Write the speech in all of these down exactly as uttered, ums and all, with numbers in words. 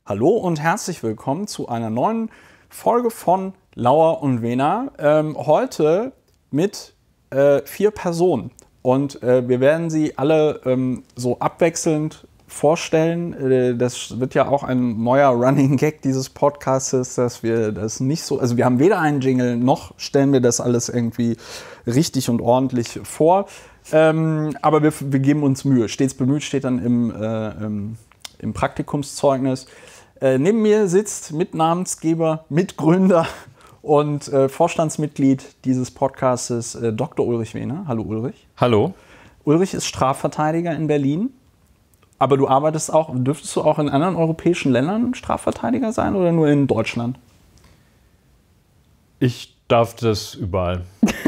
Hallo und herzlich willkommen zu einer neuen Folge von Lauer und Wena. Ähm, heute mit äh, vier Personen und äh, wir werden sie alle ähm, so abwechselnd vorstellen. Äh, das wird ja auch ein neuer Running Gag dieses Podcasts, dass wir das nicht so, also wir haben weder einen Jingle noch stellen wir das alles irgendwie richtig und ordentlich vor. Ähm, aber wir, wir geben uns Mühe. Stets bemüht steht dann im, äh, im, im Praktikumszeugnis. Äh, neben mir sitzt Mitnamensgeber, Mitgründer und äh, Vorstandsmitglied dieses Podcastes äh, Doktor Ulrich Wena. Hallo Ulrich. Hallo. Ulrich ist Strafverteidiger in Berlin, aber du arbeitest auch, dürftest du auch in anderen europäischen Ländern Strafverteidiger sein oder nur in Deutschland? Ich darf das überall.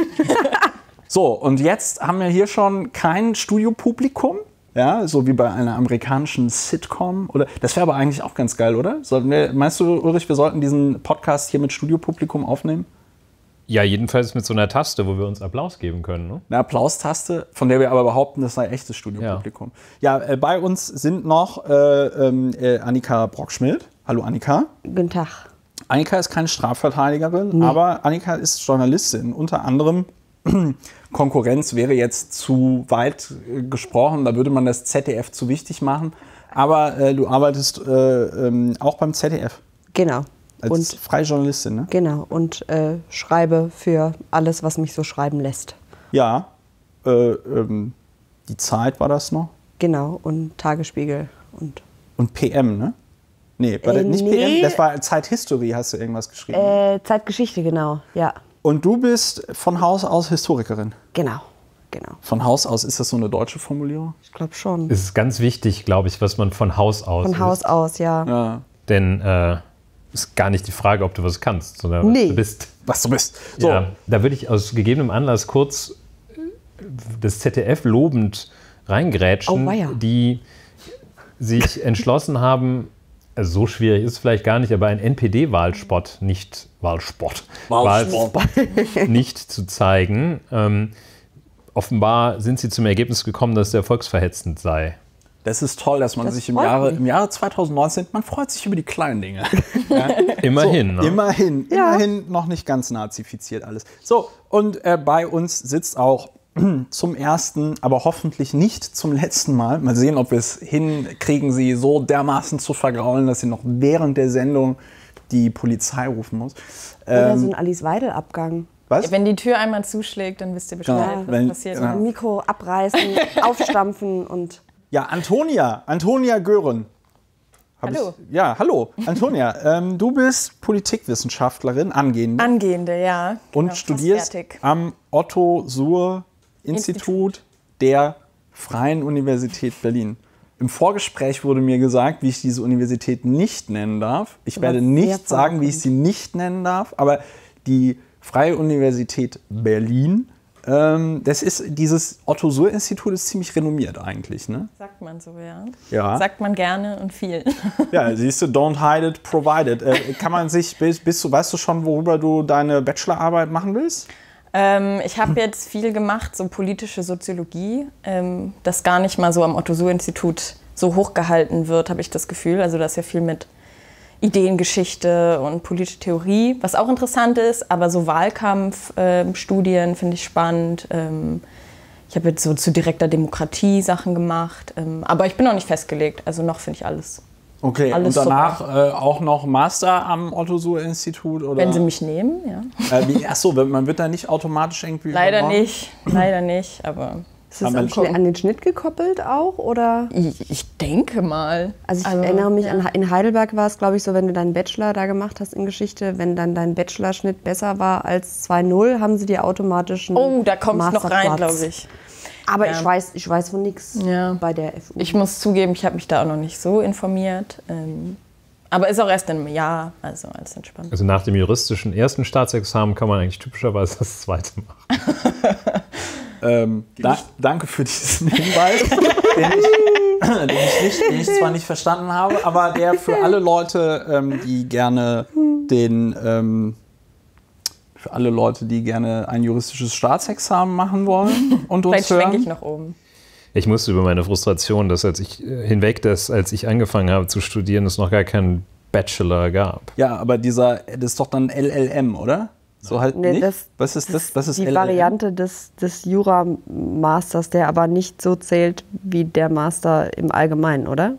So, und jetzt haben wir hier schon kein Studiopublikum. Ja, so wie bei einer amerikanischen Sitcom. Oder, das wäre aber eigentlich auch ganz geil, oder? Sollten wir, meinst du, Ulrich, wir sollten diesen Podcast hier mit Studiopublikum aufnehmen? Ja, jedenfalls mit so einer Taste, wo wir uns Applaus geben können. Ne? Eine Applaustaste, von der wir aber behaupten, das sei echtes Studiopublikum. Ja, ja äh, bei uns sind noch äh, äh, Annika Brockschmidt. Hallo Annika. Guten Tag. Annika ist keine Strafverteidigerin, nee. aber Annika ist Journalistin, unter anderem. Konkurrenz wäre jetzt zu weit äh, gesprochen, da würde man das Z D F zu wichtig machen. Aber äh, du arbeitest äh, ähm, auch beim Z D F. Genau. Als und, freie Journalistin, ne? Genau. Und äh, schreibe für alles, was mich so schreiben lässt. Ja. Äh, ähm, die Zeit war das noch? Genau. Und Tagesspiegel. Und, und P M, ne? Nee, war äh, das nicht nee. P M, das war Zeithistorie, hast du irgendwas geschrieben? Äh, Zeitgeschichte, genau, ja. Und du bist von Haus aus Historikerin? Genau, genau. Von Haus aus, ist das so eine deutsche Formulierung? Ich glaube schon. Es ist ganz wichtig, glaube ich, was man von Haus aus Von ist. Haus aus, ja. ja. Denn äh, ist gar nicht die Frage, ob du was kannst, sondern was nee. du bist. Was du bist. So. Ja, da würde ich aus gegebenem Anlass kurz das Z D F lobend reingrätschen, oh, ja. die sich entschlossen haben, also so schwierig ist es vielleicht gar nicht, aber ein N P D-Wahlspott nicht, Wahlspott, Wahlspott. Wahlspott nicht zu zeigen. Ähm, offenbar sind sie zum Ergebnis gekommen, dass der volksverhetzend sei. Das ist toll, dass man das sich im Jahre, im Jahre zwanzig neunzehn, man freut sich über die kleinen Dinge. Ja? Immerhin. So, ne? Immerhin, ja. immerhin noch nicht ganz nazifiziert alles. So, und äh, bei uns sitzt auch zum ersten, aber hoffentlich nicht zum letzten Mal. Mal sehen, ob wir es hinkriegen, sie so dermaßen zu vergraulen, dass sie noch während der Sendung die Polizei rufen muss. Oder Ähm, so ein Alice-Weidel-Abgang. was? Wenn die Tür einmal zuschlägt, dann wisst ihr Bescheid, Ja, was wenn- passiert. ja. Mikro abreißen, aufstampfen und... Ja, Antonia, Antonia Gören. Hab Hallo. Ich, ja, hallo. Antonia, ähm, du bist Politikwissenschaftlerin, angehende. Angehende, ja. und Genau, studierst fast fertig. am Otto-Suhr-Institut der Freien Universität Berlin. Im Vorgespräch wurde mir gesagt, wie ich diese Universität nicht nennen darf. Ich Was werde sehr nicht sagen, wie ich vorkommt. sie nicht nennen darf, aber die Freie Universität Berlin, ähm, das ist, dieses Otto-Suhr-Institut ist ziemlich renommiert eigentlich, ne? Sagt man so, ja. Ja. Sagt man gerne und viel. Ja, siehst du, don't hide it, provide it. Äh, kann man sich, bist, bist du, weißt du schon, worüber du deine Bachelorarbeit machen willst? ähm, ich habe jetzt viel gemacht, so politische Soziologie, ähm, das gar nicht mal so am Otto-Suhr-Institut so hochgehalten wird, habe ich das Gefühl. Also da ist ja viel mit Ideengeschichte und politische Theorie, was auch interessant ist, aber so Wahlkampfstudien ähm, finde ich spannend. Ähm, ich habe jetzt so zu direkter Demokratie Sachen gemacht, ähm, aber ich bin noch nicht festgelegt, also noch finde ich alles. Okay, Alles und danach äh, auch noch Master am Otto-Suhr-Institut? Oder? Wenn sie mich nehmen, ja. Äh, wie, achso, man wird da nicht automatisch irgendwie Leider übernommen? nicht, leider nicht, aber Ist das Aber am man- Schnitt, an den Schnitt gekoppelt auch, oder? ich, ich denke mal. Also ich erinnere mich, ja. an, in Heidelberg war es, glaube ich, so, wenn du deinen Bachelor da gemacht hast in Geschichte, wenn dann dein Bachelorschnitt besser war als zwei Komma null, haben sie dir automatisch einen Oh, da kommt es noch rein, Masterplatz. glaube ich. Aber Ja. ich weiß, ich weiß von nichts Ja. bei der F U. Ich muss zugeben, ich habe mich da auch noch nicht so informiert. Ähm, aber ist auch erst in einem Jahr, also alles entspannt. Also nach dem juristischen ersten Staatsexamen kann man eigentlich typischerweise das zweite machen. Ähm, da, danke für diesen Hinweis, den, ich, den, ich nicht, den ich zwar nicht verstanden habe, aber der für alle Leute, ähm, die gerne den ähm, für alle Leute, die gerne ein juristisches Staatsexamen machen wollen und uns Vielleicht schwenke hören. ich noch oben. Ich musste über meine Frustration, dass als ich hinweg, dass als ich angefangen habe zu studieren, es noch gar keinen Bachelor gab. Ja, aber dieser, das ist doch dann L L M, oder? So halt Nee, nicht? das- Was ist das? Was ist die L L M? Variante des, des Jura-Masters, der aber nicht so zählt wie der Master im Allgemeinen, oder?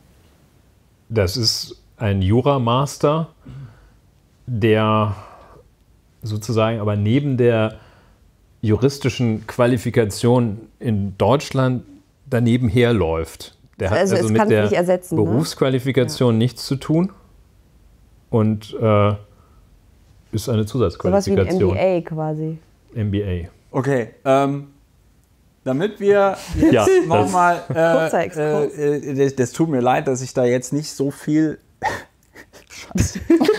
Das ist ein Jura-Master, der sozusagen aber neben der juristischen Qualifikation in Deutschland daneben herläuft. Der hat Also also, es mit kann es der nicht ersetzen, ne? Berufsqualifikation nichts zu tun und äh, ist eine Sowas wie ein Zusatzqualifikation. M B A quasi. M B A. Okay, ähm, damit wir jetzt Ja, das- nochmal, Kurzer äh, Exkurs. äh, äh, das, das tut mir leid, dass ich da jetzt nicht so viel, Scheiße.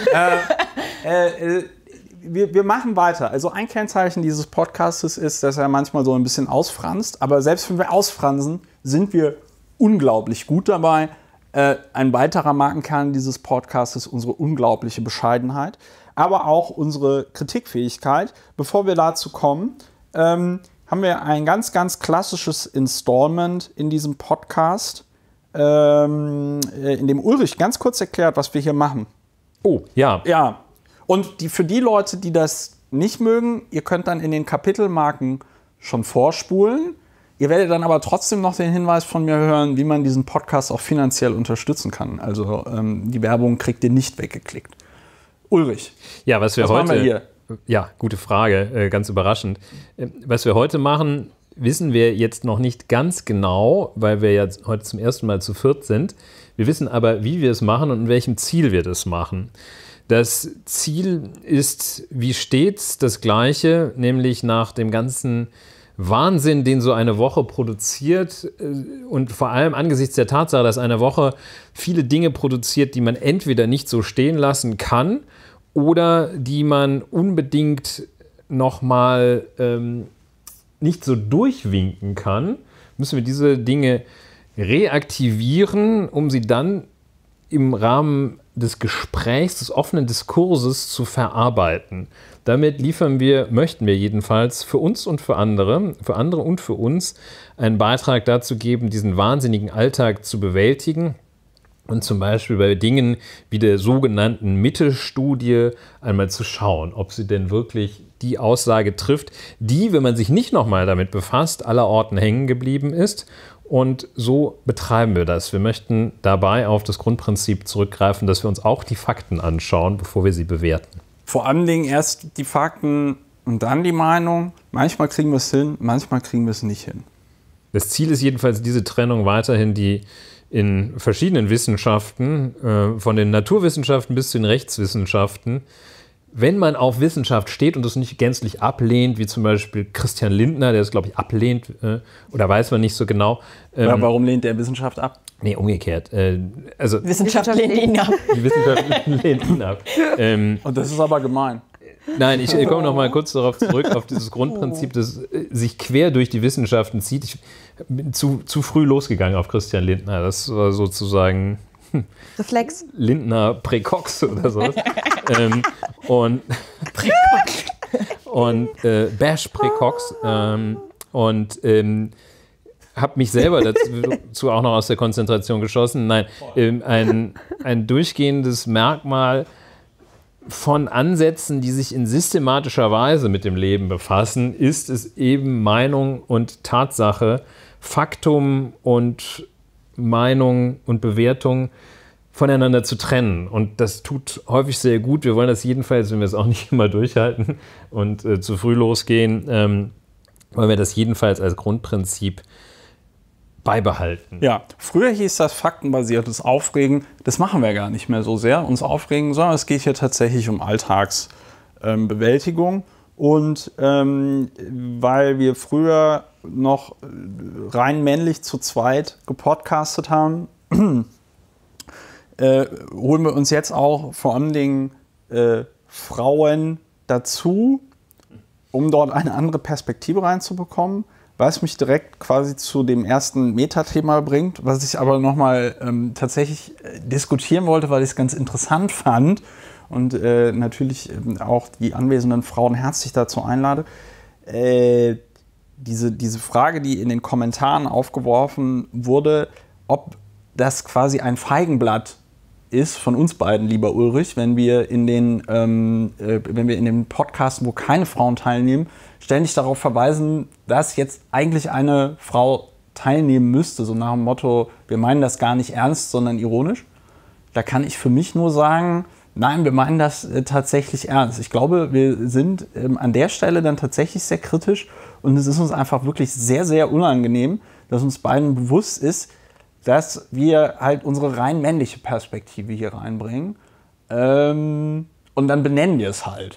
äh, äh, äh, wir, wir machen weiter. Also ein Kennzeichen dieses Podcastes ist, dass er manchmal so ein bisschen ausfranst, aber selbst wenn wir ausfransen, sind wir unglaublich gut dabei. Äh, ein weiterer Markenkern dieses Podcasts ist unsere unglaubliche Bescheidenheit, aber auch unsere Kritikfähigkeit. Bevor wir dazu kommen, ähm, haben wir ein ganz, ganz klassisches Installment in diesem Podcast, ähm, äh, in dem Ulrich ganz kurz erklärt, was wir hier machen. Oh, ja. Ja, und die, für die Leute, die das nicht mögen, ihr könnt dann in den Kapitelmarken schon vorspulen. Ihr werdet dann aber trotzdem noch den Hinweis von mir hören, wie man diesen Podcast auch finanziell unterstützen kann. Also ähm, die Werbung kriegt ihr nicht weggeklickt. Ulrich, Ja, was wir was heute. machen wir hier? Ja, gute Frage, äh, ganz überraschend. Äh, Was wir heute machen, wissen wir jetzt noch nicht ganz genau, weil wir jetzt heute zum ersten Mal zu viert sind. Wir wissen aber, wie wir es machen und in welchem Ziel wir das machen. Das Ziel ist wie stets das gleiche, nämlich nach dem ganzen Wahnsinn, den so eine Woche produziert äh, und vor allem angesichts der Tatsache, dass eine Woche viele Dinge produziert, die man entweder nicht so stehen lassen kann oder die man unbedingt nochmal ähm, nicht so durchwinken kann, müssen wir diese Dinge reaktivieren, um sie dann im Rahmen des Gesprächs, des offenen Diskurses zu verarbeiten. Damit liefern wir, möchten wir jedenfalls für uns und für andere, für andere und für uns einen Beitrag dazu geben, diesen wahnsinnigen Alltag zu bewältigen. Und zum Beispiel bei Dingen wie der sogenannten Mitte-Studie einmal zu schauen, ob sie denn wirklich die Aussage trifft, die, wenn man sich nicht nochmal damit befasst, allerorten hängen geblieben ist. Und so betreiben wir das. Wir möchten dabei auf das Grundprinzip zurückgreifen, dass wir uns auch die Fakten anschauen, bevor wir sie bewerten. Vor allen Dingen erst die Fakten und dann die Meinung. Manchmal kriegen wir es hin, manchmal kriegen wir es nicht hin. Das Ziel ist jedenfalls diese Trennung weiterhin, die in verschiedenen Wissenschaften, äh, von den Naturwissenschaften bis zu den Rechtswissenschaften, wenn man auf Wissenschaft steht und das nicht gänzlich ablehnt, wie zum Beispiel Christian Lindner, der es, glaube ich, ablehnt, äh, oder weiß man nicht so genau. Ähm, Ja, warum lehnt der Wissenschaft ab? Nee, umgekehrt. Äh, also Wissenschaft lehnt ihn ab. die Wissenschaft lehnt ihn ab. Ähm, Und das ist aber gemein. Nein, ich äh, komme noch mal kurz darauf zurück, auf dieses Grundprinzip, das äh, sich quer durch die Wissenschaften zieht. Ich bin zu, zu früh losgegangen auf Christian Lindner. Das war sozusagen Reflex. Lindner Präcox oder sowas. ähm, und und äh, Bash Präcox. Ähm, und ähm, habe mich selber dazu auch noch aus der Konzentration geschossen. Nein, ähm, ein, ein durchgehendes Merkmal von Ansätzen, die sich in systematischer Weise mit dem Leben befassen, ist es eben Meinung und Tatsache, Faktum und Meinung und Bewertung voneinander zu trennen. Und das tut häufig sehr gut. Wir wollen das jedenfalls, wenn wir es auch nicht immer durchhalten und äh, zu früh losgehen, ähm, wollen wir das jedenfalls als Grundprinzip beibehalten. Ja, früher hieß das faktenbasiertes Aufregen. Das machen wir gar nicht mehr so sehr, uns aufregen, sondern es geht hier tatsächlich um Alltagsbewältigung. Ähm, und ähm, weil wir früher noch rein männlich zu zweit gepodcastet haben, äh, holen wir uns jetzt auch vor allen Dingen äh, Frauen dazu, um dort eine andere Perspektive reinzubekommen. Was mich direkt quasi zu dem ersten Metathema bringt, was ich aber nochmal ähm, tatsächlich äh, diskutieren wollte, weil ich es ganz interessant fand und äh, natürlich äh, auch die anwesenden Frauen herzlich dazu einlade. Äh, diese, diese Frage, die in den Kommentaren aufgeworfen wurde, ob das quasi ein Feigenblatt ist von uns beiden, lieber Ulrich, wenn wir in den, ähm, äh, wenn wir in den Podcasten, wo keine Frauen teilnehmen, ständig darauf verweisen, dass jetzt eigentlich eine Frau teilnehmen müsste, so nach dem Motto, wir meinen das gar nicht ernst, sondern ironisch. Da kann ich für mich nur sagen, nein, wir meinen das äh, tatsächlich ernst. Ich glaube, wir sind ähm, an der Stelle dann tatsächlich sehr kritisch und es ist uns einfach wirklich sehr, sehr unangenehm, dass uns beiden bewusst ist, dass wir halt unsere rein männliche Perspektive hier reinbringen. Ähm, und dann benennen wir es halt.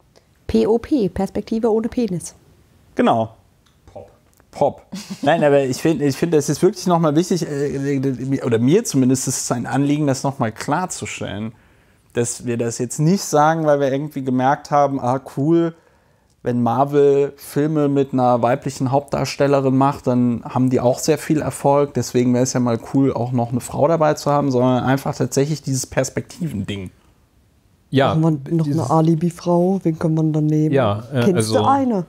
P O P, Perspektive ohne Penis. Genau. Pop. Pop. Nein, aber ich finde, ich find, es ist wirklich nochmal wichtig, äh, oder mir zumindest ist es ein Anliegen, das nochmal klarzustellen, dass wir das jetzt nicht sagen, weil wir irgendwie gemerkt haben, ah cool, wenn Marvel Filme mit einer weiblichen Hauptdarstellerin macht, dann haben die auch sehr viel Erfolg. Deswegen wäre es ja mal cool, auch noch eine Frau dabei zu haben, sondern einfach tatsächlich dieses Perspektivending. Ja, Machen wir noch dieses, eine Alibi-Frau? Wen kann man dann nehmen? Ja, äh, Kennst also, du eine?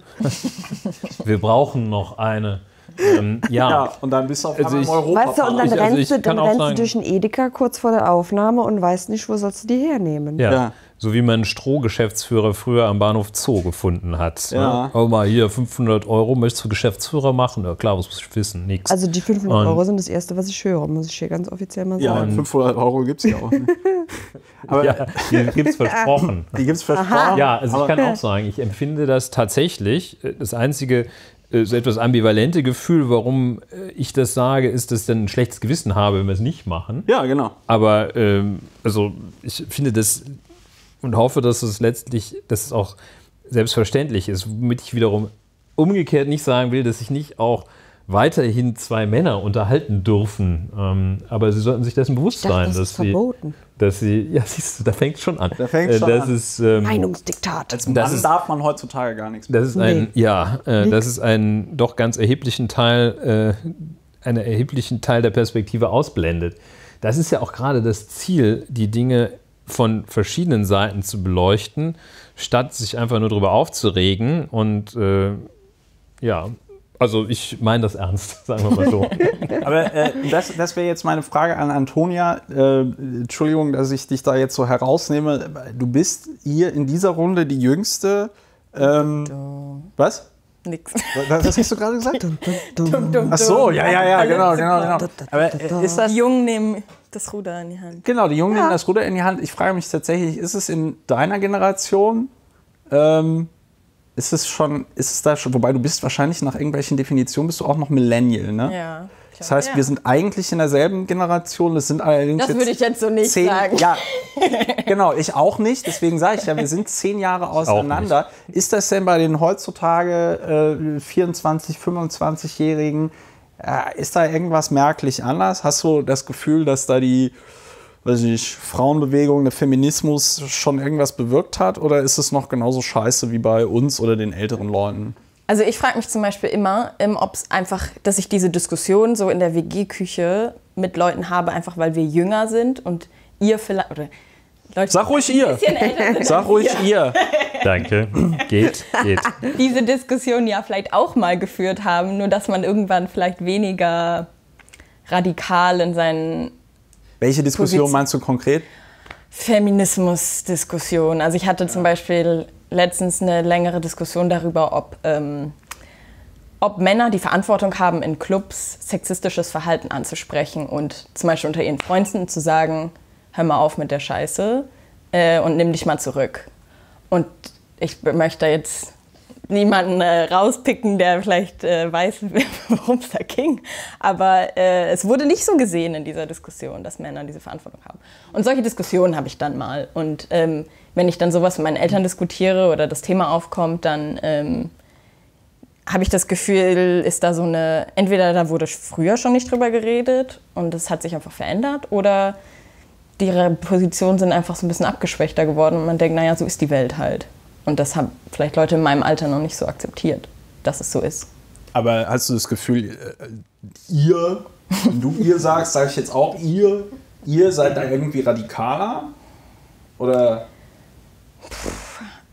Wir brauchen noch eine. Ähm, ja. Ja, und dann bist du auf Also einmal ich- im Europa. Weißt du, und dann Ich- also rennst, ich du, dann kann auch rennst du sagen- durch den Edeka kurz vor der Aufnahme und weißt nicht, wo sollst du die hernehmen. Ja. Ja. So wie man einen Strohgeschäftsführer früher am Bahnhof Zoo gefunden hat. Ja. Ne? Oh mal hier, fünfhundert Euro, möchtest du Geschäftsführer machen? Ja klar, was muss ich wissen? Nix. Also die fünfhundert Und- Euro sind das Erste, was ich höre, muss ich hier ganz offiziell mal Ja, sagen. fünfhundert Euro gibt es ja auch nicht. Aber ja, die gibt's versprochen. die gibt es versprochen. Ja, also ich aber kann auch sagen, ich empfinde das tatsächlich. äh, Das einzige äh, so etwas ambivalente Gefühl, warum äh, ich das sage, ist, dass ich dann ein schlechtes Gewissen habe, wenn wir es nicht machen. Ja, genau. Aber ähm, also ich finde das und hoffe, dass es letztlich, dass es auch selbstverständlich ist, womit ich wiederum umgekehrt nicht sagen will, dass sich nicht auch weiterhin zwei Männer unterhalten dürfen. Ähm, aber sie sollten sich dessen bewusst Ich dachte, sein, das dass ist sie, verboten. dass sie, ja siehst du, da fängt schon an. Da fängt's Äh, schon das an. Ist, ähm, Meinungsdiktat. Als Mann Das ist- darf man heutzutage gar nichts mehr. Das ist ein, Nee. ja, äh, das ist ein doch ganz erheblichen Teil, äh, einen erheblichen Teil der Perspektive ausblendet. Das ist ja auch gerade das Ziel, die Dinge von verschiedenen Seiten zu beleuchten, statt sich einfach nur darüber aufzuregen. Und äh, ja, also ich meine das ernst, sagen wir mal so. Aber äh, das, das wäre jetzt meine Frage an Antonia. Äh, Entschuldigung, dass ich dich da jetzt so herausnehme. Du bist hier in dieser Runde die Jüngste. Ähm, was? Nix. Was was hast du gerade gesagt? Dum, dum, dum. Dumm, dumm, Ach so, dumm. ja, ja, ja, Alle genau, sind genau, klar. genau. Aber äh, ist das Die Jungen nehmen das Ruder in die Hand. Genau, die Jungen nehmen das Ruder in die Hand. Ich frage mich tatsächlich, ist es in deiner Generation, ähm, ist es schon, ist es da schon, wobei du bist wahrscheinlich nach irgendwelchen Definitionen, bist du auch noch Millennial, ne? Ja. Das heißt, ja. wir sind eigentlich in derselben Generation, das sind allerdings Das jetzt würde ich jetzt so nicht zehn, sagen. Ja, genau, ich auch nicht, deswegen sage ich ja, wir sind zehn Jahre auseinander. Ist das denn bei den heutzutage äh, vierundzwanzig-, fünfundzwanzigjährigen, äh, ist da irgendwas merklich anders? Hast du das Gefühl, dass da die, weiß ich nicht, Frauenbewegung, der Feminismus schon irgendwas bewirkt hat? Oder ist es noch genauso scheiße wie bei uns oder den älteren Leuten? Also ich frage mich zum Beispiel immer, ähm, ob es einfach, dass ich diese Diskussion so in der W G-Küche mit Leuten habe, einfach weil wir jünger sind und ihr vielleicht, oder Leute, Sag ruhig ihr. ein bisschen älter sind Sag als ruhig wir, ihr. Danke. Geht, geht. diese Diskussion ja vielleicht auch mal geführt haben, nur dass man irgendwann vielleicht weniger radikal in seinen Welche Diskussion Position- meinst du konkret? Feminismus-Diskussion. Also ich hatte zum Beispiel letztens eine längere Diskussion darüber, ob, ähm, ob Männer die Verantwortung haben, in Clubs sexistisches Verhalten anzusprechen und zum Beispiel unter ihren Freunden zu sagen, hör mal auf mit der Scheiße äh, und nimm dich mal zurück. Und ich möchte jetzt niemanden äh, rauspicken, der vielleicht äh, weiß, worum es da ging. Aber äh, es wurde nicht so gesehen in dieser Diskussion, dass Männer diese Verantwortung haben. Und solche Diskussionen habe ich dann mal. Und ähm, wenn ich dann sowas mit meinen Eltern diskutiere oder das Thema aufkommt, dann ähm, habe ich das Gefühl, ist da so eine, entweder da wurde früher schon nicht drüber geredet und es hat sich einfach verändert, oder ihre Positionen sind einfach so ein bisschen abgeschwächter geworden und man denkt, naja, so ist die Welt halt. Und das haben vielleicht Leute in meinem Alter noch nicht so akzeptiert, dass es so ist. Aber hast du das Gefühl, äh, ihr, wenn du ihr sagst, sage ich jetzt auch ihr, ihr seid da irgendwie radikaler? Oder?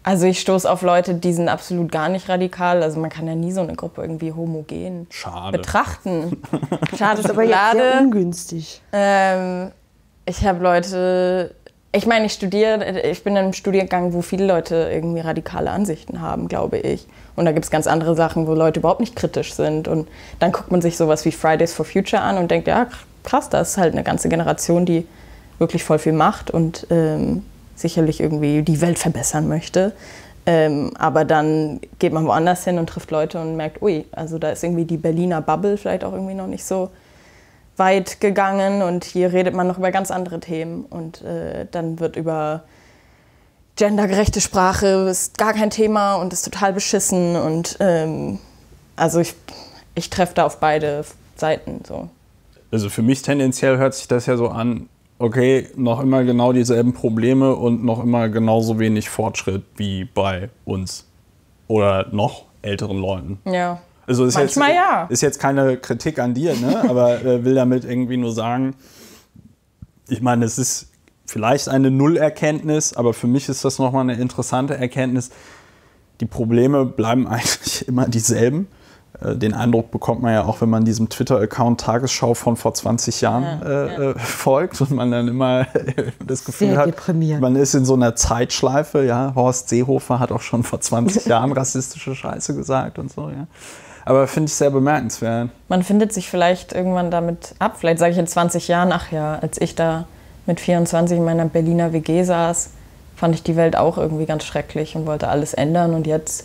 Also ich stoße auf Leute, die sind absolut gar nicht radikal. Also man kann ja nie so eine Gruppe irgendwie homogen Schade. betrachten. Schade, Das ist aber jetzt sehr ungünstig. Ähm, ich habe Leute, ich meine, ich studiere, ich bin in einem Studiengang, wo viele Leute irgendwie radikale Ansichten haben, glaube ich. Und da gibt es ganz andere Sachen, wo Leute überhaupt nicht kritisch sind. Und dann guckt man sich sowas wie Fridays for Future an und denkt, ja krass, das ist halt eine ganze Generation, die wirklich voll viel macht und ähm, sicherlich irgendwie die Welt verbessern möchte. Ähm, aber dann geht man woanders hin und trifft Leute und merkt, ui, also da ist irgendwie die Berliner Bubble vielleicht auch irgendwie noch nicht so weit gegangen und hier redet man noch über ganz andere Themen und äh, dann wird über gendergerechte Sprache ist gar kein Thema und ist total beschissen und ähm, also ich, ich treffe da auf beide Seiten so. Also für mich tendenziell hört sich das ja so an, okay, noch immer genau dieselben Probleme und noch immer genauso wenig Fortschritt wie bei uns oder noch älteren Leuten. Ja. Also ist Manchmal jetzt, ja. ist jetzt keine Kritik an dir, ne? Aber äh, will damit irgendwie nur sagen, ich meine, es ist vielleicht eine Nullerkenntnis, aber für mich ist das nochmal eine interessante Erkenntnis. Die Probleme bleiben eigentlich immer dieselben. Äh, den Eindruck bekommt man ja auch, wenn man diesem Twitter-Account Tagesschau von vor zwanzig Jahren Ja, äh, ja. äh, folgt und man dann immer das Gefühl Sehr hat, deprimierend. man ist in so einer Zeitschleife. Ja? Horst Seehofer hat auch schon vor zwanzig Jahren rassistische Scheiße gesagt und so. Ja? Aber finde ich sehr bemerkenswert. Man findet sich vielleicht irgendwann damit ab. Vielleicht sage ich in zwanzig Jahren, ach ja, als ich da mit vierundzwanzig in meiner Berliner W G saß, fand ich die Welt auch irgendwie ganz schrecklich und wollte alles ändern. Und jetzt,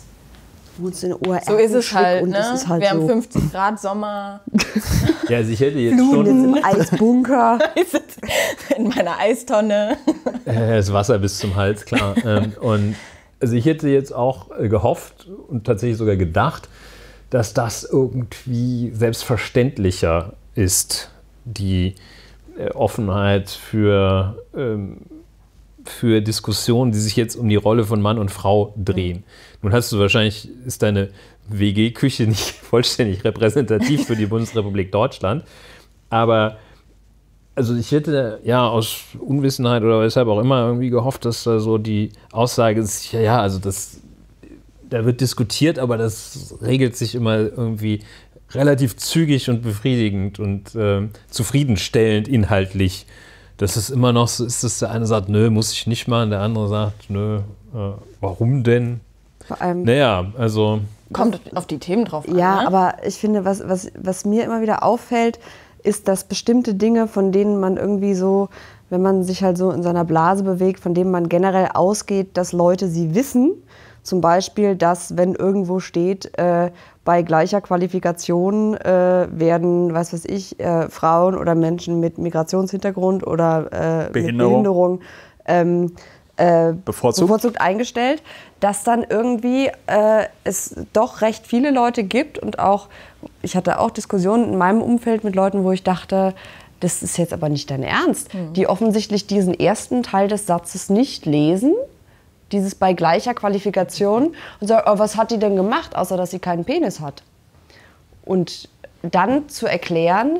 so ist es halt, ne? Ist halt Wir so. haben fünfzig Grad Sommer, Ja, also ich hätte jetzt Blumen schon im Eisbunker. in meiner Eistonne. äh, das Wasser bis zum Hals, klar. ähm, und also ich hätte jetzt auch äh, gehofft und tatsächlich sogar gedacht, dass das irgendwie selbstverständlicher ist, die äh, Offenheit für, ähm, für Diskussionen, die sich jetzt um die Rolle von Mann und Frau drehen. Nun hast du wahrscheinlich, ist deine W G-Küche nicht vollständig repräsentativ für die Bundesrepublik Deutschland, aber also ich hätte ja aus Unwissenheit oder weshalb auch immer irgendwie gehofft, dass da so die Aussage ist, ja, ja, also das da wird diskutiert, aber das regelt sich immer irgendwie relativ zügig und befriedigend und äh, zufriedenstellend inhaltlich. Das ist immer noch so, ist, dass der eine sagt, nö, muss ich nicht machen, der andere sagt, nö, äh, warum denn? Vor allem, Naja, also Kommt auf die Themen drauf an. ja, ne? aber ich finde, was, was, was mir immer wieder auffällt, ist, dass bestimmte Dinge, von denen man irgendwie so, wenn man sich halt so in seiner Blase bewegt, von denen man generell ausgeht, dass Leute sie wissen, zum Beispiel, dass wenn irgendwo steht, äh, bei gleicher Qualifikation äh, werden, was weiß ich, äh, Frauen oder Menschen mit Migrationshintergrund oder äh, Behinderung. mit Behinderung ähm, äh, Bevorzugt. bevorzugt eingestellt, dass dann irgendwie äh, es doch recht viele Leute gibt und auch, ich hatte auch Diskussionen in meinem Umfeld mit Leuten, wo ich dachte, das ist jetzt aber nicht dein Ernst, Mhm. die offensichtlich diesen ersten Teil des Satzes nicht lesen, dieses bei gleicher Qualifikation, und sagen, oh, was hat die denn gemacht, außer dass sie keinen Penis hat? Und dann zu erklären,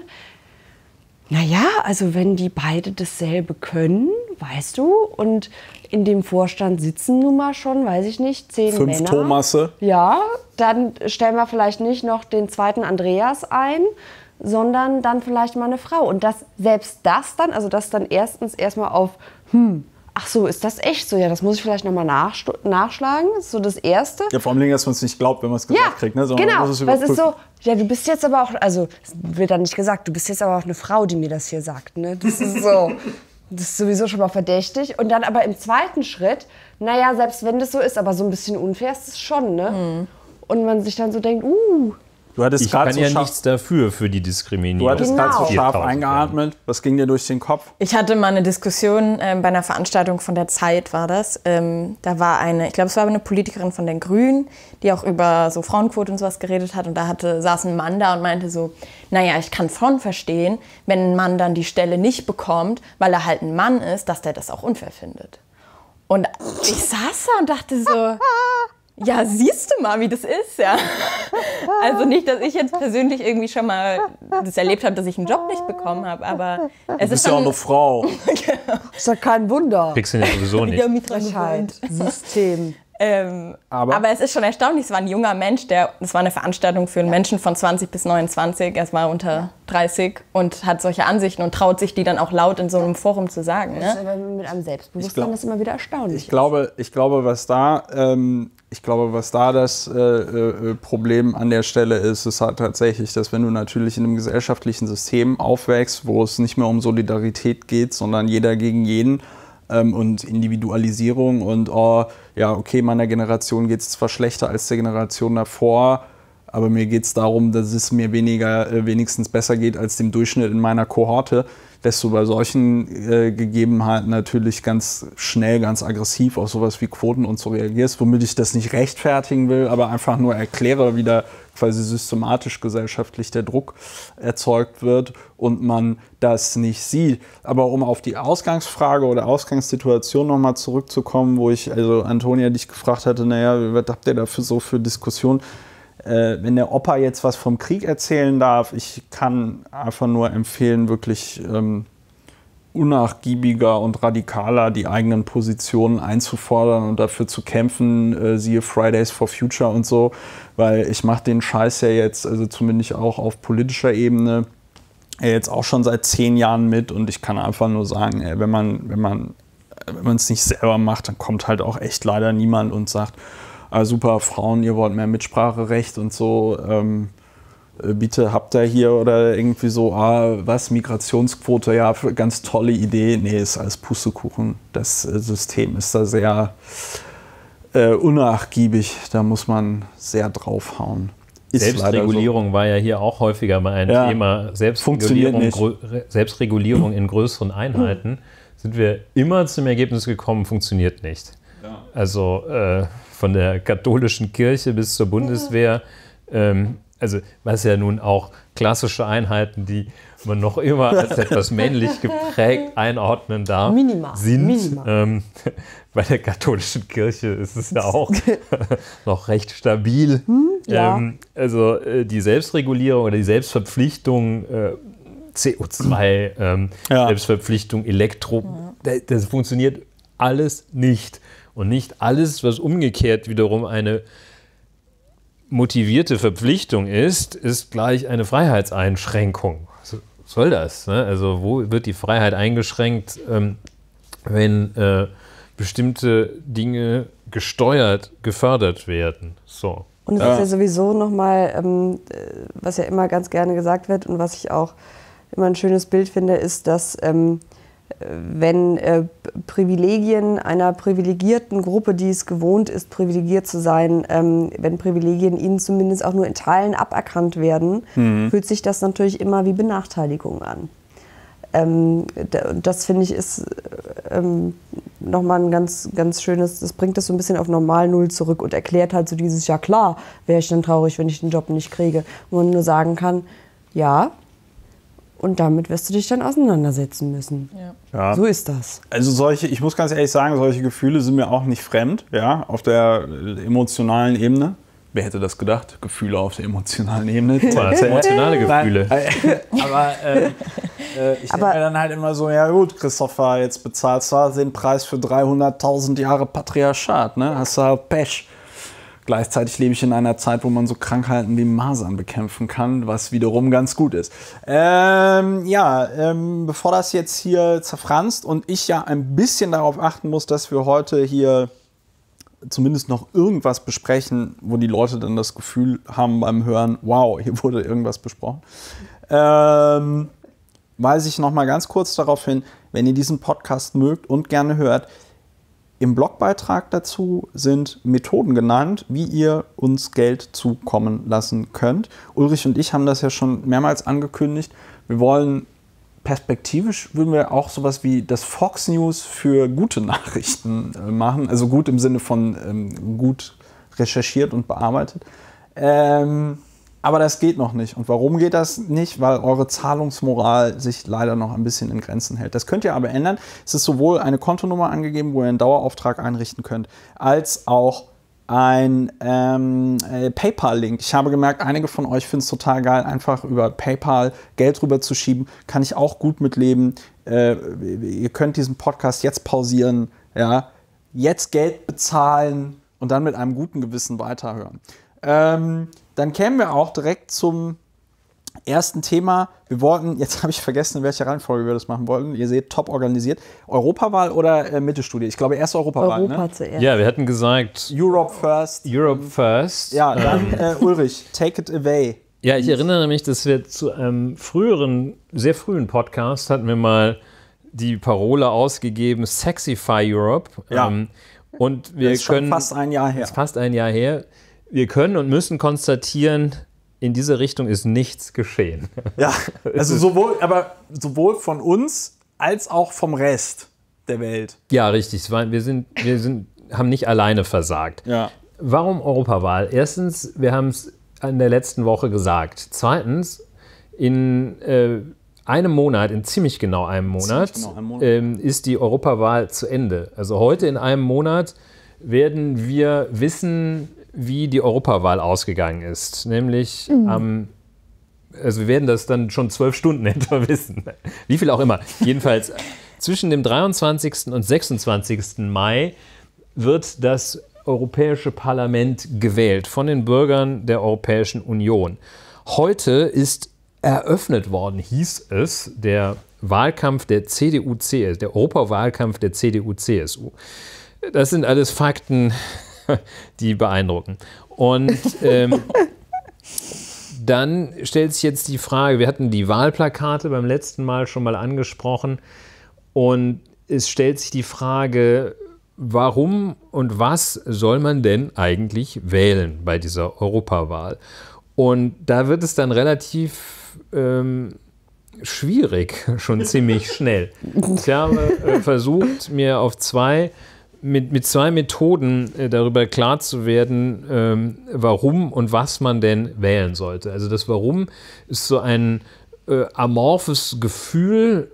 naja, also wenn die beide dasselbe können, weißt du, und in dem Vorstand sitzen nun mal schon, weiß ich nicht, zehn Fünf Männer. Thomasse. Ja, dann stellen wir vielleicht nicht noch den zweiten Andreas ein, sondern dann vielleicht mal eine Frau. Und das, selbst das dann, also das dann erstens erstmal auf, hm, ach so, ist das echt so? Ja, das muss ich vielleicht nochmal nachschlagen. Das ist so das Erste. Ja, vor allem, dass man es nicht glaubt, wenn man es gesagt Ja, kriegt. Ne? Sondern genau. man muss es Weil es ist überprüfen. so, ja, du bist jetzt aber auch, also es wird dann nicht gesagt, du bist jetzt aber auch eine Frau, die mir das hier sagt. Ne? Das ist so, das ist sowieso schon mal verdächtig. Und dann aber im zweiten Schritt, naja, selbst wenn das so ist, aber so ein bisschen unfair ist es schon. Ne? Und man sich dann so denkt, uh, Du hattest ich gerade kann so ja scharf, nichts dafür, für die Diskriminierung. du hattest Genau. gerade so scharf viertausend eingeatmet. Was ging dir durch den Kopf? Ich hatte mal eine Diskussion ähm, bei einer Veranstaltung von der Zeit, war das. Ähm, da war eine, ich glaube, es war eine Politikerin von den Grünen, die auch über so Frauenquote und sowas geredet hat. Und da hatte, saß ein Mann da und meinte so, naja, ich kann schon verstehen, wenn ein Mann dann die Stelle nicht bekommt, weil er halt ein Mann ist, dass der das auch unfair findet. Und ich saß da und dachte so, ja, siehst du mal, wie das ist, ja. Also nicht, dass ich jetzt persönlich irgendwie schon mal das erlebt habe, dass ich einen Job nicht bekommen habe, aber es Du ist bist ja auch schon... eine Frau. ist ja kein Wunder. Kriegst du ja sowieso nicht. Ja, mit dran gewöhnt. System. Ähm, aber, aber es ist schon erstaunlich, es war ein junger Mensch, der, es war eine Veranstaltung für einen Menschen von zwanzig bis neunundzwanzig, er war unter dreißig und hat solche Ansichten und traut sich die dann auch laut in so einem Forum zu sagen. Das ist Ne? aber mit einem Selbstbewusstsein glaub, ist immer wieder erstaunlich. Ich glaube, ich glaube, was da, ähm, ich glaube, was da das äh, äh, Problem an der Stelle ist, ist halt tatsächlich, dass wenn du natürlich in einem gesellschaftlichen System aufwächst, wo es nicht mehr um Solidarität geht, sondern jeder gegen jeden, und Individualisierung und oh, ja, okay, meiner Generation geht es zwar schlechter als der Generation davor, aber mir geht es darum, dass es mir weniger, äh, wenigstens besser geht als dem Durchschnitt in meiner Kohorte, dass du bei solchen äh, Gegebenheiten natürlich ganz schnell, ganz aggressiv auf sowas wie Quoten und so reagierst, womit ich das nicht rechtfertigen will, aber einfach nur erkläre, wie da quasi systematisch gesellschaftlich der Druck erzeugt wird und man das nicht sieht. Aber um auf die Ausgangsfrage oder Ausgangssituation nochmal zurückzukommen, wo ich, also Antonia dich gefragt hatte, naja, was habt ihr dafür so für Diskussionen? Äh, wenn der Opa jetzt was vom Krieg erzählen darf, ich kann einfach nur empfehlen, wirklich ähm, unnachgiebiger und radikaler die eigenen Positionen einzufordern und dafür zu kämpfen, äh, siehe Fridays for Future und so, weil ich mache den Scheiß ja jetzt, also zumindest auch auf politischer Ebene, äh, jetzt auch schon seit zehn Jahren mit und ich kann einfach nur sagen, ey, wenn man wenn man wenn man es nicht selber macht, dann kommt halt auch echt leider niemand und sagt, ah, super, Frauen, ihr wollt mehr Mitspracherecht und so, ähm, bitte habt ihr hier oder irgendwie so, ah, was, Migrationsquote, ja, ganz tolle Idee. Nee, ist alles Pustekuchen. Das äh, System ist da sehr äh, unnachgiebig. Da muss man sehr draufhauen. Ist Selbstregulierung so. War ja hier auch häufiger mal ein ja. Thema. Selbstregulierung, Selbstregulierung in größeren Einheiten. Mhm. Sind wir immer zum Ergebnis gekommen, funktioniert nicht. Ja. Also äh, von der katholischen Kirche bis zur Bundeswehr, ähm, also was ja nun auch klassische Einheiten, die man noch immer als etwas männlich geprägt einordnen darf, Minimal. sind. Minimal. Ähm, bei der katholischen Kirche ist es ja auch noch recht stabil. Hm, ja. ähm, also äh, die Selbstregulierung oder die Selbstverpflichtung, äh, C O zwei, ähm, ja. Selbstverpflichtung, Elektro, ja. das, das funktioniert alles nicht. Und nicht alles, was umgekehrt wiederum eine motivierte Verpflichtung ist, ist gleich eine Freiheitseinschränkung. Was soll das? Ne? Also wo wird die Freiheit eingeschränkt, ähm, wenn äh, bestimmte Dinge gesteuert, gefördert werden? So. Und es ja. ist ja sowieso nochmal, ähm, was ja immer ganz gerne gesagt wird und was ich auch immer ein schönes Bild finde, ist, dass ähm, wenn äh, Privilegien einer privilegierten Gruppe, die es gewohnt ist, privilegiert zu sein, ähm, wenn Privilegien ihnen zumindest auch nur in Teilen aberkannt werden, mhm. fühlt sich das natürlich immer wie Benachteiligung an. Ähm, das finde ich ist ähm, nochmal ein ganz, ganz schönes, das bringt das so ein bisschen auf Normal Null zurück und erklärt halt so dieses, ja klar, wäre ich dann traurig, wenn ich den Job nicht kriege. Wo man nur sagen kann, ja, und damit wirst du dich dann auseinandersetzen müssen. Ja. Ja. So ist das. Also solche, ich muss ganz ehrlich sagen, solche Gefühle sind mir auch nicht fremd, ja, auf der emotionalen Ebene. Wer hätte das gedacht? Gefühle auf der emotionalen Ebene. Emotionale Gefühle. Nein, aber äh, äh, ich denke mir dann halt immer so, ja gut, Christopher, jetzt bezahlst du den Preis für dreihunderttausend Jahre Patriarchat, ne? Hast du halt Pech. Gleichzeitig lebe ich in einer Zeit, wo man so Krankheiten wie Masern bekämpfen kann, was wiederum ganz gut ist. Ähm, ja, ähm, bevor das jetzt hier zerfranst und ich ja ein bisschen darauf achten muss, dass wir heute hier zumindest noch irgendwas besprechen, wo die Leute dann das Gefühl haben beim Hören, wow, hier wurde irgendwas besprochen, ähm, weise ich noch mal ganz kurz darauf hin, wenn ihr diesen Podcast mögt und gerne hört, im Blogbeitrag dazu sind Methoden genannt, wie ihr uns Geld zukommen lassen könnt. Ulrich und ich haben das ja schon mehrmals angekündigt. Wir wollen perspektivisch, würden wir auch sowas wie das Fox News für gute Nachrichten äh, machen. Also gut im Sinne von ähm, gut recherchiert und bearbeitet. Ähm, aber das geht noch nicht. Und warum geht das nicht? Weil eure Zahlungsmoral sich leider noch ein bisschen in Grenzen hält. Das könnt ihr aber ändern. Es ist sowohl eine Kontonummer angegeben, wo ihr einen Dauerauftrag einrichten könnt, als auch ein ähm, äh, PayPal-Link. Ich habe gemerkt, einige von euch finden es total geil, einfach über PayPal Geld rüber zu schieben. Kann ich auch gut mitleben. Äh, ihr könnt diesen Podcast jetzt pausieren, ja, jetzt Geld bezahlen und dann mit einem guten Gewissen weiterhören. Ähm, dann kämen wir auch direkt zum ersten Thema. Wir wollten, jetzt habe ich vergessen, in welcher Reihenfolge wir das machen wollten. Ihr seht, top organisiert. Europawahl oder äh, Mittelstudie? Ich glaube, erst Europawahl. Europa ne? zuerst. Ja, wir hatten gesagt, Europe first. Europe first. Ja, dann äh, Ulrich, take it away. Ja, ich erinnere mich, dass wir zu einem früheren, sehr frühen Podcast hatten wir mal die Parole ausgegeben, Sexify Europe. Ja. Ähm, und wir Das ist schon können, fast ein Jahr her. Das ist fast ein Jahr her. Wir können und müssen konstatieren, in diese Richtung ist nichts geschehen. Ja, also sowohl, aber sowohl von uns als auch vom Rest der Welt. Ja, richtig. Es war, wir sind, wir sind, haben nicht alleine versagt. Ja. Warum Europawahl? Erstens, wir haben es in der letzten Woche gesagt. Zweitens, in äh, einem Monat, in ziemlich genau einem Monat, genau einem Monat. Ähm, ist die Europawahl zu Ende. Also heute in einem Monat werden wir wissen, wie die Europawahl ausgegangen ist. Nämlich am, ähm, also wir werden das dann schon zwölf Stunden etwa wissen. Wie viel auch immer. Jedenfalls zwischen dem dreiundzwanzigsten und sechsundzwanzigsten Mai wird das Europäische Parlament gewählt von den Bürgern der Europäischen Union. Heute ist eröffnet worden, hieß es, der Wahlkampf der C D U C S U, der Europawahlkampf der C D U C S U. Das sind alles Fakten, die beeindrucken. Und ähm, dann stellt sich jetzt die Frage, wir hatten die Wahlplakate beim letzten Mal schon mal angesprochen und es stellt sich die Frage, warum und was soll man denn eigentlich wählen bei dieser Europawahl? Und da wird es dann relativ ähm, schwierig, schon ziemlich schnell. Ich habe äh, versucht, mir auf zwei Mit, mit zwei Methoden äh, darüber klar zu werden, ähm, warum und was man denn wählen sollte. Also das Warum ist so ein äh, amorphes Gefühl,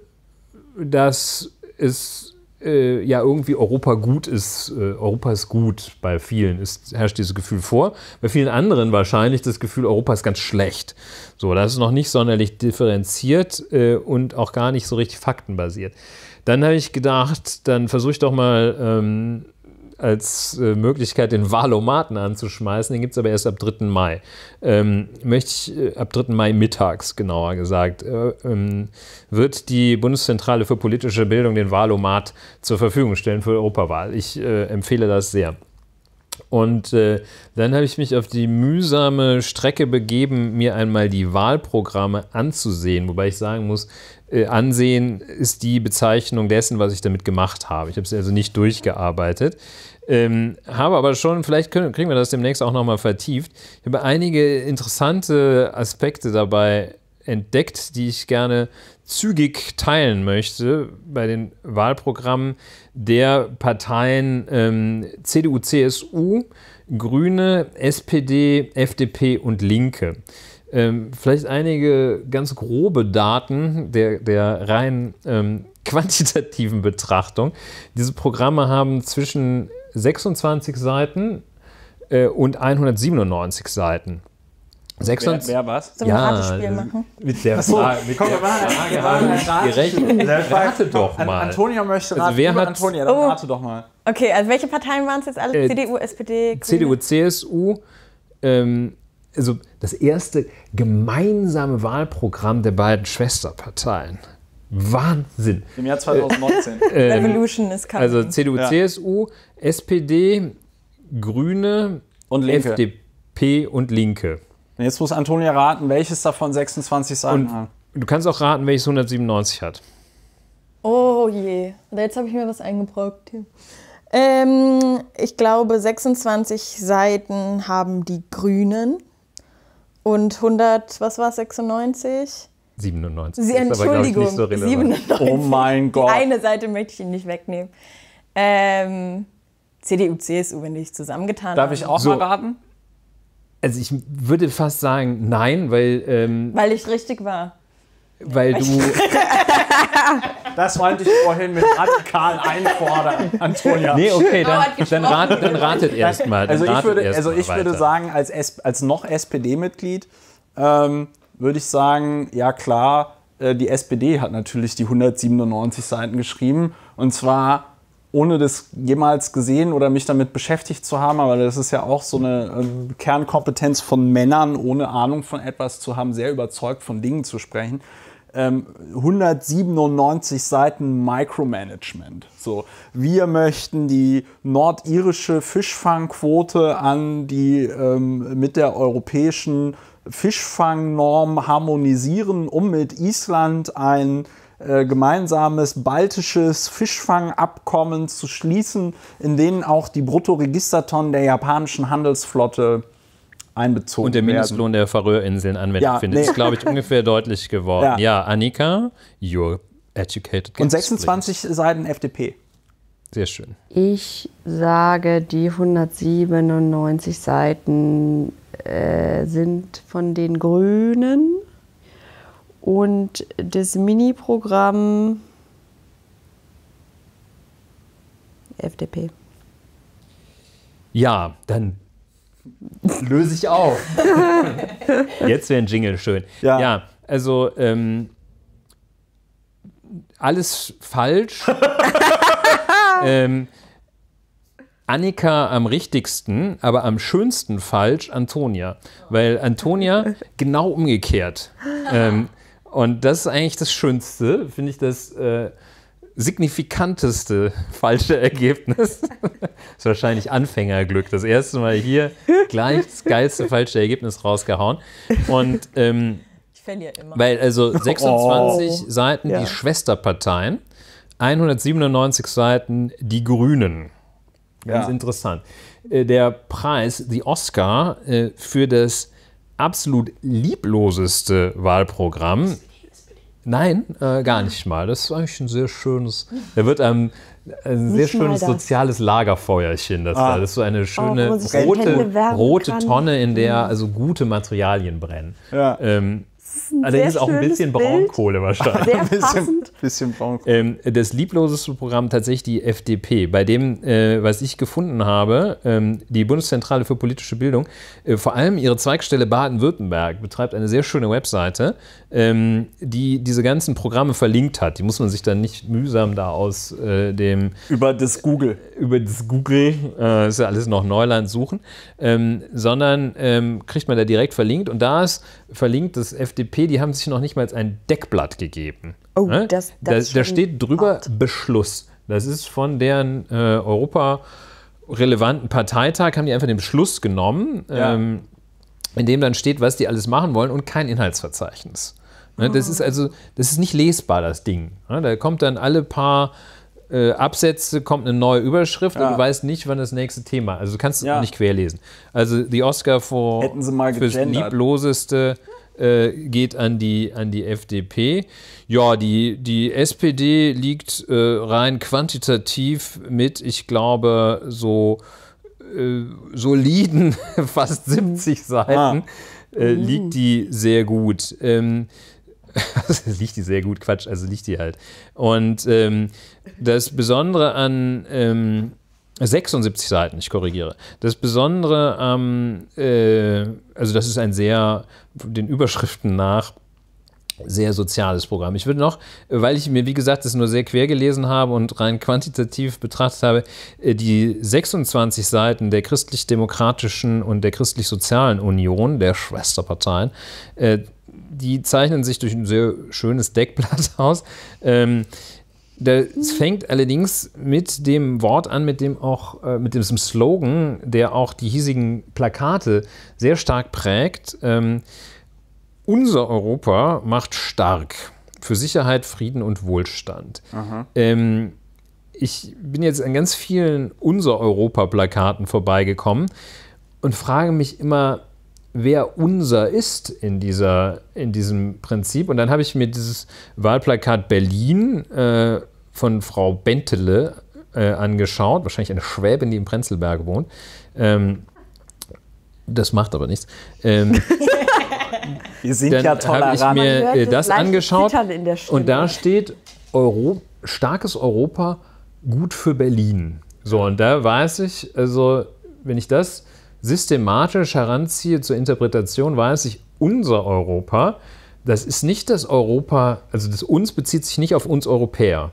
dass es äh, ja irgendwie Europa gut ist. Äh, Europa ist gut bei vielen, ist, herrscht dieses Gefühl vor. Bei vielen anderen wahrscheinlich das Gefühl, Europa ist ganz schlecht. So, das ist noch nicht sonderlich differenziert äh, und auch gar nicht so richtig faktenbasiert. Dann habe ich gedacht, dann versuche ich doch mal ähm, als äh, Möglichkeit den Wahlomaten anzuschmeißen. Den gibt es aber erst ab dritten Mai. Ähm, möchte ich äh, ab dritten Mai mittags, genauer gesagt, äh, ähm, wird die Bundeszentrale für politische Bildung den Wahlomat zur Verfügung stellen für die Europawahl. Ich äh, empfehle das sehr. Und äh, dann habe ich mich auf die mühsame Strecke begeben, mir einmal die Wahlprogramme anzusehen. Wobei ich sagen muss, äh, ansehen ist die Bezeichnung dessen, was ich damit gemacht habe. Ich habe es also nicht durchgearbeitet. Ähm, habe aber schon, vielleicht können, kriegen wir das demnächst auch nochmal vertieft. Ich habe einige interessante Aspekte dabei entdeckt, die ich gerne zügig teilen möchte bei den Wahlprogrammen der Parteien ähm, C D U C S U, Grüne, S P D, F D P und Linke. Ähm, vielleicht einige ganz grobe Daten der, der rein ähm, quantitativen Betrachtung. Diese Programme haben zwischen sechsundzwanzig Seiten äh, und hundertsiebenundneunzig Seiten. Wer, wer was? Sollen wir ein Ratespiel machen? Mit der Achso, Frage, mit komm, der wir machen Frage habe ich gerechnet. Rate doch An, mal. Antonia möchte raten. Also wer Liebe hat- Antonia, dann Oh. rate doch mal. Okay, also welche Parteien waren es jetzt alle? Äh, C D U, S P D, Grüne? C D U, C S U, ähm, also das erste gemeinsame Wahlprogramm der beiden Schwesterparteien. Wahnsinn. Im Jahr zweitausendneunzehn. Ähm, Revolution ist coming. also C D U, Ja. C S U, S P D, Grüne, Und Linke. F D P und Linke. Und jetzt muss Antonia raten, welches davon sechsundzwanzig Seiten Und hat. du kannst auch raten, welches hundertsiebenundneunzig hat. Oh je, jetzt habe ich mir was eingebrockt hier. Ähm, ich glaube, sechsundzwanzig Seiten haben die Grünen und hundert, was war es, sechsundneunzig? siebenundneunzig. Sie, Ist aber, glaub ich, Entschuldigung, nicht so relevant. siebenundneunzig. Oh mein Gott. Die eine Seite möchte ich Ihnen nicht wegnehmen. Ähm, C D U, C S U, wenn die sich zusammengetan Darf haben. ich auch So. mal raten? Also ich würde fast sagen, nein, weil, ähm, Weil ich richtig war. weil du... Das meinte ich vorhin mit radikal einfordern, Antonia. Nee, okay, dann, Dauert gesprochen. dann, ratet, dann ratet erst mal. Also ich würde, also ich würde sagen, als, S- als noch S P D-Mitglied ähm, würde ich sagen, ja klar, äh, die S P D hat natürlich die hundertsiebenundneunzig Seiten geschrieben. Und zwar ohne das jemals gesehen oder mich damit beschäftigt zu haben, aber das ist ja auch so eine ähm, Kernkompetenz von Männern, ohne Ahnung von etwas zu haben, sehr überzeugt von Dingen zu sprechen. Ähm, hundertsiebenundneunzig Seiten Micromanagement. So, wir möchten die nordirische Fischfangquote an die ähm, mit der europäischen Fischfangnorm harmonisieren, um mit Island ein äh, gemeinsames baltisches Fischfangabkommen zu schließen, in denen auch die Bruttoregistertonnen der japanischen Handelsflotte einbezogen und der werden. Mindestlohn der Färöerinseln Anwendung Ja, findet. nee. Ist, glaube ich, ungefähr deutlich geworden. Ja, Ja. ja, Annika, you're educated. Und sechsundzwanzig Seiten F D P. Sehr schön. Ich sage, die hundertsiebenundneunzig Seiten äh, sind von den Grünen und das Mini-Programm F D P. Ja, dann löse ich auf. Jetzt wäre ein Jingle schön. Ja. Ja, also ähm, alles falsch. ähm, Annika am richtigsten, aber am schönsten falsch Antonia. Weil Antonia genau umgekehrt. Ähm, und das ist eigentlich das Schönste, finde ich, das äh, signifikanteste falsche Ergebnis. Das ist wahrscheinlich Anfängerglück. Das erste Mal hier gleich das geilste falsche Ergebnis rausgehauen. Und ähm, Ich verliere immer. weil also sechsundzwanzig Oh. Seiten Ja. die Schwesterparteien, hundertsiebenundneunzig Seiten die Grünen. Ganz Ja. interessant. Äh, Der Preis, die Oscar, äh, für das absolut liebloseste Wahlprogramm. Nein, äh, gar nicht mal. Das ist eigentlich ein sehr schönes, da wird einem ein sehr Nicht mal schönes das. soziales Lagerfeuerchen. Das, Ah. da. Das ist so eine schöne wo man sich die Hände rote, wärmen rote kann. Tonne, in der also gute Materialien brennen. Ja. Ähm, ein allerdings sehr auch ein schönes bisschen Bild. Braunkohle wahrscheinlich. Sehr Ein bisschen, passend. bisschen braun. Ähm, das liebloseste Programm tatsächlich die F D P, bei dem, äh, was ich gefunden habe, ähm, die Bundeszentrale für politische Bildung, äh, vor allem ihre Zweigstelle Baden-Württemberg betreibt eine sehr schöne Webseite, ähm, die diese ganzen Programme verlinkt hat. Die muss man sich dann nicht mühsam da aus äh, dem Über das Google. über das Google, äh, ist ja alles noch Neuland suchen, ähm, sondern ähm, kriegt man da direkt verlinkt. Und da ist verlinkt, das F D P, die haben sich noch nicht mal ein Deckblatt gegeben. Oh, Ne? das- da, das ist da schon steht drüber hart. Beschluss. Das ist von deren äh, Europa-relevanten Parteitag, haben die einfach den Beschluss genommen, Ja. ähm, in dem dann steht, was die alles machen wollen und kein Inhaltsverzeichnis. Ne, das ist also, das ist nicht lesbar, das Ding. Ne, da kommt dann alle paar äh, Absätze, kommt eine neue Überschrift Ja. und du weißt nicht, wann das nächste Thema. Also du kannst es Ja. auch nicht querlesen. Also die Oscar for, Hätten sie mal fürs gegendert. Liebloseste äh, geht an die, an die F D P. Ja, die, die S P D liegt äh, rein quantitativ mit, ich glaube, so äh, soliden fast siebzig Seiten äh, liegt die sehr gut. Ähm, liegt die sehr gut, Quatsch, also liegt die halt. Und ähm, das Besondere an ähm, sechsundsiebzig Seiten, ich korrigiere. Das Besondere am, äh, also das ist ein sehr, den Überschriften nach, sehr soziales Programm. Ich würde noch, weil ich mir, wie gesagt, das nur sehr quer gelesen habe und rein quantitativ betrachtet habe, die sechsundzwanzig Seiten der Christlich-Demokratischen und der Christlich-Sozialen Union, der Schwesterparteien, äh, die zeichnen sich durch ein sehr schönes Deckblatt aus. Ähm, das fängt allerdings mit dem Wort an, mit dem auch, äh, mit diesem Slogan, der auch die hiesigen Plakate sehr stark prägt. Ähm, Unser Europa macht stark für Sicherheit, Frieden und Wohlstand. Ähm, ich bin jetzt an ganz vielen Unser Europa-Plakaten vorbeigekommen und frage mich immer, wer unser ist in, dieser, in diesem Prinzip. Und dann habe ich mir dieses Wahlplakat Berlin äh, von Frau Bentele äh, angeschaut, wahrscheinlich eine Schwäbin, die in Prenzlberg wohnt. Ähm, das macht aber nichts. Ähm, Wir sind Dann ja habe ich tolerant. mir Man hört äh, das das leichte angeschaut Zittern in der Stimme. und da steht Euro, starkes Europa, gut für Berlin. So, und da weiß ich, also wenn ich das systematisch heranziehe zur Interpretation, weiß ich, unser Europa, das ist nicht das Europa, also das uns bezieht sich nicht auf uns Europäer.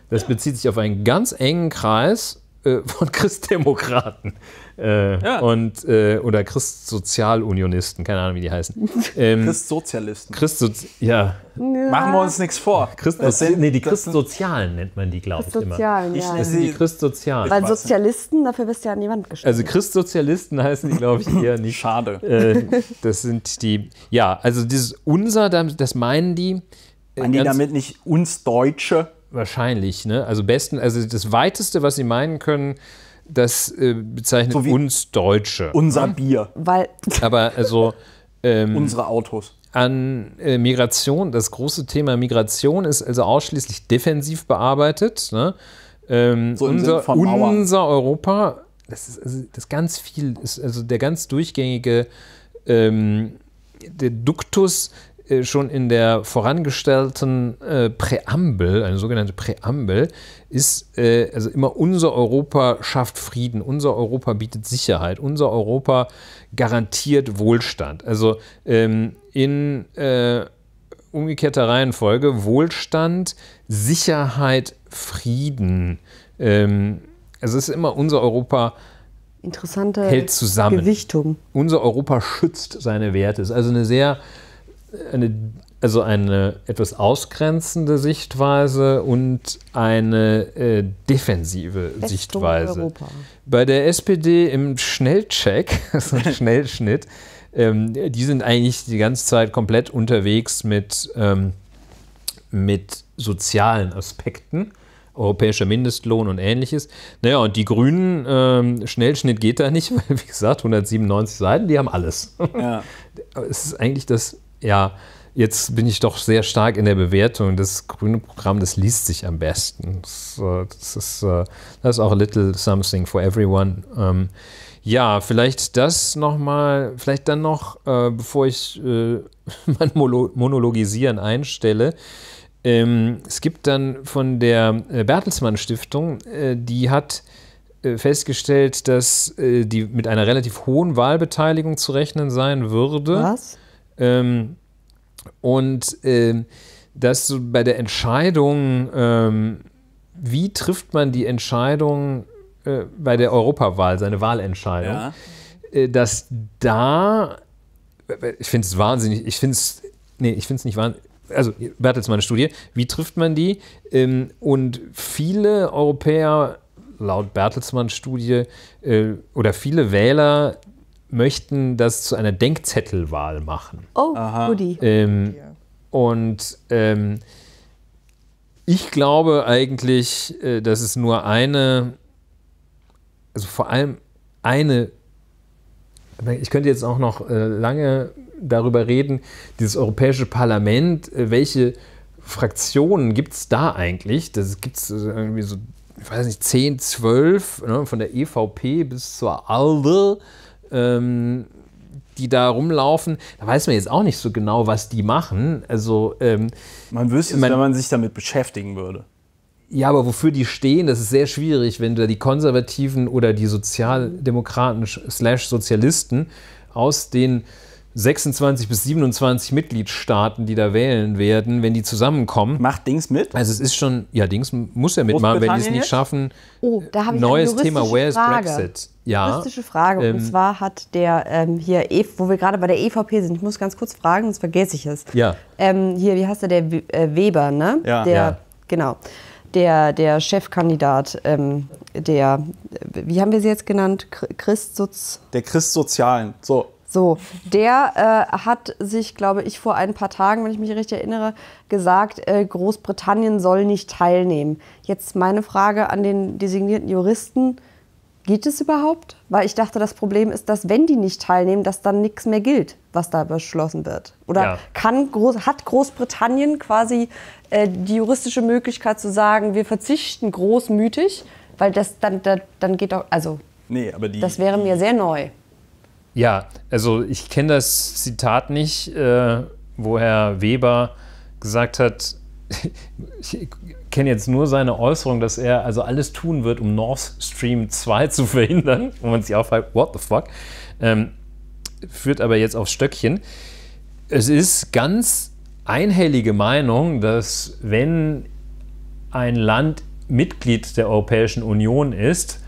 Das bezieht sich auf einen ganz engen Kreis äh, von Christdemokraten äh, Ja. und, äh, oder Christsozialunionisten, keine Ahnung, wie die heißen. Ähm, Christsozialisten. Christsozi ja, Machen wir uns nichts vor. Christ Das sind- nee, die das sind- Christsozialen nennt man die, glaube ich, immer. Christsozialen, Ich ja. Das sind die Christsozialen. Weil weiß nicht. Sozialisten, dafür bist du ja an die Wand gestellt. Also Christsozialisten heißen die, glaube ich, eher nicht. Schade. Äh, das sind die, ja, also dieses unser, das meinen die. äh, Meinen die ganz damit nicht uns Deutsche? wahrscheinlich, ne? Also besten, also das weiteste, was sie meinen können, das äh, bezeichnet So wie uns Deutsche. Unser Bier, Weil, Aber also ähm, unsere Autos. an äh, Migration, das große Thema Migration ist also ausschließlich defensiv bearbeitet. Ne? Ähm, So im unser, Sinne von Mauer. unser Europa, das ist also das ganz viel, ist also der ganz durchgängige ähm, der Duktus äh, schon in der vorangestellten äh, Präambel, eine sogenannte Präambel, ist äh, also immer unser Europa schafft Frieden, unser Europa bietet Sicherheit, unser Europa garantiert Wohlstand. Also ähm, in äh, umgekehrter Reihenfolge Wohlstand, Sicherheit, Frieden. Ähm, also es ist immer unser Europa interessante hält zusammen. Gewichtung. Unser Europa schützt seine Werte. Es ist also eine sehr, eine, also eine etwas ausgrenzende Sichtweise und eine äh, defensive Festung Sichtweise. Europa. Bei der S P D im Schnellcheck, also ein Schnellschnitt, ähm, die sind eigentlich die ganze Zeit komplett unterwegs mit, ähm, mit sozialen Aspekten. Europäischer Mindestlohn und ähnliches. Naja, und die Grünen, ähm, Schnellschnitt geht da nicht, weil, wie gesagt, hundertsiebenundneunzig Seiten, die haben alles. Ja. Aber es ist eigentlich das, ja, jetzt bin ich doch sehr stark in der Bewertung. Das grüne Programm, das liest sich am besten. Das, äh, das, ist, äh, das ist auch a little something for everyone. Ähm, ja, vielleicht das nochmal, vielleicht dann noch, äh, bevor ich äh, mein Molo- Monologisieren einstelle, Ähm, es gibt dann von der äh, Bertelsmann Stiftung, äh, die hat äh, festgestellt, dass äh, die mit einer relativ hohen Wahlbeteiligung zu rechnen sein würde. Was? Ähm, und ähm, dass so bei der Entscheidung, ähm, wie trifft man die Entscheidung äh, bei der Europawahl, seine Wahlentscheidung, Ja. äh, dass da, ich finde es wahnsinnig, ich finde es, nee, ich finde es nicht wahnsinnig, also Bertelsmann Studie, wie trifft man die? Ähm, und viele Europäer, laut Bertelsmann Studie, äh, oder viele Wähler möchten das zu einer Denkzettelwahl machen. Oh, Aha. goodie. Ähm, und ähm, ich glaube eigentlich, äh, dass es nur eine, also vor allem eine, ich könnte jetzt auch noch äh, lange darüber reden, dieses Europäische Parlament, äh, welche Fraktionen gibt es da eigentlich? Das gibt es irgendwie so, ich weiß nicht, zehn, zwölf, ne, von der E V P bis zur ALDE, ähm, die da rumlaufen. Da weiß man jetzt auch nicht so genau, was die machen. Also, ähm, Man wüsste es, Man- wenn man sich damit beschäftigen würde. ja, aber wofür die stehen, das ist sehr schwierig, wenn da die Konservativen oder die Sozialdemokraten slash Sozialisten aus den sechsundzwanzig bis siebenundzwanzig Mitgliedstaaten, die da wählen werden, wenn die zusammenkommen. Macht Dings mit? Also es ist schon, ja, Dings muss ja mitmachen, wenn die es Großbritannien nicht jetzt? schaffen. Oh, da habe ich Neues eine Thema, juristische where is Frage. Brexit? Ja, Juristische Frage. Ähm, Und zwar hat der ähm, hier, E- wo wir gerade bei der E V P sind, ich muss ganz kurz fragen, sonst vergesse ich es. ja. Ähm, hier, wie heißt der, der We- äh, Weber, ne? Ja. Der, Ja. Genau. Der, der Chefkandidat, ähm, der, wie haben wir sie jetzt genannt? Chr- Christsoz. Der Christsozialen. So. So, der äh, hat sich, glaube ich, vor ein paar Tagen, wenn ich mich richtig erinnere, gesagt, äh, Großbritannien soll nicht teilnehmen. Jetzt meine Frage an den designierten Juristen, geht es überhaupt? Weil ich dachte, das Problem ist, dass wenn die nicht teilnehmen, dass dann nichts mehr gilt, was da beschlossen wird. Oder Ja. kann Groß, hat Großbritannien quasi äh, die juristische Möglichkeit zu sagen, wir verzichten großmütig, weil das dann, dann, dann geht doch, also Nee, aber die. das wäre mir sehr neu. Ja, also ich kenne das Zitat nicht, äh, wo Herr Weber gesagt hat, ich kenne jetzt nur seine Äußerung, dass er also alles tun wird, um Nord Stream zwei zu verhindern, wo man sich auch fragt, what the fuck, ähm, führt aber jetzt aufs Stöckchen. Es ist ganz einhellige Meinung, dass wenn ein Land Mitglied der Europäischen Union ist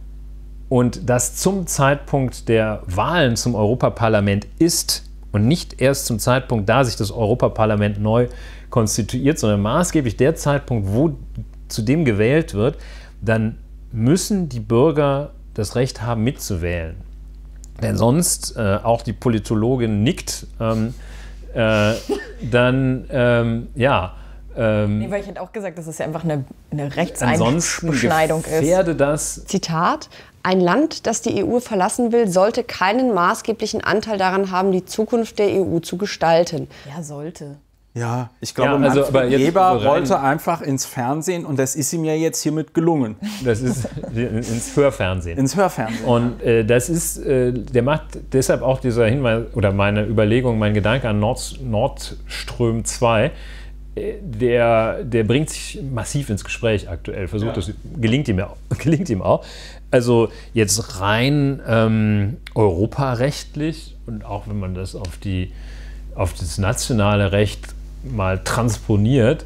und das zum Zeitpunkt der Wahlen zum Europaparlament ist und nicht erst zum Zeitpunkt, da sich das Europaparlament neu konstituiert, sondern maßgeblich der Zeitpunkt, wo zu dem gewählt wird, dann müssen die Bürger das Recht haben, mitzuwählen. Denn sonst, äh, auch die Politologin nickt, ähm, äh, dann, ähm, ja. Ähm, nee, weil ich hätte auch gesagt, dass es ja einfach eine, eine ansonsten Rechtseinbeschneidung ist. gefährde das. Zitat: Ein Land, das die E U verlassen will, sollte keinen maßgeblichen Anteil daran haben, die Zukunft der E U zu gestalten. Ja, sollte. Ja, ich glaube, Ja, also, aber Manfred jetzt Weber rein- wollte einfach ins Fernsehen und das ist ihm ja jetzt hiermit gelungen. Das ist ins Hörfernsehen. Ins Hörfernsehen. Und äh, das ist, äh, der macht deshalb auch dieser Hinweis oder meine Überlegung, mein Gedanke an Nord, Nordström zwei, äh, der, der bringt sich massiv ins Gespräch aktuell, versucht das, gelingt ihm, ja, gelingt ihm auch. Also jetzt rein ähm, europarechtlich und auch wenn man das auf, die, auf das nationale Recht mal transponiert,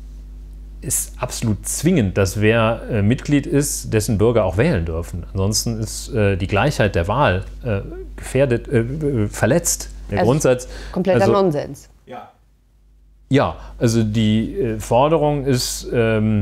ist absolut zwingend, dass wer äh, Mitglied ist, dessen Bürger auch wählen dürfen. Ansonsten ist äh, die Gleichheit der Wahl äh, gefährdet, äh, äh, verletzt. Der Also Grundsatz. Kompletter also, Nonsens. Ja. Ja, also die äh, Forderung ist ähm,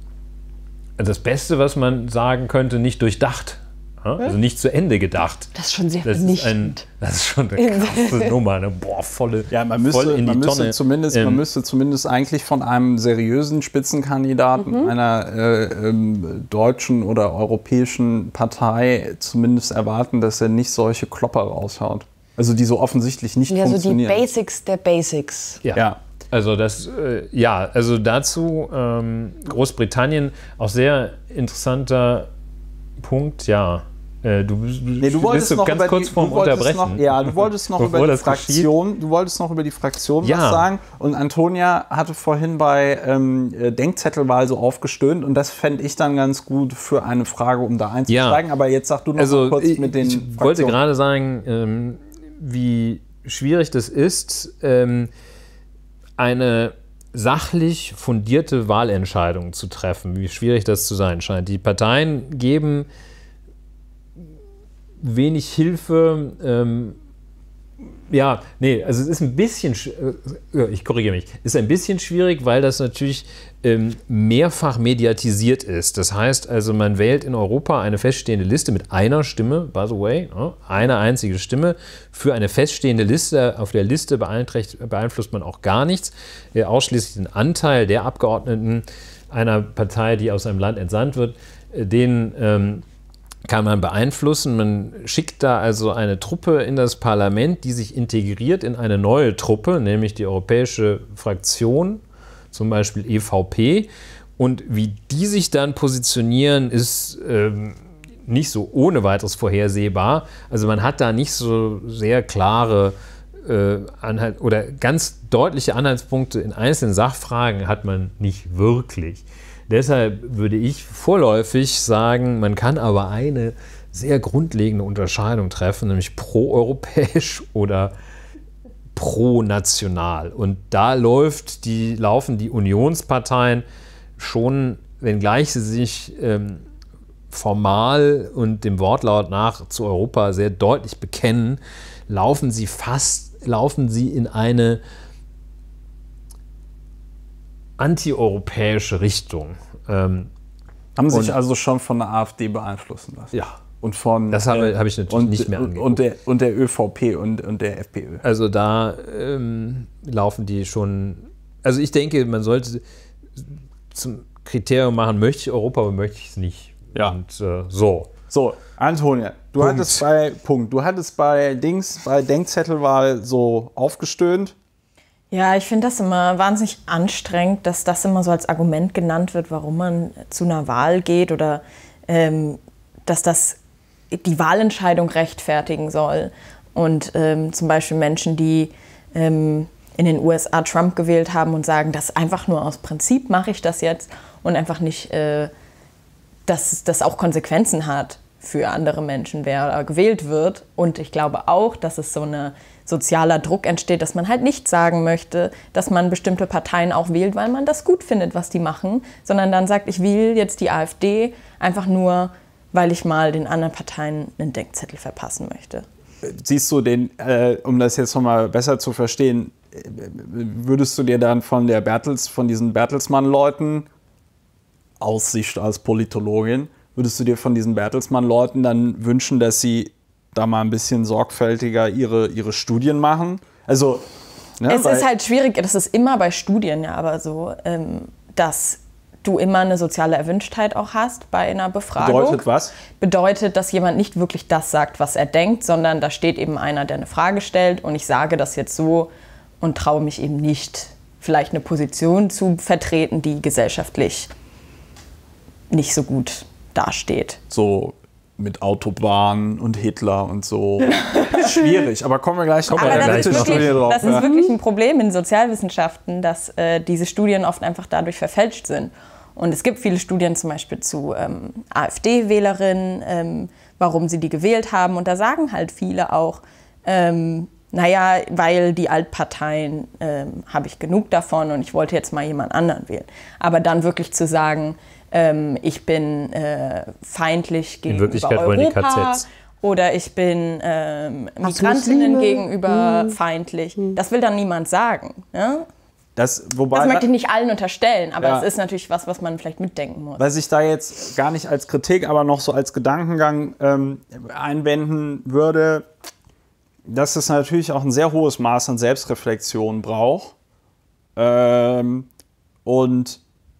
das Beste, was man sagen könnte, nicht durchdacht. Ja? Also nicht zu Ende gedacht. Das ist schon sehr Das ist, ein, vernichtend. das ist schon eine krasse Nummer, eine boah, volle, Ja, man voll müsste, in die man, müsste Tonne. zumindest, Ähm, man müsste zumindest eigentlich von einem seriösen Spitzenkandidaten einer äh, ähm, deutschen oder europäischen Partei zumindest erwarten, dass er nicht solche Klopper raushaut. Also die so offensichtlich nicht Ja, so die funktionieren. Basics der Basics. Ja. Ja. Also das, äh, ja, also dazu ähm, Großbritannien, auch sehr interessanter Punkt, ja. Äh, du, Nee, du wolltest bist noch ganz über kurz die, vorm du wolltest Unterbrechen. noch, ja, du wolltest noch Bevor über die das Fraktion, du wolltest noch über die Fraktion Ja. was sagen. Und Antonia hatte vorhin bei ähm, Denkzettelwahl so aufgestöhnt und das fände ich dann ganz gut für eine Frage, um da einzusteigen. Aber jetzt sag du noch Also mal kurz ich, mit den ich Fraktionen. wollte gerade sagen, ähm, wie schwierig das ist, ähm, eine sachlich fundierte Wahlentscheidung zu treffen, wie schwierig das zu sein scheint. Die Parteien geben wenig Hilfe. Ähm, ja, nee, also es ist ein bisschen, sch- äh, ich korrigiere mich, ist ein bisschen schwierig, weil das natürlich ähm, mehrfach mediatisiert ist. Das heißt also, man wählt in Europa eine feststehende Liste mit einer Stimme, by the way, ne, eine einzige Stimme für eine feststehende Liste. Auf der Liste beeinträcht- beeinflusst man auch gar nichts, äh, ausschließlich den Anteil der Abgeordneten einer Partei, die aus einem Land entsandt wird, äh, den ähm, kann man beeinflussen. Man schickt da also eine Truppe in das Parlament, die sich integriert in eine neue Truppe, nämlich die Europäische Fraktion, zum Beispiel E V P. Und wie die sich dann positionieren, ist ähm, nicht so ohne weiteres vorhersehbar. Also man hat da nicht so sehr klare äh, Anhalt oder ganz deutliche Anhaltspunkte in einzelnen Sachfragen hat man nicht wirklich. Deshalb würde ich vorläufig sagen, man kann aber eine sehr grundlegende Unterscheidung treffen, nämlich proeuropäisch oder pro-national. Und da läuft die, laufen die Unionsparteien schon, wenngleich sie sich ähm, formal und dem Wortlaut nach zu Europa sehr deutlich bekennen, laufen sie fast, laufen sie in eine antieuropäische Richtung. Ähm, Haben sich und- also schon von der AfD beeinflussen lassen. ja, Und von, Das habe- äh, habe ich natürlich und, nicht mehr und, angeguckt. und, der, und der ÖVP und, und der FPÖ. also da ähm, laufen die schon. Also ich denke, man sollte zum Kriterium machen, möchte ich Europa, aber möchte ich es nicht. Ja. Und äh, so. So, Antonia, du Punkt. hattest bei Punkt, du hattest bei Dings, bei Denkzettelwahl so aufgestöhnt. Ja, ich finde das immer wahnsinnig anstrengend, dass das immer so als Argument genannt wird, warum man zu einer Wahl geht oder ähm, dass das die Wahlentscheidung rechtfertigen soll. Und ähm, zum Beispiel Menschen, die ähm, in den U S A Trump gewählt haben und sagen, das einfach nur aus Prinzip mache ich das jetzt und einfach nicht, äh, dass das auch Konsequenzen hat für andere Menschen, wer gewählt wird. Und ich glaube auch, dass es so ein sozialer Druck entsteht, dass man halt nicht sagen möchte, dass man bestimmte Parteien auch wählt, weil man das gut findet, was die machen, sondern dann sagt, ich wähle jetzt die AfD einfach nur, weil ich mal den anderen Parteien einen Denkzettel verpassen möchte. Siehst du den, äh, um das jetzt nochmal besser zu verstehen, würdest du dir dann von der Bertels, von diesen Bertelsmann-Leuten, Aussicht als Politologin, würdest du dir von diesen Bertelsmann-Leuten dann wünschen, dass sie da mal ein bisschen sorgfältiger ihre, ihre Studien machen? Also, ne, es ist halt schwierig, das ist immer bei Studien ja aber so, ähm, dass du immer eine soziale Erwünschtheit auch hast bei einer Befragung. Bedeutet was? Bedeutet, dass jemand nicht wirklich das sagt, was er denkt, sondern da steht eben einer, der eine Frage stellt und ich sage das jetzt so und traue mich eben nicht, vielleicht eine Position zu vertreten, die gesellschaftlich nicht so gut dasteht. So mit Autobahnen und Hitler und so. Schwierig, aber kommen wir gleich, kommen wir gleich noch wirklich, drauf. Das ist wirklich ein Problem in Sozialwissenschaften, dass äh, diese Studien oft einfach dadurch verfälscht sind. Und es gibt viele Studien zum Beispiel zu ähm, AfD-Wählerinnen, ähm, warum sie die gewählt haben. Und da sagen halt viele auch, ähm, naja, weil die Altparteien ähm, habe ich genug davon und ich wollte jetzt mal jemand anderen wählen. Aber dann wirklich zu sagen, ähm, ich bin äh, feindlich gegenüber In Wirklichkeit Europa wollen die K Zs. Oder ich bin ähm, Migrantinnen gegenüber hm. feindlich. Das will dann niemand sagen. Ja? Das, wobei, das möchte ich nicht allen unterstellen, aber ja. es ist natürlich was, was man vielleicht mitdenken muss. Was ich da jetzt gar nicht als Kritik, aber noch so als Gedankengang ähm, einwenden würde, dass es natürlich auch ein sehr hohes Maß an Selbstreflexion braucht. Ähm, und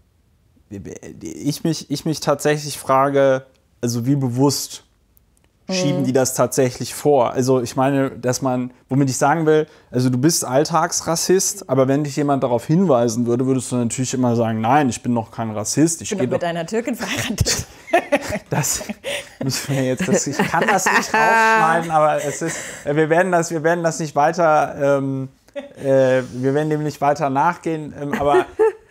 ich mich, ich mich tatsächlich frage, also wie bewusst schieben die das tatsächlich vor? Also ich meine, dass man, womit ich sagen will, also du bist Alltagsrassist, aber wenn dich jemand darauf hinweisen würde, würdest du natürlich immer sagen, nein, ich bin noch kein Rassist. Ich bin bin doch mit einer Türkin verheiratet. Das müssen wir jetzt, das, ich kann das nicht rausschneiden, aber es ist, wir werden das, wir werden das nicht weiter, ähm, äh, wir werden dem nicht weiter nachgehen, ähm, aber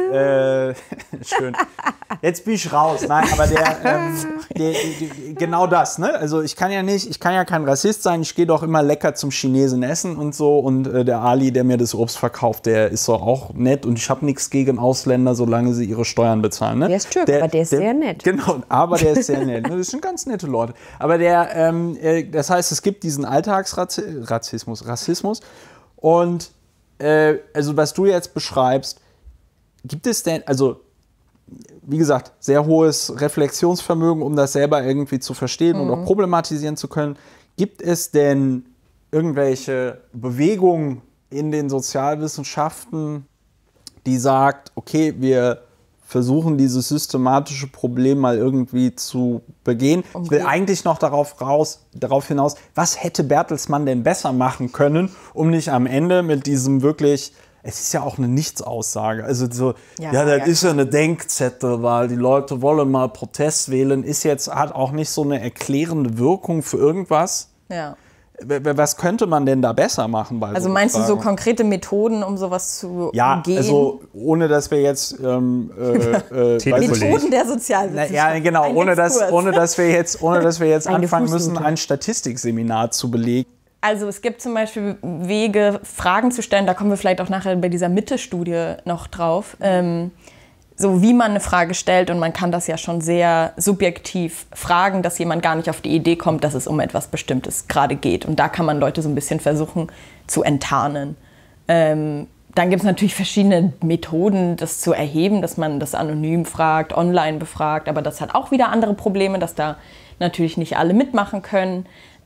Äh, schön. Jetzt bin ich raus. Nein, aber der, ähm, der, der, genau das, ne? Also ich kann ja nicht, ich kann ja kein Rassist sein, ich gehe doch immer lecker zum Chinesen essen und so und äh, der Ali, der mir das Obst verkauft, der ist doch auch nett und ich habe nichts gegen Ausländer, solange sie ihre Steuern bezahlen, ne? Der ist Türk, aber der ist der, sehr nett. Genau, aber der ist sehr nett. Das sind ganz nette Leute. Aber der, ähm, äh, das heißt, es gibt diesen Alltagsrassismus, Rassismus und äh, also was du jetzt beschreibst, gibt es denn, also wie gesagt, sehr hohes Reflexionsvermögen, um das selber irgendwie zu verstehen mhm. und auch problematisieren zu können. Gibt es denn irgendwelche Bewegungen in den Sozialwissenschaften, die sagt, okay, wir versuchen dieses systematische Problem mal irgendwie zu begehen? Okay. Ich will eigentlich noch darauf, raus, darauf hinaus, was hätte Bertelsmann denn besser machen können, um nicht am Ende mit diesem wirklich... Es ist ja auch eine Nichtsaussage. Also so, ja, ja das ja, ist ja eine Denkzettel, weil die Leute wollen mal Protest wählen, ist jetzt, hat auch nicht so eine erklärende Wirkung für irgendwas. Ja. Was könnte man denn da besser machen? Bei also so meinst Fragen? du so konkrete Methoden, um sowas zu ja, umgehen? Ja, also ohne dass wir jetzt ähm, äh, äh, Methoden der Sozialwissenschaft. Ja, genau, Ein ohne dass, ohne dass wir jetzt, ohne dass wir jetzt anfangen Fußnote. müssen, ein Statistikseminar zu belegen. Also es gibt zum Beispiel Wege, Fragen zu stellen, da kommen wir vielleicht auch nachher bei dieser Mitte-Studie noch drauf, ähm, so wie man eine Frage stellt und man kann das ja schon sehr subjektiv fragen, dass jemand gar nicht auf die Idee kommt, dass es um etwas Bestimmtes gerade geht. Und da kann man Leute so ein bisschen versuchen zu enttarnen. Ähm, dann gibt es natürlich verschiedene Methoden, das zu erheben, dass man das anonym fragt, online befragt, aber das hat auch wieder andere Probleme, dass da natürlich nicht alle mitmachen können.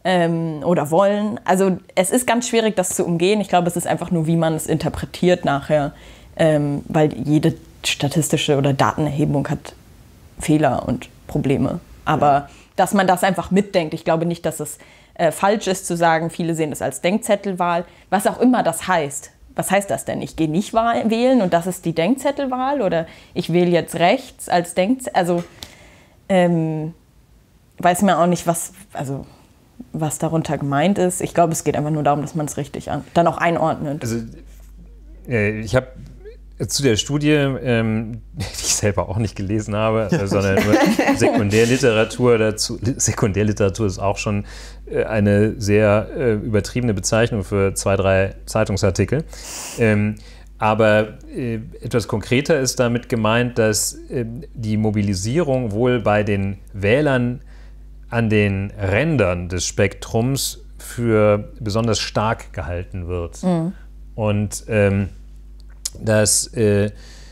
Oder wollen. Also es ist ganz schwierig, das zu umgehen. Ich glaube, es ist einfach nur, wie man es interpretiert nachher, ähm, weil jede statistische oder Datenerhebung hat Fehler und Probleme. Aber dass man das einfach mitdenkt. Ich glaube nicht, dass es äh, falsch ist zu sagen, viele sehen es als Denkzettelwahl, was auch immer das heißt. Was heißt das denn? Ich gehe nicht wählen und das ist die Denkzettelwahl oder ich wähle jetzt rechts als Denkzettel. Also ähm, weiß mir auch nicht, was... Also, was darunter gemeint ist. Ich glaube, es geht einfach nur darum, dass man es richtig an, dann auch einordnet. Also äh, ich habe zu der Studie, ähm, die ich selber auch nicht gelesen habe, äh, sondern nur Sekundärliteratur dazu. Sekundärliteratur ist auch schon äh, eine sehr äh, übertriebene Bezeichnung für zwei, drei Zeitungsartikel. Ähm, aber äh, etwas konkreter ist damit gemeint, dass äh, die Mobilisierung wohl bei den Wählern an den Rändern des Spektrums für besonders stark gehalten wird. Mhm. Und ähm, dass äh,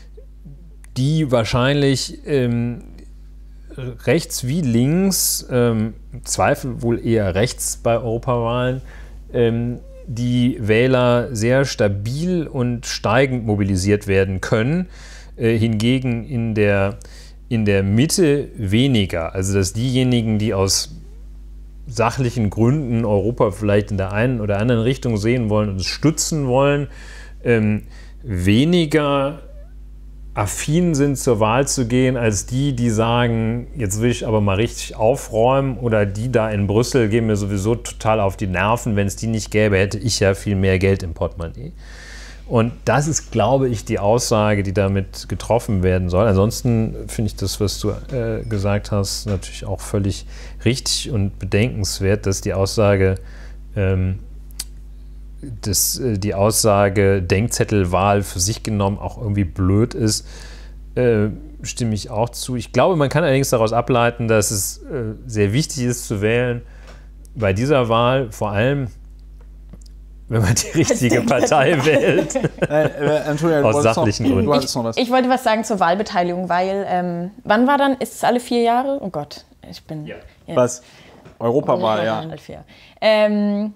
die wahrscheinlich ähm, rechts wie links, ähm, im Zweifel wohl eher rechts bei Europawahlen, ähm, die Wähler sehr stabil und steigend mobilisiert werden können, äh, hingegen in der, in der Mitte weniger. Also dass diejenigen, die aus sachlichen Gründen Europa vielleicht in der einen oder anderen Richtung sehen wollen und es stützen wollen, ähm, weniger affin sind, zur Wahl zu gehen, als die, die sagen, jetzt will ich aber mal richtig aufräumen, oder die da in Brüssel gehen mir sowieso total auf die Nerven. Wenn es die nicht gäbe, hätte ich ja viel mehr Geld im Portemonnaie. Und das ist, glaube ich, die Aussage, die damit getroffen werden soll. Ansonsten finde ich das, was du äh, gesagt hast, natürlich auch völlig richtig und bedenkenswert, dass die Aussage ähm, dass die Aussage Denkzettelwahl für sich genommen auch irgendwie blöd ist, äh, stimme ich auch zu. Ich glaube, man kann allerdings daraus ableiten, dass es äh, sehr wichtig ist zu wählen, bei dieser Wahl vor allem, wenn man die richtige Partei wählt. Äh, äh, Entschuldigung, aus sachlichen Gründen. Ich, ich wollte was sagen zur Wahlbeteiligung, weil, ähm, wann war dann, ist es alle vier Jahre? Oh Gott, ich bin... Ja. Ja. Was? Europawahl, ja. Ähm,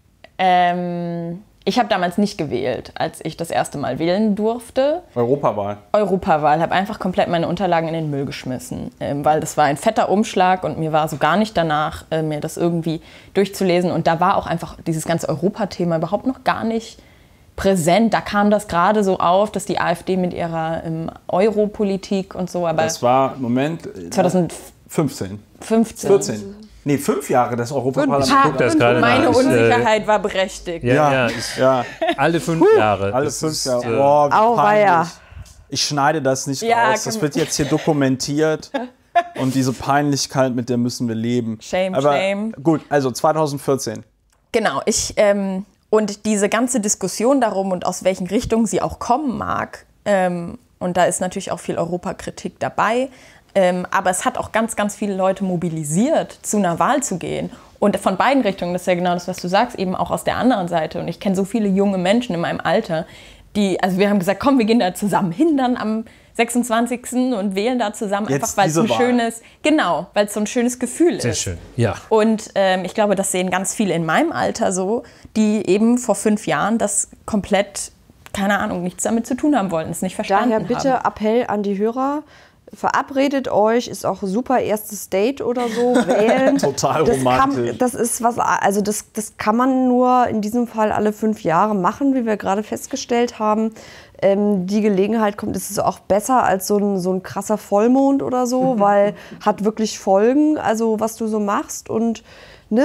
ähm, ich habe damals nicht gewählt, als ich das erste Mal wählen durfte. Europawahl? Europawahl. Habe einfach komplett meine Unterlagen in den Müll geschmissen, ähm, weil das war ein fetter Umschlag und mir war so gar nicht danach, äh, mir das irgendwie durchzulesen. Und da war auch einfach dieses ganze Europathema überhaupt noch gar nicht präsent. Da kam das gerade so auf, dass die AfD mit ihrer ähm, Europolitik und so, aber... Das war, Moment... zwanzig fünfzehn. fünfzehn. vierzehn. Nee, fünf Jahre das Europaparlament. Ich guck das gerade Meine nach. Unsicherheit war berechtigt. Ja, ja, Ja, ich, ja. alle fünf Jahre. Alle Das fünf ist, Jahre. äh, Oh, wie Auweia. peinlich. Ich schneide das nicht Ja, raus. Das komm. wird jetzt hier dokumentiert. Und diese Peinlichkeit, mit der müssen wir leben. Shame, Aber shame. gut, also zwanzig vierzehn. Genau, ich, ähm, und diese ganze Diskussion darum und aus welchen Richtungen sie auch kommen mag, ähm, und da ist natürlich auch viel Europakritik dabei, ähm, aber es hat auch ganz, ganz viele Leute mobilisiert, zu einer Wahl zu gehen. Und von beiden Richtungen, das ist ja genau das, was du sagst, eben auch aus der anderen Seite. Und ich kenne so viele junge Menschen in meinem Alter, die, also wir haben gesagt, komm, wir gehen da zusammen hin dann am sechsundzwanzigsten und wählen da zusammen, Jetzt einfach weil es so ein diese Wahl. schönes, genau, weil es so ein schönes Gefühl sehr ist. schön, ja. Und ähm, ich glaube, das sehen ganz viele in meinem Alter so, die eben vor fünf Jahren das komplett, keine Ahnung, nichts damit zu tun haben wollten, es nicht verstanden Daher bitte haben. Appell an die Hörer. Verabredet euch, ist auch ein super erstes Date oder so, wählen. Total das romantisch. Kann, das ist was, also das, das kann man nur in diesem Fall alle fünf Jahre machen, wie wir gerade festgestellt haben. Ähm, die Gelegenheit kommt, es ist auch besser als so ein, so ein krasser Vollmond oder so, weil hat wirklich Folgen, also was du so machst und, ne?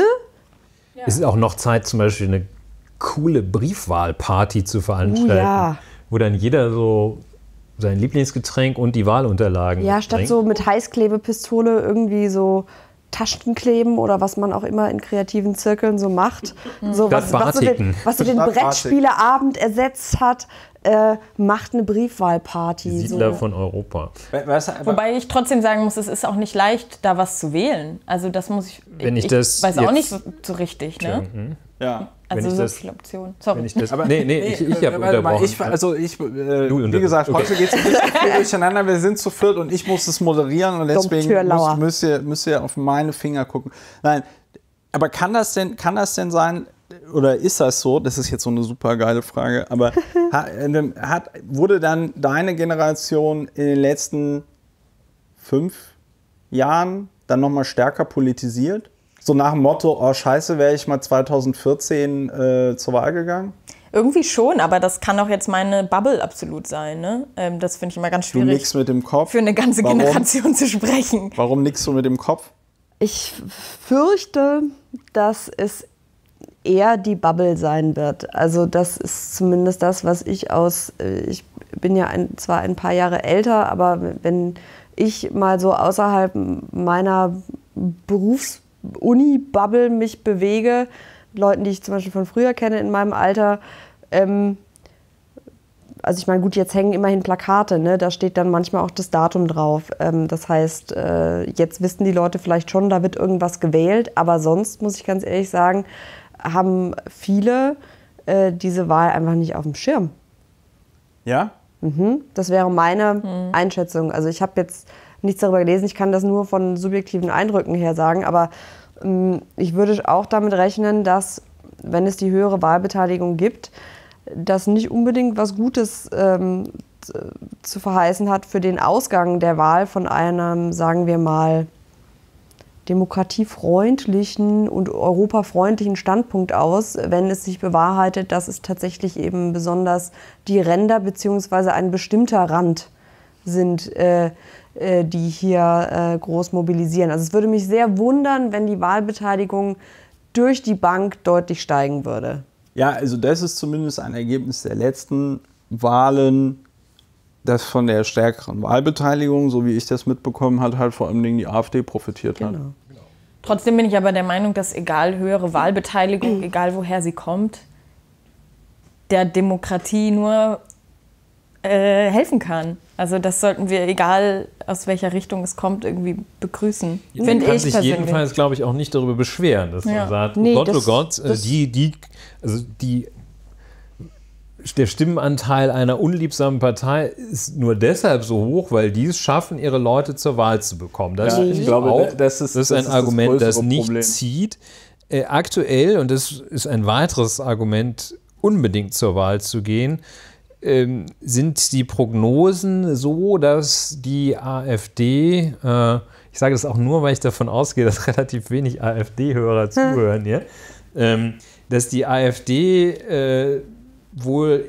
Ja. Es ist auch noch Zeit, zum Beispiel eine coole Briefwahlparty zu veranstalten, Uh, ja. wo dann jeder so sein Lieblingsgetränk und die Wahlunterlagen Ja, statt bringt. so mit Heißklebepistole irgendwie so Taschen kleben oder was man auch immer in kreativen Zirkeln so macht. So, was, was, so den, was so den Statt Brettspieleabend ersetzt hat, äh, macht eine Briefwahlparty. Siedler So. von Europa. Weißt du, aber- Wobei ich trotzdem sagen muss, es ist auch nicht leicht, da was zu wählen. Also das muss ich, Wenn ich das weiß auch jetzt- nicht so, so richtig, ne? ja. Also Wenn ich so das- viele Optionen. Sorry. Wenn ich das, nee, nee, ich, ich habe warte mal, unterbrochen. ich, also ich, äh, Du wie unter- gesagt, okay. heute geht es ein bisschen viel durcheinander. Wir sind zu viert und ich muss es moderieren und deswegen Dompteurlauer. müsst, müsst, ihr, müsst ihr auf meine Finger gucken. Nein, aber kann das denn, kann das denn sein, oder ist das so, das ist jetzt so eine super geile Frage, aber hat, hat, wurde dann deine Generation in den letzten fünf Jahren dann nochmal stärker politisiert? So nach dem Motto, oh scheiße, wäre ich mal zwanzig vierzehn äh, zur Wahl gegangen? Irgendwie schon, aber das kann auch jetzt meine Bubble absolut sein. Ne? Ähm, das finde ich immer ganz Du schwierig, nix mit dem Kopf. für eine ganze Warum? Generation zu sprechen. Warum nix du mit dem Kopf? Ich fürchte, dass es eher die Bubble sein wird. Also das ist zumindest das, was ich aus, äh, ich bin ja ein, zwar ein paar Jahre älter, aber wenn ich mal so außerhalb meiner Berufs-Uni-Bubble mich bewege, Leuten, die ich zum Beispiel von früher kenne in meinem Alter, ähm, also ich meine, gut, jetzt hängen immerhin Plakate, ne? Da steht dann manchmal auch das Datum drauf. Ähm, das heißt, äh, jetzt wissen die Leute vielleicht schon, da wird irgendwas gewählt, aber sonst, muss ich ganz ehrlich sagen, haben viele äh, diese Wahl einfach nicht auf dem Schirm. Ja? Mhm. Das wäre meine mhm. Einschätzung. Also ich habe jetzt nichts darüber gelesen, ich kann das nur von subjektiven Eindrücken her sagen, aber ähm, ich würde auch damit rechnen, dass, wenn es die höhere Wahlbeteiligung gibt, das nicht unbedingt was Gutes ähm, zu verheißen hat für den Ausgang der Wahl von einem, sagen wir mal, demokratiefreundlichen und europafreundlichen Standpunkt aus, wenn es sich bewahrheitet, dass es tatsächlich eben besonders die Ränder bzw. ein bestimmter Rand sind, äh, äh, die hier äh, groß mobilisieren. Also es würde mich sehr wundern, wenn die Wahlbeteiligung durch die Bank deutlich steigen würde. Ja, also das ist zumindest ein Ergebnis der letzten Wahlen, das von der stärkeren Wahlbeteiligung, so wie ich das mitbekommen habe, halt vor allem die AfD profitiert genau. hat. Trotzdem bin ich aber der Meinung, dass egal höhere Wahlbeteiligung, egal woher sie kommt, der Demokratie nur äh, helfen kann. Also das sollten wir, egal aus welcher Richtung es kommt, irgendwie begrüßen. Man Finde kann ich sich persönlich. jedenfalls, glaube ich, auch nicht darüber beschweren, dass Ja. man sagt, Nee, oh Gott, das- oh Gott, äh, das- die, die, also die, der Stimmenanteil einer unliebsamen Partei ist nur deshalb so hoch, weil die es schaffen, ihre Leute zur Wahl zu bekommen. Das Ja, finde ich ich glaube, auch, das ist- das ist das ein ist das Argument, das größere nicht Problem. zieht. Äh, aktuell, und das ist ein weiteres Argument, unbedingt zur Wahl zu gehen, ähm, sind die Prognosen so, dass die AfD, äh, ich sage das auch nur, weil ich davon ausgehe, dass relativ wenig AfD-Hörer zuhören, ja? ähm, dass die AfD äh, wohl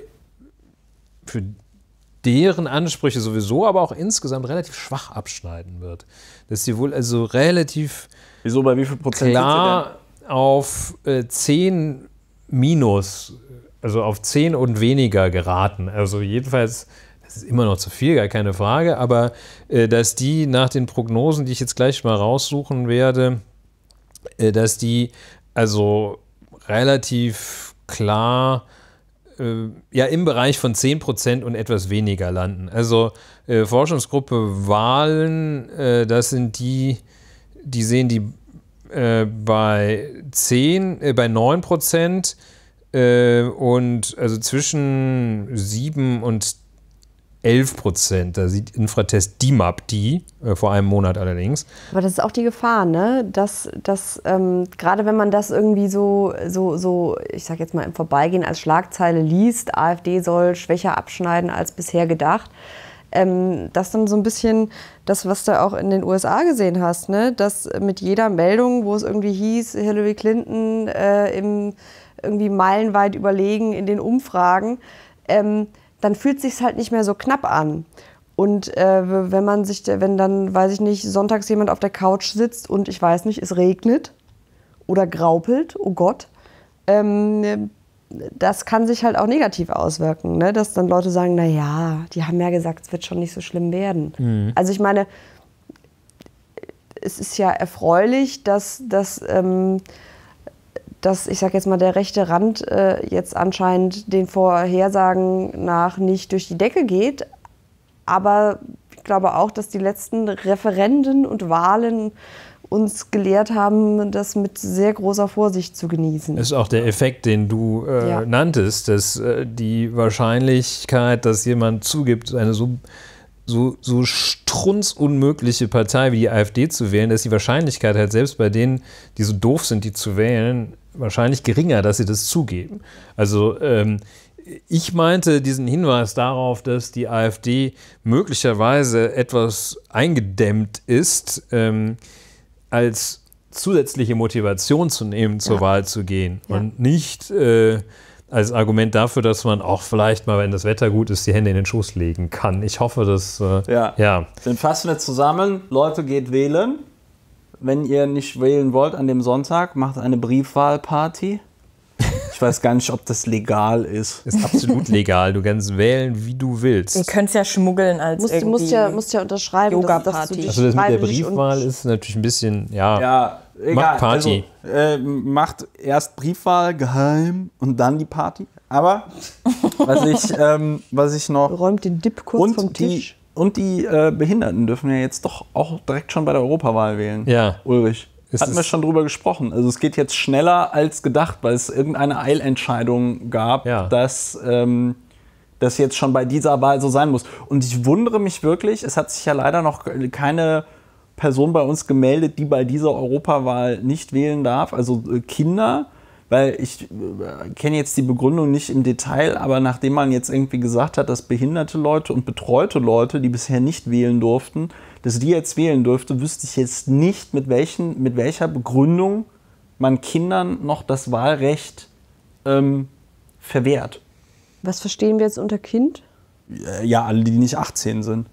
für deren Ansprüche sowieso, aber auch insgesamt relativ schwach abschneiden wird. Dass sie wohl also relativ Wieso, bei wie viel Prozent klar auf äh, zehn minus, also auf zehn und weniger geraten. Also jedenfalls, das ist immer noch zu viel, gar keine Frage, aber äh, dass die nach den Prognosen, die ich jetzt gleich mal raussuchen werde, äh, dass die also relativ klar äh, ja im Bereich von zehn Prozent und etwas weniger landen. Also äh, Forschungsgruppe Wahlen, äh, das sind die, die sehen die äh, bei zehn, äh, bei neun Prozent äh, und also zwischen sieben und elf Prozent. Da sieht Infratest D I M A P die, äh, vor einem Monat allerdings. Aber das ist auch die Gefahr, ne? Dass, dass ähm, gerade wenn man das irgendwie so, so, so, ich sag jetzt mal im Vorbeigehen als Schlagzeile liest, AfD soll schwächer abschneiden als bisher gedacht, ähm, dass dann so ein bisschen das, was du auch in den U S A gesehen hast, ne? Dass mit jeder Meldung, wo es irgendwie hieß, Hillary Clinton äh, im, irgendwie meilenweit überlegen in den Umfragen, ähm, dann fühlt es sich halt nicht mehr so knapp an. Und äh, wenn man sich, wenn dann, weiß ich nicht, sonntags jemand auf der Couch sitzt und ich weiß nicht, es regnet oder graupelt, oh Gott, ähm, das kann sich halt auch negativ auswirken, ne? Dass dann Leute sagen, na ja, die haben ja gesagt, es wird schon nicht so schlimm werden. Mhm. Also ich meine, es ist ja erfreulich, dass, dass ähm, dass, ich sage jetzt mal, der rechte Rand äh, jetzt anscheinend den Vorhersagen nach nicht durch die Decke geht. Aber ich glaube auch, dass die letzten Referenden und Wahlen uns gelehrt haben, das mit sehr großer Vorsicht zu genießen. Das ist auch der Effekt, den du äh, Ja. nanntest, dass äh, die Wahrscheinlichkeit, dass jemand zugibt, eine so, so, so strunzunmögliche Partei wie die AfD zu wählen, dass die Wahrscheinlichkeit halt selbst bei denen, die so doof sind, die zu wählen, wahrscheinlich geringer, dass sie das zugeben. Also ähm, ich meinte diesen Hinweis darauf, dass die AfD möglicherweise etwas eingedämmt ist, ähm, als zusätzliche Motivation zu nehmen, zur Ja. Wahl zu gehen Ja. und nicht äh, als Argument dafür, dass man auch vielleicht mal, wenn das Wetter gut ist, die Hände in den Schoß legen kann. Ich hoffe, dass äh, Ja. ja. Dann fassen wir zusammen. Leute, geht wählen. Wenn ihr nicht wählen wollt an dem Sonntag, macht eine Briefwahlparty. Ich weiß gar nicht, ob das legal ist. Ist absolut legal. Du kannst wählen, wie du willst. Ihr könnt es ja schmuggeln als Musst, irgendwie musst, ja, musst ja unterschreiben, dass, dass Yoga-Party. du dich Also das mit der freiwillig Briefwahl und- ist natürlich ein bisschen, ja, Ja, egal. Macht Party. Also, äh, macht erst Briefwahl geheim und dann die Party. Aber was ich, ähm, was ich noch... räumt den Dip kurz vom Und die, Tisch. und die äh, Behinderten dürfen ja jetzt doch auch direkt schon bei der Europawahl wählen. Ja. Ulrich. Ist Hatten wir es- schon drüber gesprochen. Also es geht jetzt schneller als gedacht, weil es irgendeine Eilentscheidung gab, Ja. dass ähm, das jetzt schon bei dieser Wahl so sein muss. Und ich wundere mich wirklich, es hat sich ja leider noch keine Person bei uns gemeldet, die bei dieser Europawahl nicht wählen darf, also äh, Kinder. Weil ich äh, kenne jetzt die Begründung nicht im Detail, aber nachdem man jetzt irgendwie gesagt hat, dass behinderte Leute und betreute Leute, die bisher nicht wählen durften, dass die jetzt wählen dürfte, wüsste ich jetzt nicht, mit, welchen, mit welcher Begründung man Kindern noch das Wahlrecht ähm, verwehrt. Was verstehen wir jetzt unter Kind? Äh, Ja, alle, die nicht achtzehn sind.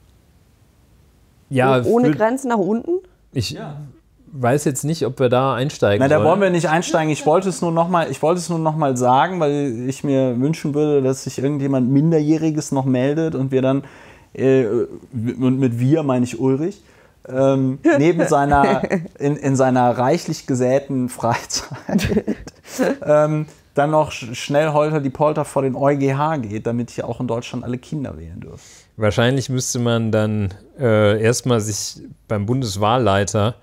ja Oh, Ohne für- Grenzen nach unten? ich weiß jetzt nicht, ob wir da einsteigen Nein, da sollen. wollen wir nicht einsteigen. Ich wollte es nur noch mal, ich wollte es nur noch mal sagen, weil ich mir wünschen würde, dass sich irgendjemand Minderjähriges noch meldet und wir dann, äh, und mit wir meine ich Ulrich, ähm, neben seiner, in, in seiner reichlich gesäten Freizeit ähm, dann noch sch- schnell holter die Polter vor den EuGH geht, damit hier auch in Deutschland alle Kinder wählen dürfen. Wahrscheinlich müsste man dann äh, erstmal sich beim Bundeswahlleiter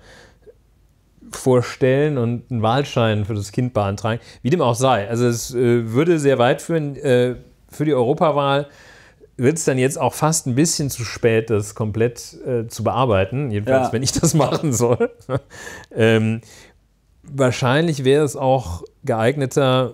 vorstellen und einen Wahlschein für das Kind beantragen. Wie dem auch sei. Also es äh, würde sehr weit führen. Äh, für die Europawahl wird es dann jetzt auch fast ein bisschen zu spät, das komplett äh, zu bearbeiten. Jedenfalls, Ja. wenn ich das machen soll. ähm, wahrscheinlich wäre es auch geeigneter,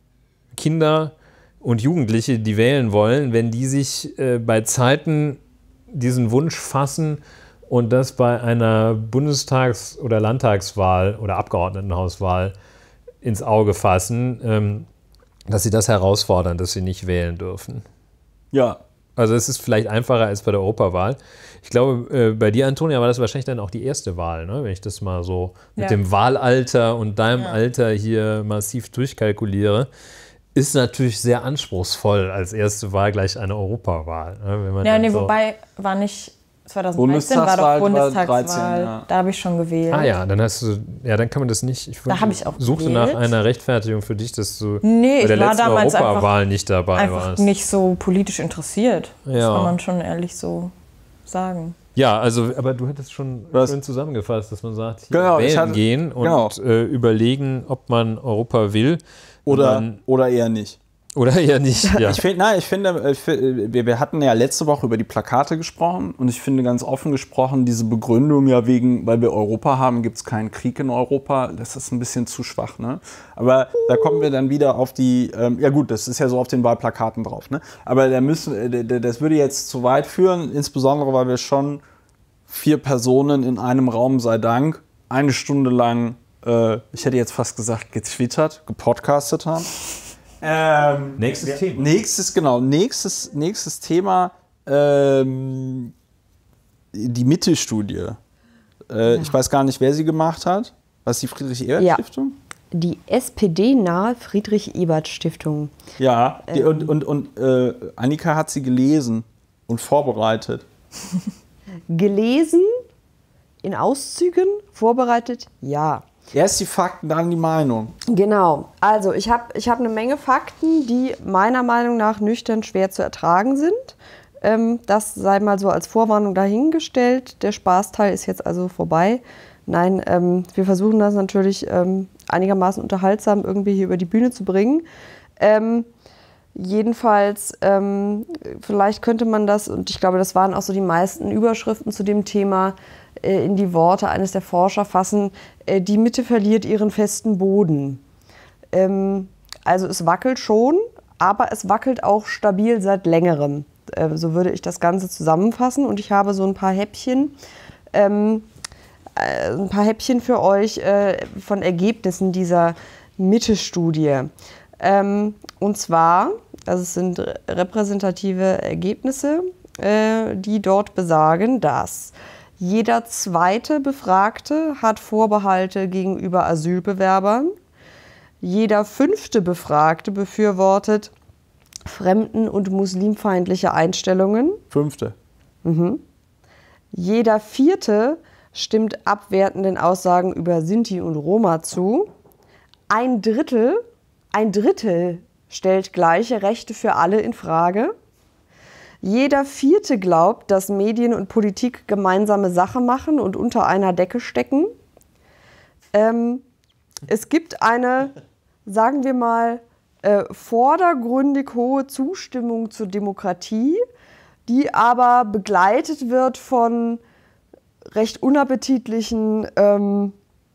Kinder und Jugendliche, die wählen wollen, wenn die sich äh, bei Zeiten diesen Wunsch fassen und das bei einer Bundestags- oder Landtagswahl oder Abgeordnetenhauswahl ins Auge fassen, ähm, dass sie das herausfordern, dass sie nicht wählen dürfen. Ja, Also es ist vielleicht einfacher als bei der Europawahl. Ich glaube, äh, bei dir, Antonia, war das wahrscheinlich dann auch die erste Wahl, ne? Wenn ich das mal so mit Ja. dem Wahlalter und deinem Ja. Alter hier massiv durchkalkuliere. Ist natürlich sehr anspruchsvoll, als erste Wahl gleich eine Europawahl. Ne? Wenn man Ja, dann nee, so wobei war nicht zwanzig dreizehn, war Bundestagswahl doch war Bundestagswahl. dreizehn, ja. Da habe ich schon gewählt. Ah ja, dann hast du, ja, dann kann man das nicht. Ich Da habe ich auch suchte gewählt. nach einer Rechtfertigung für dich, dass du Nee, bei ich der war letzten damals Europawahl nicht dabei Einfach warst. nicht so politisch interessiert. Das Ja. kann man schon ehrlich so sagen. Ja, also, aber du hättest schon Was? schön zusammengefasst, dass man sagt, hier Genau, ich wählen hatte- gehen und genau. äh, überlegen, ob man Europa will. oder, Und dann, oder eher nicht. oder eher nicht. Ja. Ich finde, nein, ich finde, ich fi- wir, wir hatten ja letzte Woche über die Plakate gesprochen und ich finde ganz offen gesprochen, diese Begründung ja wegen, weil wir Europa haben, gibt es keinen Krieg in Europa, das ist ein bisschen zu schwach, ne? Aber da kommen wir dann wieder auf die, ähm, ja gut, das ist ja so auf den Wahlplakaten drauf, ne? Aber da müssen, äh, d- das würde jetzt zu weit führen, insbesondere weil wir schon vier Personen in einem Raum, sei Dank, eine Stunde lang, äh, ich hätte jetzt fast gesagt, getwittert, gepodcastet haben. Ähm, Nächstes Thema. Nächstes, genau, nächstes, nächstes Thema, ähm, die Mitte-Studie. Äh, Ich weiß gar nicht, wer sie gemacht hat. Was die Friedrich-Ebert-Stiftung? Die S P D-nahe Friedrich-Ebert-Stiftung. Ja, die, und, und, und äh, Annika hat sie gelesen und vorbereitet. Gelesen, in Auszügen, vorbereitet, ja. Erst die Fakten, dann die Meinung. Genau. Also ich habe ich hab eine Menge Fakten, die meiner Meinung nach nüchtern schwer zu ertragen sind. Ähm, das sei mal so als Vorwarnung dahingestellt. Der Spaßteil ist jetzt also vorbei. Nein, ähm, wir versuchen das natürlich ähm, einigermaßen unterhaltsam irgendwie hier über die Bühne zu bringen. Ähm, jedenfalls, ähm, vielleicht könnte man das, und ich glaube, das waren auch so die meisten Überschriften zu dem Thema, äh, in die Worte eines der Forscher fassen, äh, die Mitte verliert ihren festen Boden. Ähm, also es wackelt schon, aber es wackelt auch stabil seit längerem. Äh, so würde ich das Ganze zusammenfassen, und ich habe so ein paar Häppchen. Ähm, ein paar Häppchen für euch äh, von Ergebnissen dieser Mitte-Studie. Ähm, und zwar, also es sind repräsentative Ergebnisse, äh, die dort besagen, dass jeder zweite Befragte hat Vorbehalte gegenüber Asylbewerbern. Jeder fünfte Befragte befürwortet fremden- und muslimfeindliche Einstellungen. Fünfte. Mhm. Jeder vierte stimmt abwertenden Aussagen über Sinti und Roma zu. Ein Drittel, ein Drittel stellt gleiche Rechte für alle in Frage. Jeder vierte glaubt, dass Medien und Politik gemeinsame Sache machen und unter einer Decke stecken. Ähm, es gibt eine, sagen wir mal, äh, vordergründig hohe Zustimmung zur Demokratie, die aber begleitet wird von recht unappetitlichen, ähm,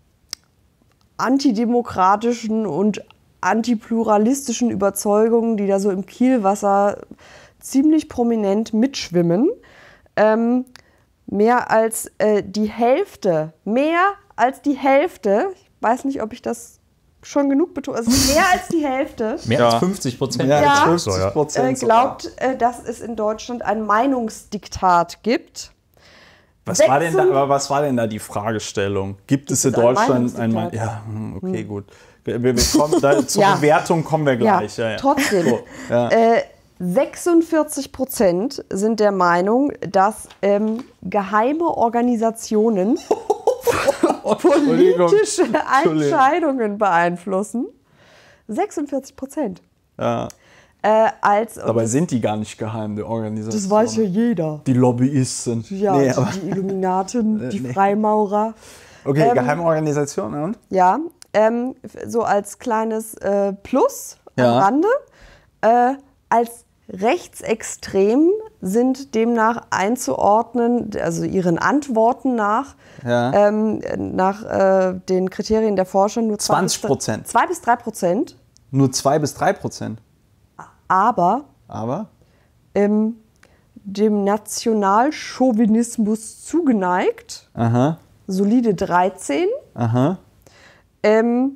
antidemokratischen und antipluralistischen Überzeugungen, die da so im Kielwasser ziemlich prominent mitschwimmen. Ähm, mehr als äh, die Hälfte, mehr als die Hälfte, ich weiß nicht, ob ich das schon genug betone, also mehr als die Hälfte Mehr Ja. als fünfzig Prozent. Mehr Ja. als fünfzig äh, Prozent. glaubt, äh, dass es in Deutschland ein Meinungsdiktat gibt. Was war, denn da, aber was war denn da die Fragestellung? Gibt es in es ein Deutschland ein Meinungsdiktat? Ja, hm, okay, gut. Wir, wir kommen, da, zur Ja. Bewertung kommen wir gleich. Ja, ja. Trotzdem. So, ja. Äh, sechsundvierzig Prozent sind der Meinung, dass ähm, geheime Organisationen Entschuldigung. politische Entschuldigung. Entscheidungen beeinflussen. sechsundvierzig Prozent. Ja. Äh, als, Dabei sind die gar nicht geheim, die Organisationen. das weiß ja jeder. Die Lobbyisten. Ja, Nee, die, aber, die Illuminaten, die nee. Freimaurer. okay, ähm, geheime Organisationen und? Ja, ähm, so als kleines äh, Plus Ja. am Rande. Äh, als rechtsextrem sind demnach einzuordnen, also ihren Antworten nach, Ja. ähm, nach äh, den Kriterien der Forscher nur zwanzig Prozent. zwei bis drei Prozent, Nur zwei bis drei Prozent. aber Aber? ähm, dem Nationalchauvinismus zugeneigt, Aha. solide dreizehn, Aha. ähm,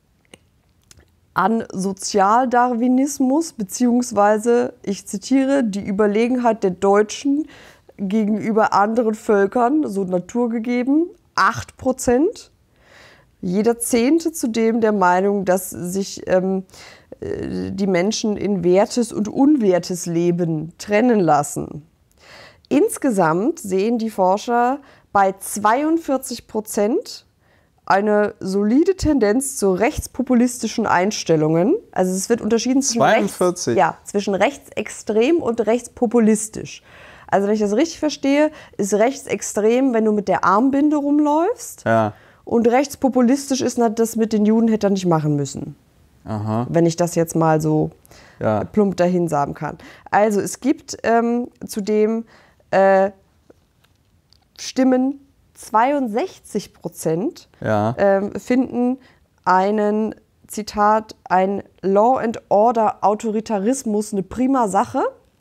an Sozialdarwinismus beziehungsweise, ich zitiere, die Überlegenheit der Deutschen gegenüber anderen Völkern, so naturgegeben, acht Prozent. Jeder Zehnte zudem der Meinung, dass sich ähm, äh, die Menschen in wertes und unwertes Leben trennen lassen. Insgesamt sehen die Forscher bei zweiundvierzig Prozent eine solide Tendenz zu rechtspopulistischen Einstellungen. Also es wird unterschieden zwischen, zweiundvierzig? Rechts, ja, zwischen rechtsextrem und rechtspopulistisch. Also wenn ich das richtig verstehe, ist rechtsextrem, wenn du mit der Armbinde rumläufst. Ja. Und rechtspopulistisch ist, na, das mit den Juden hätte er nicht machen müssen. Aha. Wenn ich das jetzt mal so Ja. plump dahin sagen kann. Also es gibt ähm, zudem äh, Stimmen, zweiundsechzig Prozent Ja. ähm, finden einen, Zitat, ein Law and Order Autoritarismus eine prima Sache.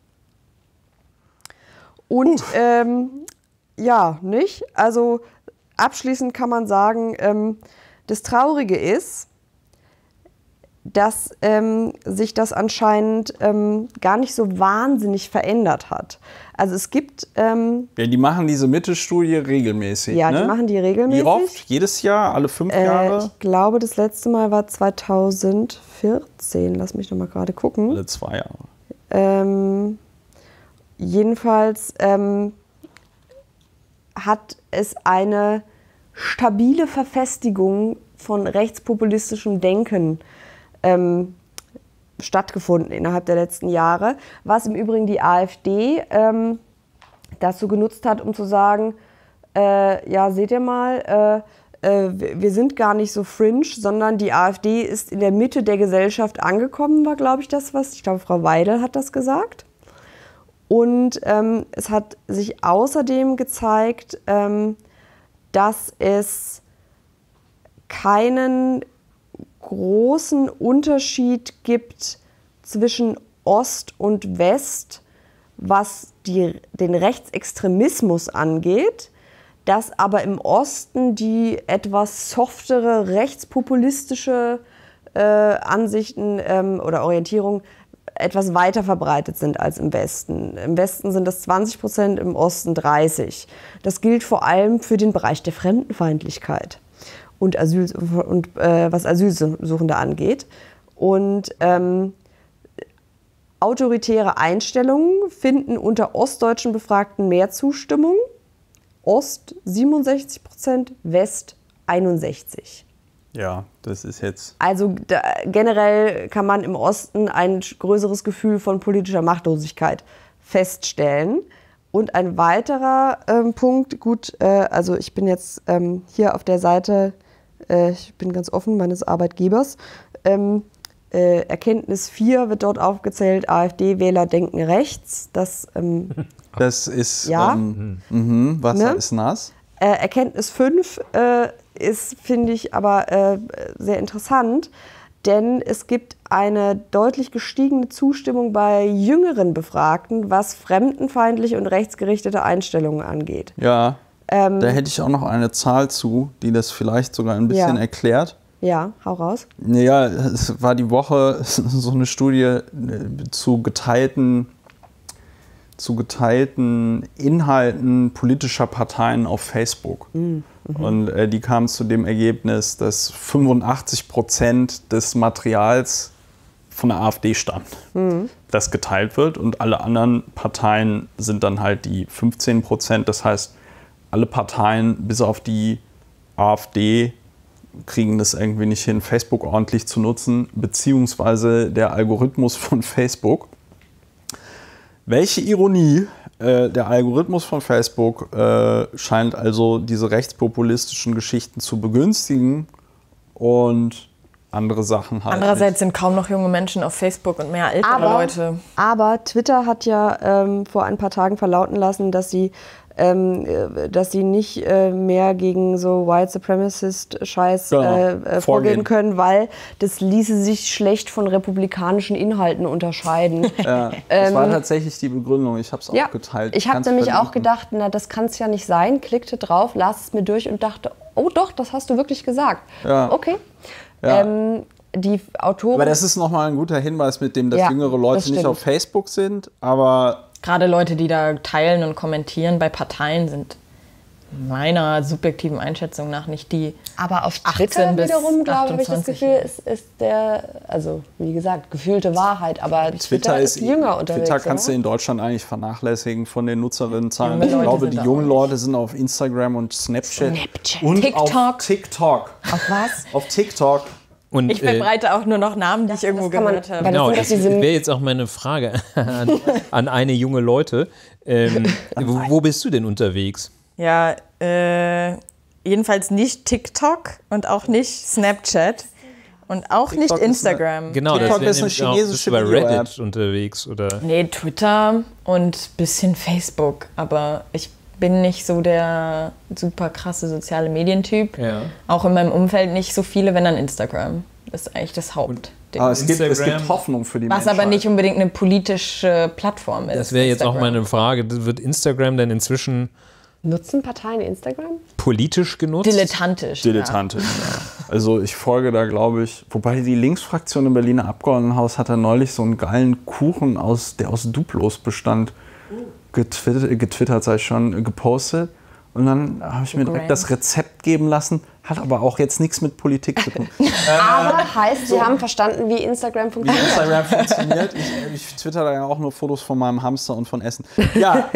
Und ähm, ja, nicht? Also abschließend kann man sagen, ähm, das Traurige ist, dass ähm, sich das anscheinend ähm, gar nicht so wahnsinnig verändert hat. Also es gibt... Ähm, Ja, die machen diese Mittelstudie regelmäßig. ja, ne? die machen die regelmäßig. Wie oft? Jedes Jahr? Alle fünf Äh, Jahre? ich glaube, das letzte Mal war zweitausendvierzehn. Lass mich noch mal gerade gucken. Alle zwei Jahre. Ähm, jedenfalls ähm, hat es eine stabile Verfestigung von rechtspopulistischem Denken ähm, stattgefunden innerhalb der letzten Jahre, was im Übrigen die AfD ähm, dazu genutzt hat, um zu sagen, äh, ja, seht ihr mal, äh, äh, wir sind gar nicht so fringe, sondern die AfD ist in der Mitte der Gesellschaft angekommen, war, glaube ich, das, was, ich glaube, Frau Weidel hat das gesagt. Und ähm, es hat sich außerdem gezeigt, ähm, dass es keinen großen Unterschied gibt zwischen Ost und West, was die, den Rechtsextremismus angeht, dass aber im Osten die etwas softere rechtspopulistische äh, Ansichten ähm, oder Orientierung etwas weiter verbreitet sind als im Westen. Im Westen sind das zwanzig Prozent, im Osten dreißig. Das gilt vor allem für den Bereich der Fremdenfeindlichkeit. und, Asyl, und äh, was Asylsuchende angeht. Und ähm, autoritäre Einstellungen finden unter ostdeutschen Befragten mehr Zustimmung. Ost siebenundsechzig Prozent, West einundsechzig. Ja, das ist jetzt... Also da, generell kann man im Osten ein größeres Gefühl von politischer Machtlosigkeit feststellen. Und ein weiterer ähm, Punkt, gut, äh, also ich bin jetzt ähm, hier auf der Seite, äh, ich bin ganz offen, meines Arbeitgebers, ähm, äh, Erkenntnis vier wird dort aufgezählt, AfD-Wähler denken rechts. Das, ähm, das ist, ja, ähm, mh, Wasser ne? ist nass. Äh, Erkenntnis fünf äh, ist, finde ich, aber äh, sehr interessant, denn es gibt eine deutlich gestiegene Zustimmung bei jüngeren Befragten, was fremdenfeindliche und rechtsgerichtete Einstellungen angeht. Ja, Ähm, da hätte ich auch noch eine Zahl zu, die das vielleicht sogar ein bisschen Ja. erklärt. Ja, hau raus. Ja, es war die Woche so eine Studie äh, zu geteilten, zu geteilten Inhalten politischer Parteien auf Facebook. Mhm. Und äh, die kam zu dem Ergebnis, dass fünfundachtzig Prozent des Materials von der AfD stammt, mhm. das geteilt wird. Und alle anderen Parteien sind dann halt die fünfzehn Prozent. Das heißt, alle Parteien bis auf die AfD kriegen das irgendwie nicht hin, Facebook ordentlich zu nutzen, beziehungsweise der Algorithmus von Facebook. Welche Ironie, äh, der Algorithmus von Facebook äh, scheint also diese rechtspopulistischen Geschichten zu begünstigen und andere Sachen halt Andererseits nicht. sind kaum noch junge Menschen auf Facebook und mehr ältere Aber, Leute. aber Twitter hat ja ähm, vor ein paar Tagen verlauten lassen, dass sie, ähm, äh, dass sie nicht äh, mehr gegen so White Supremacist-Scheiß Genau, äh, äh, vorgehen vorgehen. können, weil das ließe sich schlecht von republikanischen Inhalten unterscheiden. Ja, das war tatsächlich die Begründung. Ich habe es auch Ja, geteilt. ich habe Kannst nämlich verlinken. auch gedacht, na, das kann es ja nicht sein, klickte drauf, las es mir durch und dachte, oh doch, das hast du wirklich gesagt. Ja. Okay. Ja. Ähm, die Autoren... Aber das ist nochmal ein guter Hinweis, mit dem, dass Ja, jüngere Leute das nicht stimmt. auf Facebook sind, aber Gerade Leute, die da teilen und kommentieren bei Parteien, sind meiner subjektiven Einschätzung nach nicht die. Aber auf achtzehn Twitter bis wiederum, glaube ich, das achtundzwanzig. Gefühl, ist, ist der, also wie gesagt, gefühlte Wahrheit, aber Twitter, ist jünger unterwegs. Twitter kannst du oder? in Deutschland eigentlich vernachlässigen von den Nutzerinnenzahlen. Junge Ich Leute glaube, sind die da jungen auch Leute sind auf Instagram und Snapchat, Snapchat. und TikTok. auf TikTok. Auf was? Auf TikTok. Und, Ich verbreite auch nur noch Namen, die ich irgendwo kann man- gehört habe. weil Genau, das das sind doch diese- wäre jetzt auch meine Frage an, an eine junge Leute. Ähm, wo, wo bist du denn unterwegs? Ja, äh, jedenfalls nicht TikTok und auch nicht Snapchat und auch TikTok nicht ist eine- Instagram. Genau, TikTok das ist wäre eine nämlich auch, chinesische bist du bei Video-App. Reddit unterwegs, oder? Nee, Twitter und bisschen Facebook. Aber ich bin nicht so der super krasse soziale Medientyp. Ja. Auch in meinem Umfeld nicht so viele, wenn dann Instagram. Das ist eigentlich das Hauptding. Aber es gibt, es Instagram. gibt Hoffnung für die Was Menschheit. aber nicht unbedingt eine politische Plattform ist. Das wäre jetzt auch Instagram. meine Frage. Wird Instagram denn inzwischen Nutzen Parteien Instagram? politisch genutzt? Dilettantisch. Dilettantisch. Ja. Also ich folge da, glaube ich, wobei die Linksfraktion im Berliner Abgeordnetenhaus hat da neulich so einen geilen Kuchen, aus, der aus Duplos bestand, getwittert, getwittert sei schon, gepostet. Und dann habe ich mir direkt Grand. das Rezept geben lassen, hat aber auch jetzt nichts mit Politik zu tun. Aber heißt, sie haben verstanden, wie Instagram Wie funktioniert. Instagram funktioniert. Ich, ich twitter da ja auch nur Fotos von meinem Hamster und von Essen. Ja,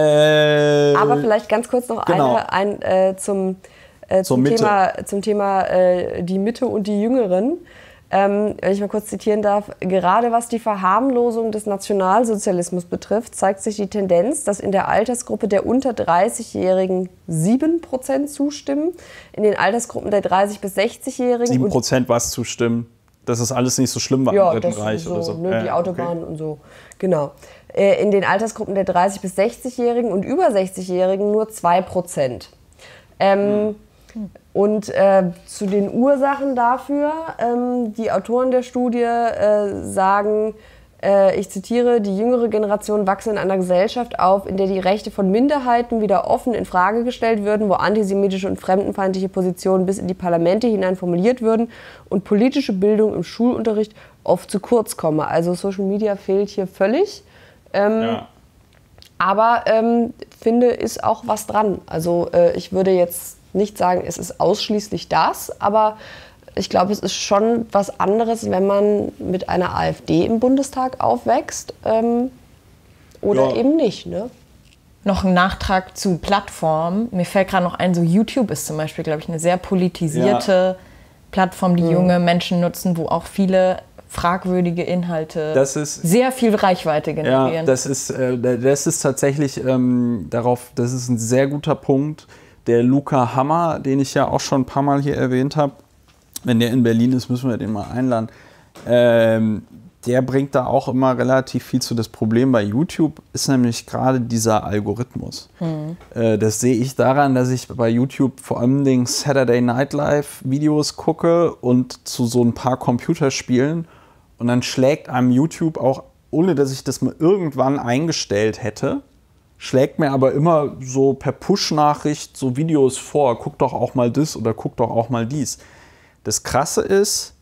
äh, Aber vielleicht ganz kurz noch Genau. eine ein, äh, zum, äh, Zur zum Mitte. Thema, zum Thema äh, die Mitte und die Jüngeren. Ähm, wenn ich mal kurz zitieren darf, gerade was die Verharmlosung des Nationalsozialismus betrifft, zeigt sich die Tendenz, dass in der Altersgruppe der unter dreißigjährigen sieben Prozent zustimmen, in den Altersgruppen der dreißig- bis sechzigjährigen sieben und Prozent was zustimmen, dass es alles nicht so schlimm war ja, im Dritten das Reich so, oder so. ne, die Äh, Autobahnen okay. und so. Genau. Äh, in den Altersgruppen der dreißig- bis sechzigjährigen und über sechzigjährigen nur zwei Prozent. Ähm, Und äh, zu den Ursachen dafür, ähm, die Autoren der Studie äh, sagen, äh, ich zitiere, die jüngere Generation wachse in einer Gesellschaft auf, in der die Rechte von Minderheiten wieder offen in Frage gestellt würden, wo antisemitische und fremdenfeindliche Positionen bis in die Parlamente hinein formuliert würden und politische Bildung im Schulunterricht oft zu kurz komme. Also Social Media fehlt hier völlig. Ähm, Ja. Aber ähm, finde, ist auch was dran. Also äh, ich würde jetzt nicht sagen, es ist ausschließlich das, aber ich glaube, es ist schon was anderes, wenn man mit einer AfD im Bundestag aufwächst ähm, oder Ja. eben nicht. Ne? Noch ein Nachtrag zu Plattformen. Mir fällt gerade noch ein, so YouTube ist zum Beispiel, glaube ich, eine sehr politisierte Plattform, die junge Menschen nutzen, wo auch viele fragwürdige Inhalte Das ist- sehr viel Reichweite generieren. Ja, das ist, äh, das ist tatsächlich ähm, darauf, das ist ein sehr guter Punkt. Der Luca Hammer, den ich ja auch schon ein paar Mal hier erwähnt habe, wenn der in Berlin ist, müssen wir den mal einladen. Ähm, der bringt da auch immer relativ viel zu. Das Problem bei YouTube ist nämlich gerade dieser Algorithmus. Äh, das sehe ich daran, dass ich bei YouTube vor allem den Saturday Night Live Videos gucke und zu so ein paar Computerspielen. Und dann schlägt einem YouTube auch, ohne dass ich das mal irgendwann eingestellt hätte, schlägt mir aber immer so per Push-Nachricht so Videos vor. Guck doch auch mal das oder guck doch auch mal dies. Das Krasse ist,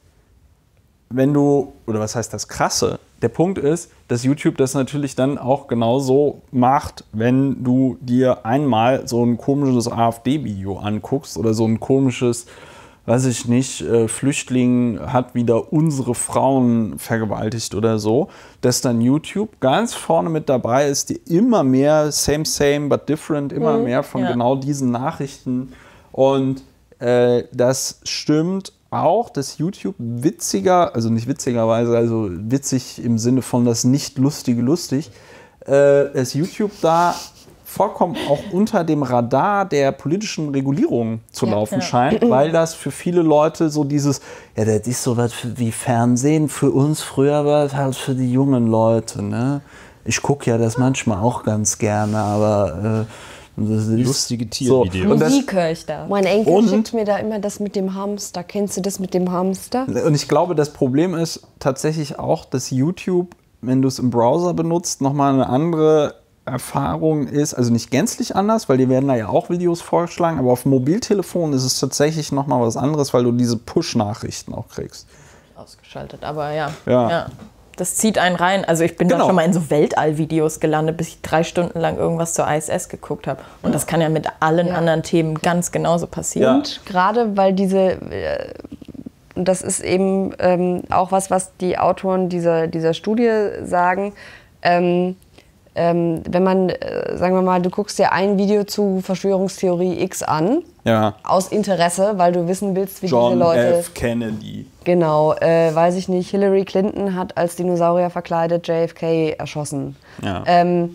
wenn du, oder was heißt das Krasse? Der Punkt ist, dass YouTube das natürlich dann auch genauso macht, wenn du dir einmal so ein komisches AfD-Video anguckst oder so ein komisches, weiß ich nicht, äh, Flüchtling hat wieder unsere Frauen vergewaltigt oder so, dass dann YouTube ganz vorne mit dabei ist, die immer mehr same, same, but different, immer mehr von ja. genau diesen Nachrichten. Und äh, das stimmt auch, dass YouTube witziger, also nicht witzigerweise, also witzig im Sinne von das nicht lustige lustig, äh, dass YouTube da vollkommen auch unter dem Radar der politischen Regulierung zu Ja, laufen ja. scheint, weil das für viele Leute so dieses, ja, das ist so was wie Fernsehen, für uns früher war es halt für die jungen Leute, ne? Ich gucke ja das manchmal auch ganz gerne, aber äh, das ist Lustige Tiervideos. So. Und, das, Musik höre ich da. Mein Enkel Und- schickt mir da immer das mit dem Hamster. Kennst du das mit dem Hamster? und ich glaube, das Problem ist tatsächlich auch, dass YouTube, wenn du es im Browser benutzt, nochmal eine andere Erfahrung ist, also nicht gänzlich anders, weil dir werden da ja auch Videos vorgeschlagen, aber auf dem Mobiltelefon ist es tatsächlich nochmal was anderes, weil du diese Push-Nachrichten auch kriegst. Ausgeschaltet, aber ja. Ja. Das zieht einen rein. Also ich bin Genau. dann schon mal in so Weltall-Videos gelandet, bis ich drei Stunden lang irgendwas zur I S S geguckt habe. Und das kann ja mit allen Ja. anderen Themen ganz genauso passieren. Ja. Und gerade weil diese, äh, das ist eben ähm, auch was, was die Autoren dieser, dieser Studie sagen, ähm, ähm, wenn man, äh, sagen wir mal, du guckst dir ein Video zu Verschwörungstheorie X an, Ja. aus Interesse, weil du wissen willst, wie diese John Leute... F. Kennedy. Genau, äh, weiß ich nicht, Hillary Clinton hat als Dinosaurier verkleidet J F K erschossen. Ja. Ähm,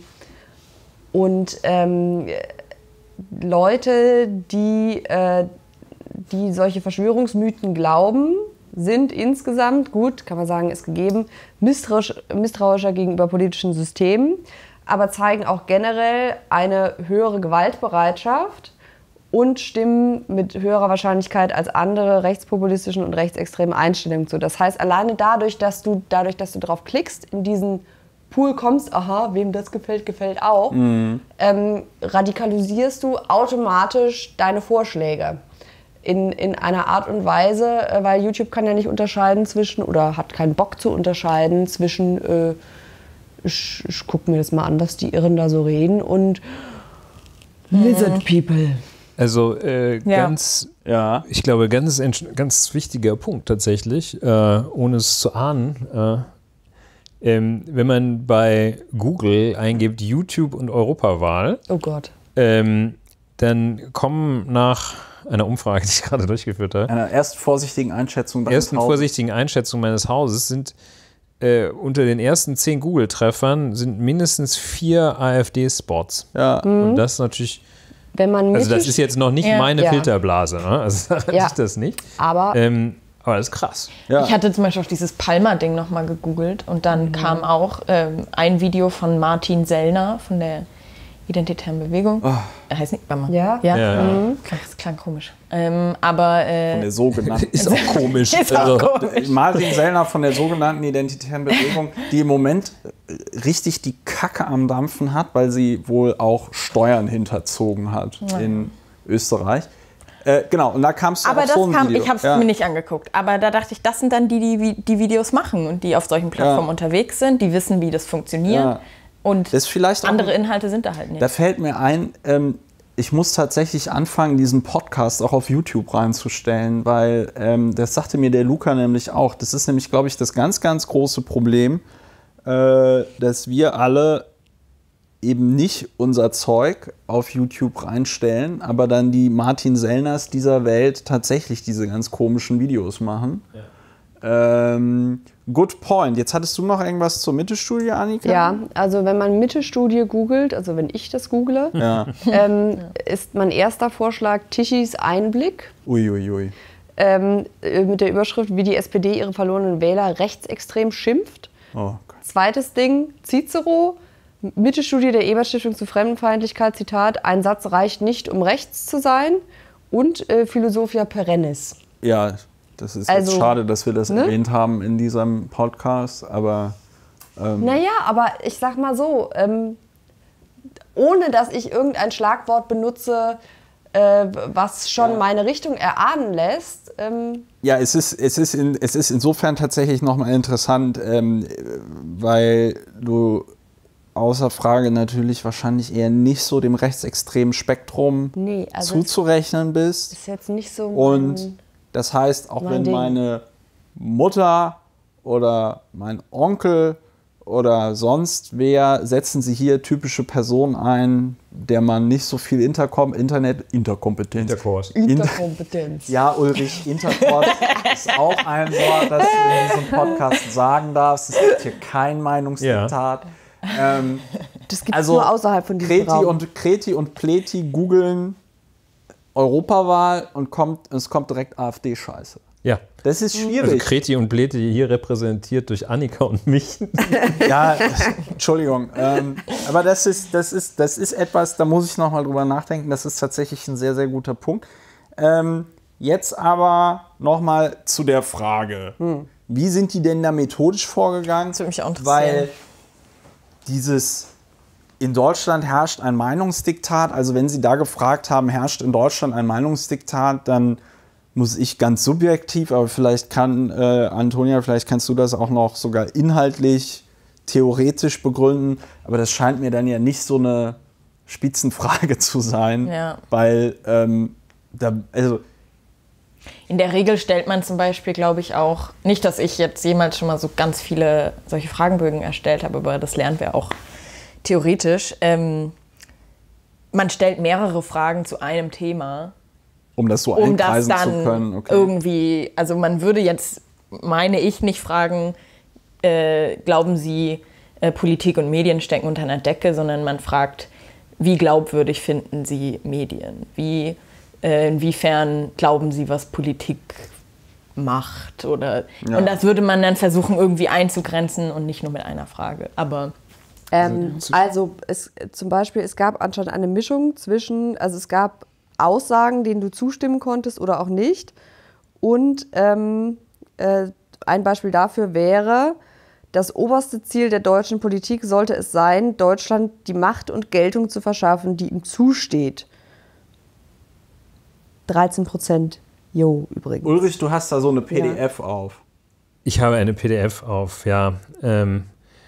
und ähm, Leute, die, äh, die solche Verschwörungsmythen glauben, sind insgesamt, gut, kann man sagen, ist gegeben, misstrauisch, misstrauischer gegenüber politischen Systemen, aber zeigen auch generell eine höhere Gewaltbereitschaft und stimmen mit höherer Wahrscheinlichkeit als andere rechtspopulistischen und rechtsextremen Einstellungen zu. Das heißt, alleine dadurch, dass du, dadurch, dass du drauf klickst, in diesen Pool kommst, aha, wem das gefällt, gefällt auch, ähm, radikalisierst du automatisch deine Vorschläge. In, in einer Art und Weise, äh, weil YouTube kann ja nicht unterscheiden zwischen, oder hat keinen Bock zu unterscheiden zwischen, äh, ich, ich guck mir das mal an, was die Irren da so reden, und Lizard People. Also äh, Ja. ganz, Ja. ich glaube, ganz, entsch- ganz wichtiger Punkt tatsächlich, äh, ohne es zu ahnen. Äh, ähm, wenn man bei Google eingibt YouTube und Europawahl, Oh Gott. ähm, dann kommen nach einer Umfrage, die ich gerade durchgeführt habe, Einer erst vorsichtigen Einschätzung. deines ersten Hauses. vorsichtigen Einschätzung meines Hauses sind äh, unter den ersten zehn Google-Treffern sind mindestens vier AfD-Spots. Ja. Und das ist natürlich, Wenn man also das mittel- ist jetzt noch nicht Ja. meine Ja. Filterblase, ne? Also daran Ja. liegt das nicht. aber Ähm, aber das ist krass. Ja. Ich hatte zum Beispiel auch dieses Palmer-Ding nochmal gegoogelt und dann kam auch ähm, ein Video von Martin Sellner von der Identitären Bewegung. Er heißt nicht, warte mal. Ja? Ja, Ja, ja. Mhm. Das klang komisch. Ähm, aber äh, Von der sogenannten Ist auch komisch. ist auch Also, komisch. Martin Sellner von der sogenannten Identitären Bewegung, die im Moment richtig die Kacke am Dampfen hat, weil sie wohl auch Steuern hinterzogen hat in Österreich. Äh, genau, und da kamst du Aber auf das so ein kam, Video. ich habe es Ja. mir nicht angeguckt. Aber da dachte ich, das sind dann die, die Vi- die Videos machen und die auf solchen Plattformen Ja. unterwegs sind, die wissen, wie das funktioniert. Ja. Und Das ist vielleicht auch andere Inhalte sind da halt nicht. Da fällt mir ein, ähm, ich muss tatsächlich anfangen, diesen Podcast auch auf YouTube reinzustellen, weil ähm, das sagte mir der Luca nämlich auch. Das ist nämlich, glaube ich, das ganz, ganz große Problem, äh, dass wir alle eben nicht unser Zeug auf YouTube reinstellen, aber dann die Martin Sellners dieser Welt tatsächlich diese ganz komischen Videos machen. Ja. Ähm, good point. Jetzt hattest du noch irgendwas zur Mitte-Studie, Annika? Ja, also wenn man Mitte-Studie googelt, also wenn ich das google, ja. ähm, ist mein erster Vorschlag Tichys Einblick. Uiuiui. Ui, ui. ähm, mit der Überschrift, wie die S P D ihre verlorenen Wähler rechtsextrem schimpft. Oh, okay. Zweites Ding, Cicero. Mitte-Studie der Ebert-Stiftung zu Fremdenfeindlichkeit, Zitat, ein Satz reicht nicht, um rechts zu sein. Und äh, Philosophia perennis. Ja, das ist also, jetzt schade, dass wir das ne? erwähnt haben in diesem Podcast, aber... Ähm naja, aber ich sag mal so, ähm, ohne dass ich irgendein Schlagwort benutze, äh, was schon ja. meine Richtung erahnen lässt... Ähm ja, es ist, es, ist in, es ist insofern tatsächlich nochmal interessant, ähm, weil du... außer Frage natürlich wahrscheinlich eher nicht so dem rechtsextremen Spektrum nee, also zuzurechnen bist. Ist jetzt nicht so. Und das heißt, auch wenn Ding. meine Mutter oder mein Onkel oder sonst wer, setzen sie hier typische Personen ein, der man nicht so viel Interkom Internet Interkompetenz. Interkurs. Interkompetenz. Ja, Ulrich, Interkurs ist auch ein Wort, das du in diesem Podcast sagen darfst. Es gibt hier kein Meinungsdiktat. Ja. Ähm, das gibt es also nur außerhalb von diesem Kreti Raum. und Kreti und Pleti googeln Europawahl und kommt, es kommt direkt AfD-Scheiße. Ja. Das ist schwierig. Also Kreti und Pleti hier repräsentiert durch Annika und mich. Ja, Entschuldigung. Ähm, aber das ist, das, ist, das ist etwas, da muss ich nochmal drüber nachdenken. Das ist tatsächlich ein sehr, sehr guter Punkt. Ähm, jetzt aber nochmal zu der Frage. Hm. Wie sind die denn da methodisch vorgegangen? Das würde mich auch interessieren. Weil dieses, in Deutschland herrscht ein Meinungsdiktat, also wenn Sie da gefragt haben, herrscht in Deutschland ein Meinungsdiktat, dann muss ich ganz subjektiv, aber vielleicht kann, äh, Antonia, vielleicht kannst du das auch noch sogar inhaltlich, theoretisch begründen, aber das scheint mir dann ja nicht so eine Spitzenfrage zu sein, ja. weil, ähm, da, also in der Regel stellt man zum Beispiel, glaube ich, auch, nicht, dass ich jetzt jemals schon mal so ganz viele solche Fragenbögen erstellt habe, aber das lernen wir auch theoretisch. Ähm, man stellt mehrere Fragen zu einem Thema. Um das so um einkreisen das dann zu können. Okay. Irgendwie, also man würde jetzt, meine ich, nicht fragen, äh, glauben Sie, äh, Politik und Medien stecken unter einer Decke, sondern man fragt, wie glaubwürdig finden Sie Medien? Wie inwiefern glauben Sie, was Politik macht? Oder, ja. Und das würde man dann versuchen, irgendwie einzugrenzen und nicht nur mit einer Frage. Aber ähm, also es, zum Beispiel, es gab anscheinend eine Mischung zwischen, also es gab Aussagen, denen du zustimmen konntest oder auch nicht. Und ähm, äh, ein Beispiel dafür wäre, das oberste Ziel der deutschen Politik sollte es sein, Deutschland die Macht und Geltung zu verschaffen, die ihm zusteht. dreizehn Prozent. Jo, übrigens. Ulrich, du hast da so eine P D F ja. auf. Ich habe eine P D F auf, ja. Ähm,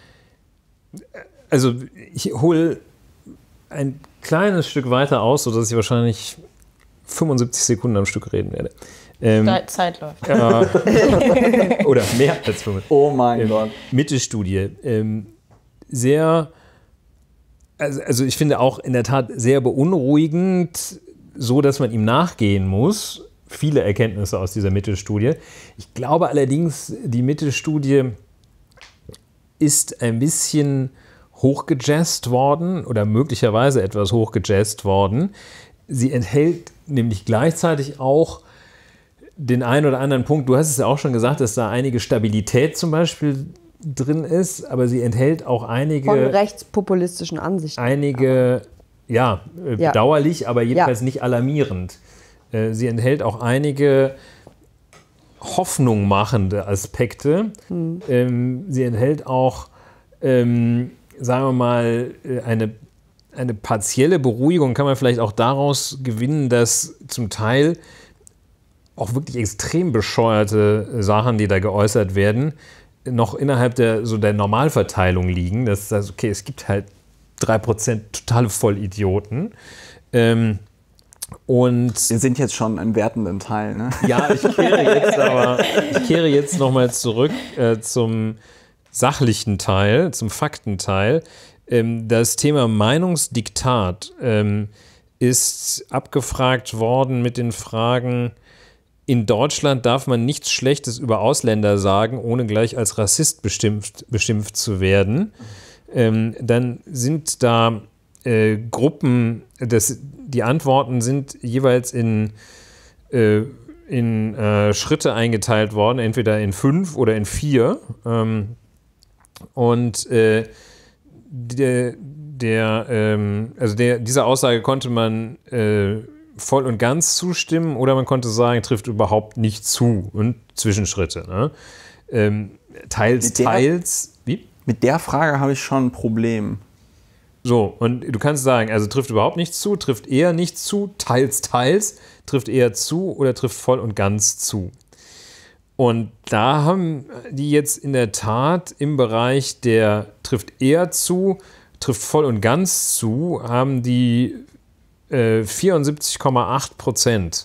also ich hole ein kleines Stück weiter aus, sodass ich wahrscheinlich fünfundsiebzig Sekunden am Stück reden werde. Ähm, Zeit läuft. Äh, oder mehr als fünf. Oh mein ähm, Gott. Mitte-Studie. Ähm, sehr, also, also ich finde auch in der Tat sehr beunruhigend, so dass man ihm nachgehen muss. Viele Erkenntnisse aus dieser Mitte-Studie. Ich glaube allerdings, die Mitte-Studie ist ein bisschen hochgejazzt worden oder möglicherweise etwas hochgejazzt worden. Sie enthält nämlich gleichzeitig auch den einen oder anderen Punkt. Du hast es ja auch schon gesagt, dass da einige Stabilität zum Beispiel drin ist, aber sie enthält auch einige... Von rechtspopulistischen Ansichten. Einige... Ja, äh, ja, bedauerlich, aber jedenfalls ja. nicht alarmierend. Äh, sie enthält auch einige hoffnungmachende Aspekte. Hm. Ähm, sie enthält auch, ähm, sagen wir mal, eine, eine partielle Beruhigung, kann man vielleicht auch daraus gewinnen, dass zum Teil auch wirklich extrem bescheuerte Sachen, die da geäußert werden, noch innerhalb der, so der Normalverteilung liegen. Das heißt, okay, es gibt halt drei Prozent totale Vollidioten. Ähm, und Wir sind jetzt schon im wertenden Teil, ne? ja, ich kehre jetzt aber, ich kehre jetzt nochmal zurück äh, zum sachlichen Teil, zum Faktenteil. Ähm, das Thema Meinungsdiktat ähm, ist abgefragt worden mit den Fragen: In Deutschland darf man nichts Schlechtes über Ausländer sagen, ohne gleich als Rassist bestimmt, beschimpft zu werden. Ähm, dann sind da äh, Gruppen, das, die Antworten sind jeweils in, äh, in äh, Schritte eingeteilt worden, entweder in fünf oder in vier. Ähm, und äh, der, der, ähm, also der, dieser Aussage konnte man äh, voll und ganz zustimmen oder man konnte sagen, trifft überhaupt nicht zu und Zwischenschritte. Ne? Ähm, teils, Mit der- teils. Wie? Mit der Frage habe ich schon ein Problem. So, und du kannst sagen, also trifft überhaupt nichts zu, trifft eher nichts zu, teils, teils, trifft eher zu oder trifft voll und ganz zu. Und da haben die jetzt in der Tat im Bereich der trifft eher zu, trifft voll und ganz zu, haben die äh, vierundsiebzig Komma acht Prozent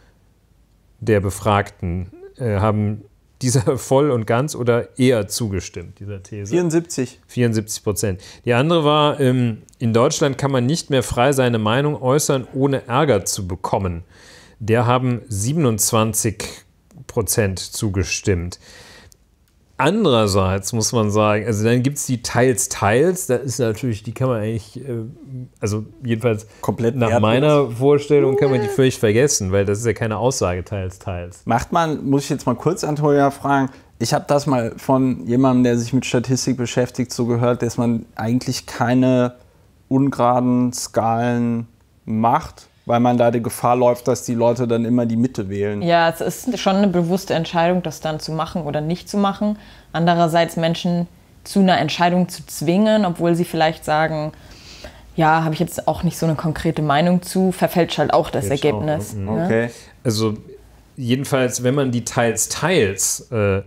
der Befragten äh, haben dieser voll und ganz oder eher zugestimmt, dieser These. vierundsiebzig. vierundsiebzig Prozent. Die andere war, ähm, in Deutschland kann man nicht mehr frei seine Meinung äußern, ohne Ärger zu bekommen. Der haben siebenundzwanzig Prozent zugestimmt. Andererseits muss man sagen, also dann gibt es die Teils, Teils, da ist natürlich, die kann man eigentlich, äh, also jedenfalls Komplett nach wertlos. meiner Vorstellung kann man die völlig vergessen, weil das ist ja keine Aussage, Teils, Teils. Macht man, muss ich jetzt mal kurz Antonia fragen, ich habe das mal von jemandem, der sich mit Statistik beschäftigt, so gehört, dass man eigentlich keine ungeraden Skalen macht, weil man da die Gefahr läuft, dass die Leute dann immer die Mitte wählen. Ja, es ist schon eine bewusste Entscheidung, das dann zu machen oder nicht zu machen. Andererseits Menschen zu einer Entscheidung zu zwingen, obwohl sie vielleicht sagen, ja, habe ich jetzt auch nicht so eine konkrete Meinung zu, verfälscht halt auch das Jetzt Ergebnis. auch, Ne? Okay. Also jedenfalls, wenn man die Teils, Teils äh,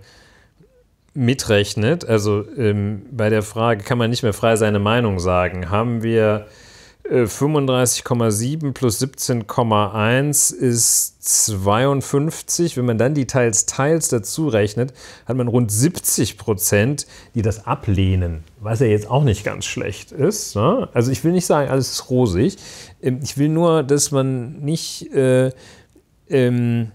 mitrechnet, also ähm, bei der Frage, kann man nicht mehr frei seine Meinung sagen, haben wir äh, fünfunddreißig Komma sieben plus siebzehn Komma eins ist zweiundfünfzig. Wenn man dann die Teils, Teils dazu rechnet, hat man rund siebzig Prozent, die das ablehnen, was ja jetzt auch nicht ganz schlecht ist. Ne? Also ich will nicht sagen, alles ist rosig. Ähm, ich will nur, dass man nicht äh, ähm,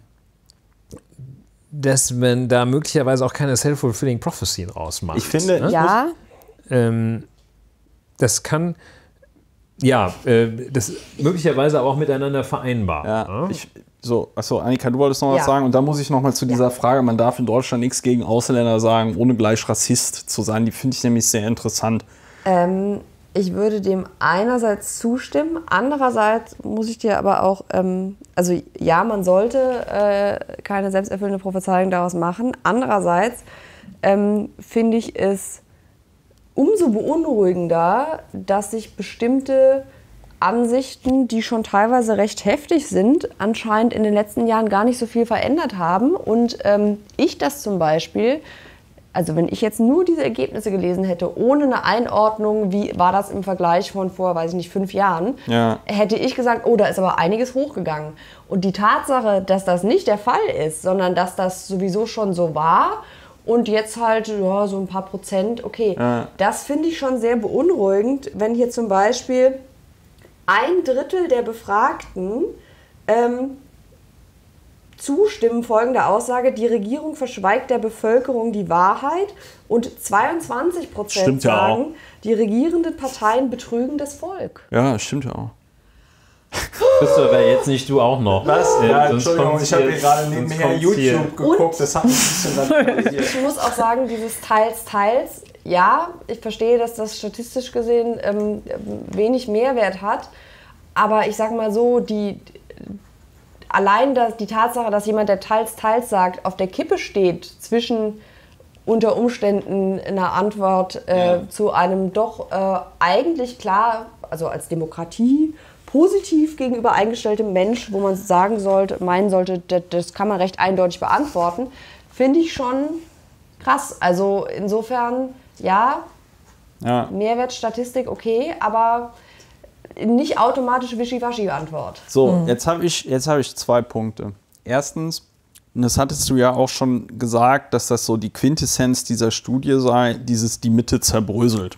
dass man da möglicherweise auch keine self-fulfilling prophecy rausmacht. Ich finde, ne? Ja, ähm, das kann, ja, äh, das möglicherweise aber auch miteinander vereinbar. Ja, ne? ich, so, achso, Annika, du wolltest noch was Ja. sagen. Und da muss ich noch mal zu dieser Frage, man darf in Deutschland nichts gegen Ausländer sagen, ohne gleich Rassist zu sein. Die finde ich nämlich sehr interessant. Ähm, ich würde dem einerseits zustimmen, andererseits muss ich dir aber auch, ähm, also ja, man sollte äh, keine selbsterfüllende Prophezeiung daraus machen. Andererseits ähm, finde ich es umso beunruhigender, dass sich bestimmte Ansichten, die schon teilweise recht heftig sind, anscheinend in den letzten Jahren gar nicht so viel verändert haben. Und ähm, ich das zum Beispiel, also wenn ich jetzt nur diese Ergebnisse gelesen hätte, ohne eine Einordnung, wie war das im Vergleich von vor, weiß ich nicht, fünf Jahren, Ja. hätte ich gesagt, oh, da ist aber einiges hochgegangen. Und die Tatsache, dass das nicht der Fall ist, sondern dass das sowieso schon so war und jetzt halt ja, so ein paar Prozent, okay, Ja. das finde ich schon sehr beunruhigend, wenn hier zum Beispiel ein Drittel der Befragten ähm, zustimmen folgender Aussage: Die Regierung verschweigt der Bevölkerung die Wahrheit, und zweiundzwanzig Prozent Stimmt ja sagen, die regierenden Parteien betrügen das Volk. Ja, stimmt ja auch. Christopher, jetzt nicht du auch noch. Was? Äh, Ja, sonst Entschuldigung, kommt's ich habe hier- hier gerade sonst nebenher kommt's YouTube hier- geguckt, das hat mich ein bisschen radikalisiert. Ich muss auch sagen, dieses Teils, Teils, ja, ich verstehe, dass das statistisch gesehen ähm, wenig Mehrwert hat, aber ich sage mal so, die, allein das, die Tatsache, dass jemand, der Teils, Teils sagt, auf der Kippe steht zwischen unter Umständen einer Antwort äh, Ja. zu einem doch äh, eigentlich klar, also als Demokratie, positiv gegenüber eingestelltem Mensch, wo man sagen sollte, meinen sollte, das, das kann man recht eindeutig beantworten, finde ich schon krass. Also insofern, ja, Ja. Mehrwertstatistik, okay, aber nicht automatisch Wischiwaschi-Antwort. So, mhm. jetzt habe ich, jetzt hab ich zwei Punkte. Erstens, und das hattest du ja auch schon gesagt, dass das so die Quintessenz dieser Studie sei, dieses die Mitte zerbröselt.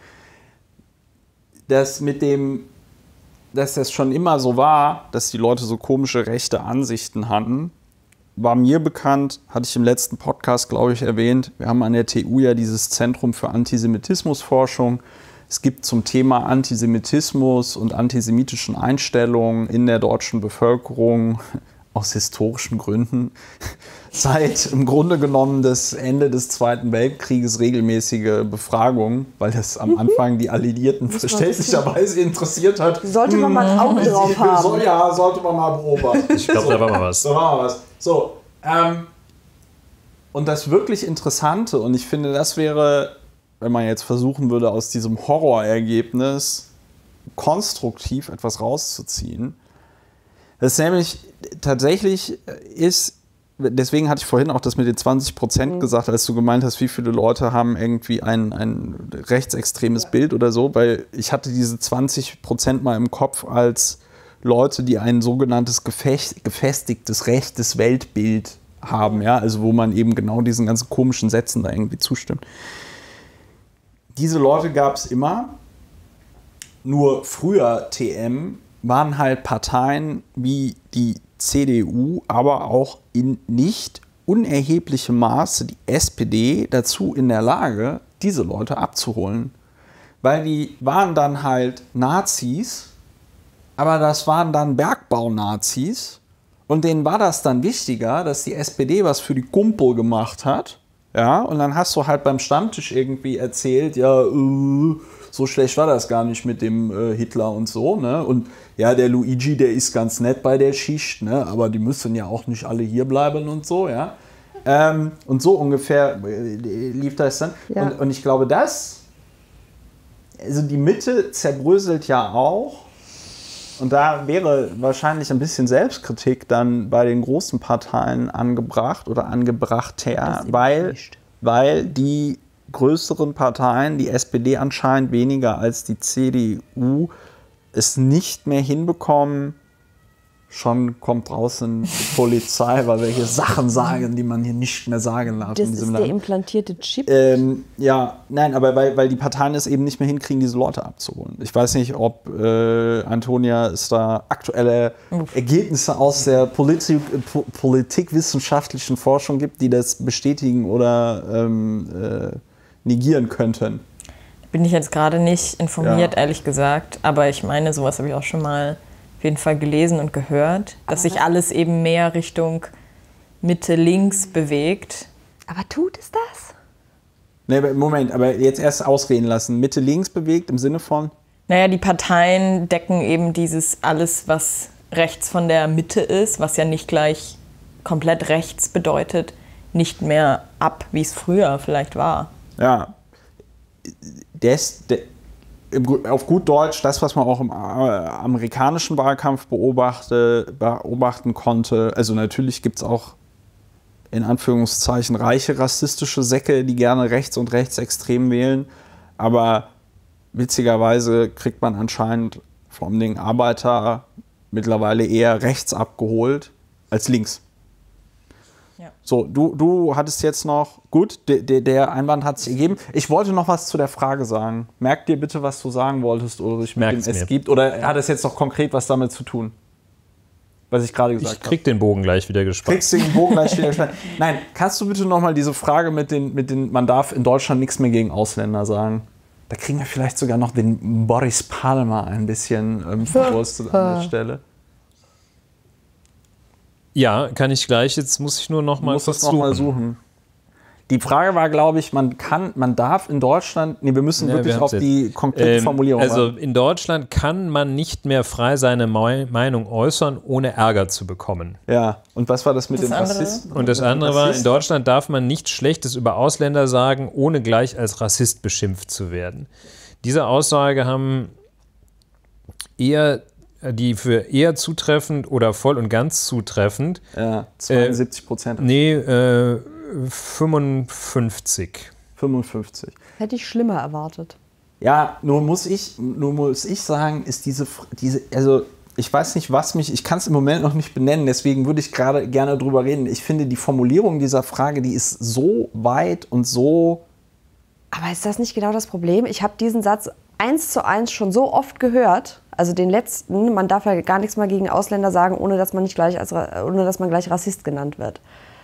Das mit dem, dass das schon immer so war, dass die Leute so komische rechte Ansichten hatten, war mir bekannt, hatte ich im letzten Podcast, glaube ich, erwähnt. Wir haben an der T U ja dieses Zentrum für Antisemitismusforschung. Es gibt zum Thema Antisemitismus und antisemitischen Einstellungen in der deutschen Bevölkerung aus historischen Gründen seit im Grunde genommen das Ende des Zweiten Weltkrieges regelmäßige Befragungen, weil das am Anfang die Alliierten verständlicherweise interessiert hat. Sollte man mal ein Auge drauf haben. So, ja, sollte man mal beobachten. Ich glaube, so, da war mal was. Da war mal was. So, ähm, und das wirklich Interessante, und ich finde, das wäre, wenn man jetzt versuchen würde, aus diesem Horrorergebnis konstruktiv etwas rauszuziehen, das nämlich tatsächlich ist, deswegen hatte ich vorhin auch das mit den zwanzig Prozent mhm. gesagt, als du gemeint hast, wie viele Leute haben irgendwie ein, ein rechtsextremes ja. Bild oder so, weil ich hatte diese zwanzig Prozent mal im Kopf als Leute, die ein sogenanntes gefecht, gefestigtes rechtes Weltbild haben, ja, also wo man eben genau diesen ganzen komischen Sätzen da irgendwie zustimmt. Diese Leute gab es immer, nur früher T M waren halt Parteien wie die C D U, aber auch in nicht unerheblichem Maße die S P D dazu in der Lage, diese Leute abzuholen. Weil die waren dann halt Nazis, aber das waren dann Bergbau-Nazis und denen war das dann wichtiger, dass die S P D was für die Kumpel gemacht hat. Ja, und dann hast du halt beim Stammtisch irgendwie erzählt, ja, äh, so schlecht war das gar nicht mit dem äh, Hitler und so, ne? Und ja, der Luigi, der ist ganz nett bei der Schicht, ne? Aber die müssen ja auch nicht alle hier bleiben und so, ja. Ähm, und so ungefähr äh, lief das dann. Ja. Und, und ich glaube, das, also die Mitte zerbröselt ja auch. Und da wäre wahrscheinlich ein bisschen Selbstkritik dann bei den großen Parteien angebracht oder angebrachter, weil, weil die größeren Parteien, die S P D anscheinend weniger als die C D U, es nicht mehr hinbekommen. Schon kommt draußen die Polizei, weil wir hier Sachen sagen, die man hier nicht mehr sagen darf. Das ist der implantierte Chip? Ähm, ja, nein, aber weil, weil die Parteien es eben nicht mehr hinkriegen, diese Leute abzuholen. Ich weiß nicht, ob äh, Antonia es da aktuelle Uff. Ergebnisse aus der Politik, po, politikwissenschaftlichen Forschung gibt, die das bestätigen oder ähm, äh, negieren könnten. Bin ich jetzt gerade nicht informiert, ja. ehrlich gesagt. Aber ich meine, sowas habe ich auch schon mal auf jeden Fall gelesen und gehört, dass sich alles eben mehr Richtung Mitte-Links bewegt. Aber tut es das? Nee, Moment, aber jetzt erst ausreden lassen. Mitte-Links bewegt im Sinne von? Naja, die Parteien decken eben dieses alles, was rechts von der Mitte ist, was ja nicht gleich komplett rechts bedeutet, nicht mehr ab, wie es früher vielleicht war. Ja, des, de, auf gut Deutsch, das, was man auch im amerikanischen Wahlkampf beobachte, beobachten konnte. Also natürlich gibt es auch in Anführungszeichen reiche rassistische Säcke, die gerne rechts und rechtsextrem wählen. Aber witzigerweise kriegt man anscheinend vom Ding Arbeiter mittlerweile eher rechts abgeholt als links. Ja. So, du, du hattest jetzt noch, gut, de, de, der Einwand hat sich ergeben. Ich wollte noch was zu der Frage sagen. Merk dir bitte, was du sagen wolltest, Ulrich, mit dem es gibt. Oder hat es jetzt noch konkret was damit zu tun? Was ich gerade gesagt habe. Ich krieg hab. den Bogen gleich wieder gespannt. Kriegst du den Bogen gleich wieder gespannt? Nein, kannst du bitte noch mal diese Frage mit den, mit den, man darf in Deutschland nichts mehr gegen Ausländer sagen. Da kriegen wir vielleicht sogar noch den Boris Palmer ein bisschen ähm, verwurstet an der Stelle. Ja, kann ich gleich. Jetzt muss ich nur noch mal was noch mal suchen. Die Frage war, glaube ich, man kann, man darf in Deutschland, nee, wir müssen ja, wirklich wir auf jetzt. die konkrete ähm, Formulierung Also warten. In Deutschland kann man nicht mehr frei seine Meinung äußern, ohne Ärger zu bekommen. Ja, und was war das mit das den andere? Rassisten? Und das andere war, in Deutschland darf man nichts Schlechtes über Ausländer sagen, ohne gleich als Rassist beschimpft zu werden. Diese Aussage haben eher die für eher zutreffend oder voll und ganz zutreffend. Ja, zweiundsiebzig Prozent. Äh, nee, äh, fünfundfünfzig. fünfundfünfzig. Hätte ich schlimmer erwartet. Ja, nur muss ich, nur muss ich sagen, ist diese, diese, also ich weiß nicht, was mich, ich kann es im Moment noch nicht benennen, deswegen würde ich gerade gerne drüber reden. Ich finde, die Formulierung dieser Frage, die ist so weit und so... Aber ist das nicht genau das Problem? Ich habe diesen Satz eins zu eins schon so oft gehört, also den letzten, man darf ja gar nichts mal gegen Ausländer sagen, ohne dass man nicht gleich als, ohne dass man gleich Rassist genannt wird.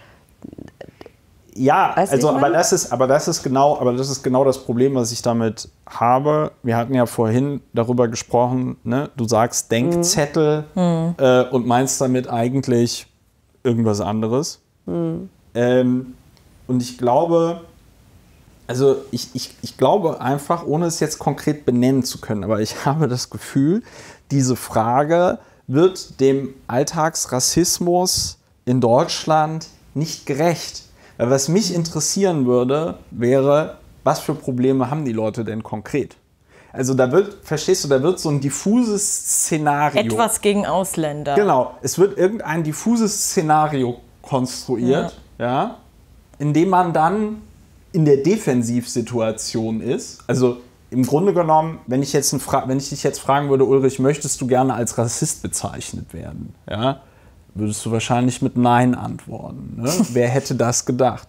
Ja, Weißt du, also wie ich aber meine? das ist, aber das ist genau, aber das ist genau das Problem, was ich damit habe. Wir hatten ja vorhin darüber gesprochen, ne? Du sagst Denkzettel Mhm. äh, und meinst damit eigentlich irgendwas anderes. Mhm. Ähm, und ich glaube, also ich, ich, ich glaube einfach, ohne es jetzt konkret benennen zu können, aber ich habe das Gefühl, diese Frage wird dem Alltagsrassismus in Deutschland nicht gerecht. Weil was mich interessieren würde, wäre, was für Probleme haben die Leute denn konkret? Also da wird, verstehst du, da wird so ein diffuses Szenario. Etwas gegen Ausländer. Genau, es wird irgendein diffuses Szenario konstruiert, ja. Ja, in dem man dann in der Defensivsituation ist. Also im Grunde genommen, wenn ich, jetzt ein Fra- wenn ich dich jetzt fragen würde, Ulrich, möchtest du gerne als Rassist bezeichnet werden? Ja, würdest du wahrscheinlich mit Nein antworten. Ne? Wer hätte das gedacht?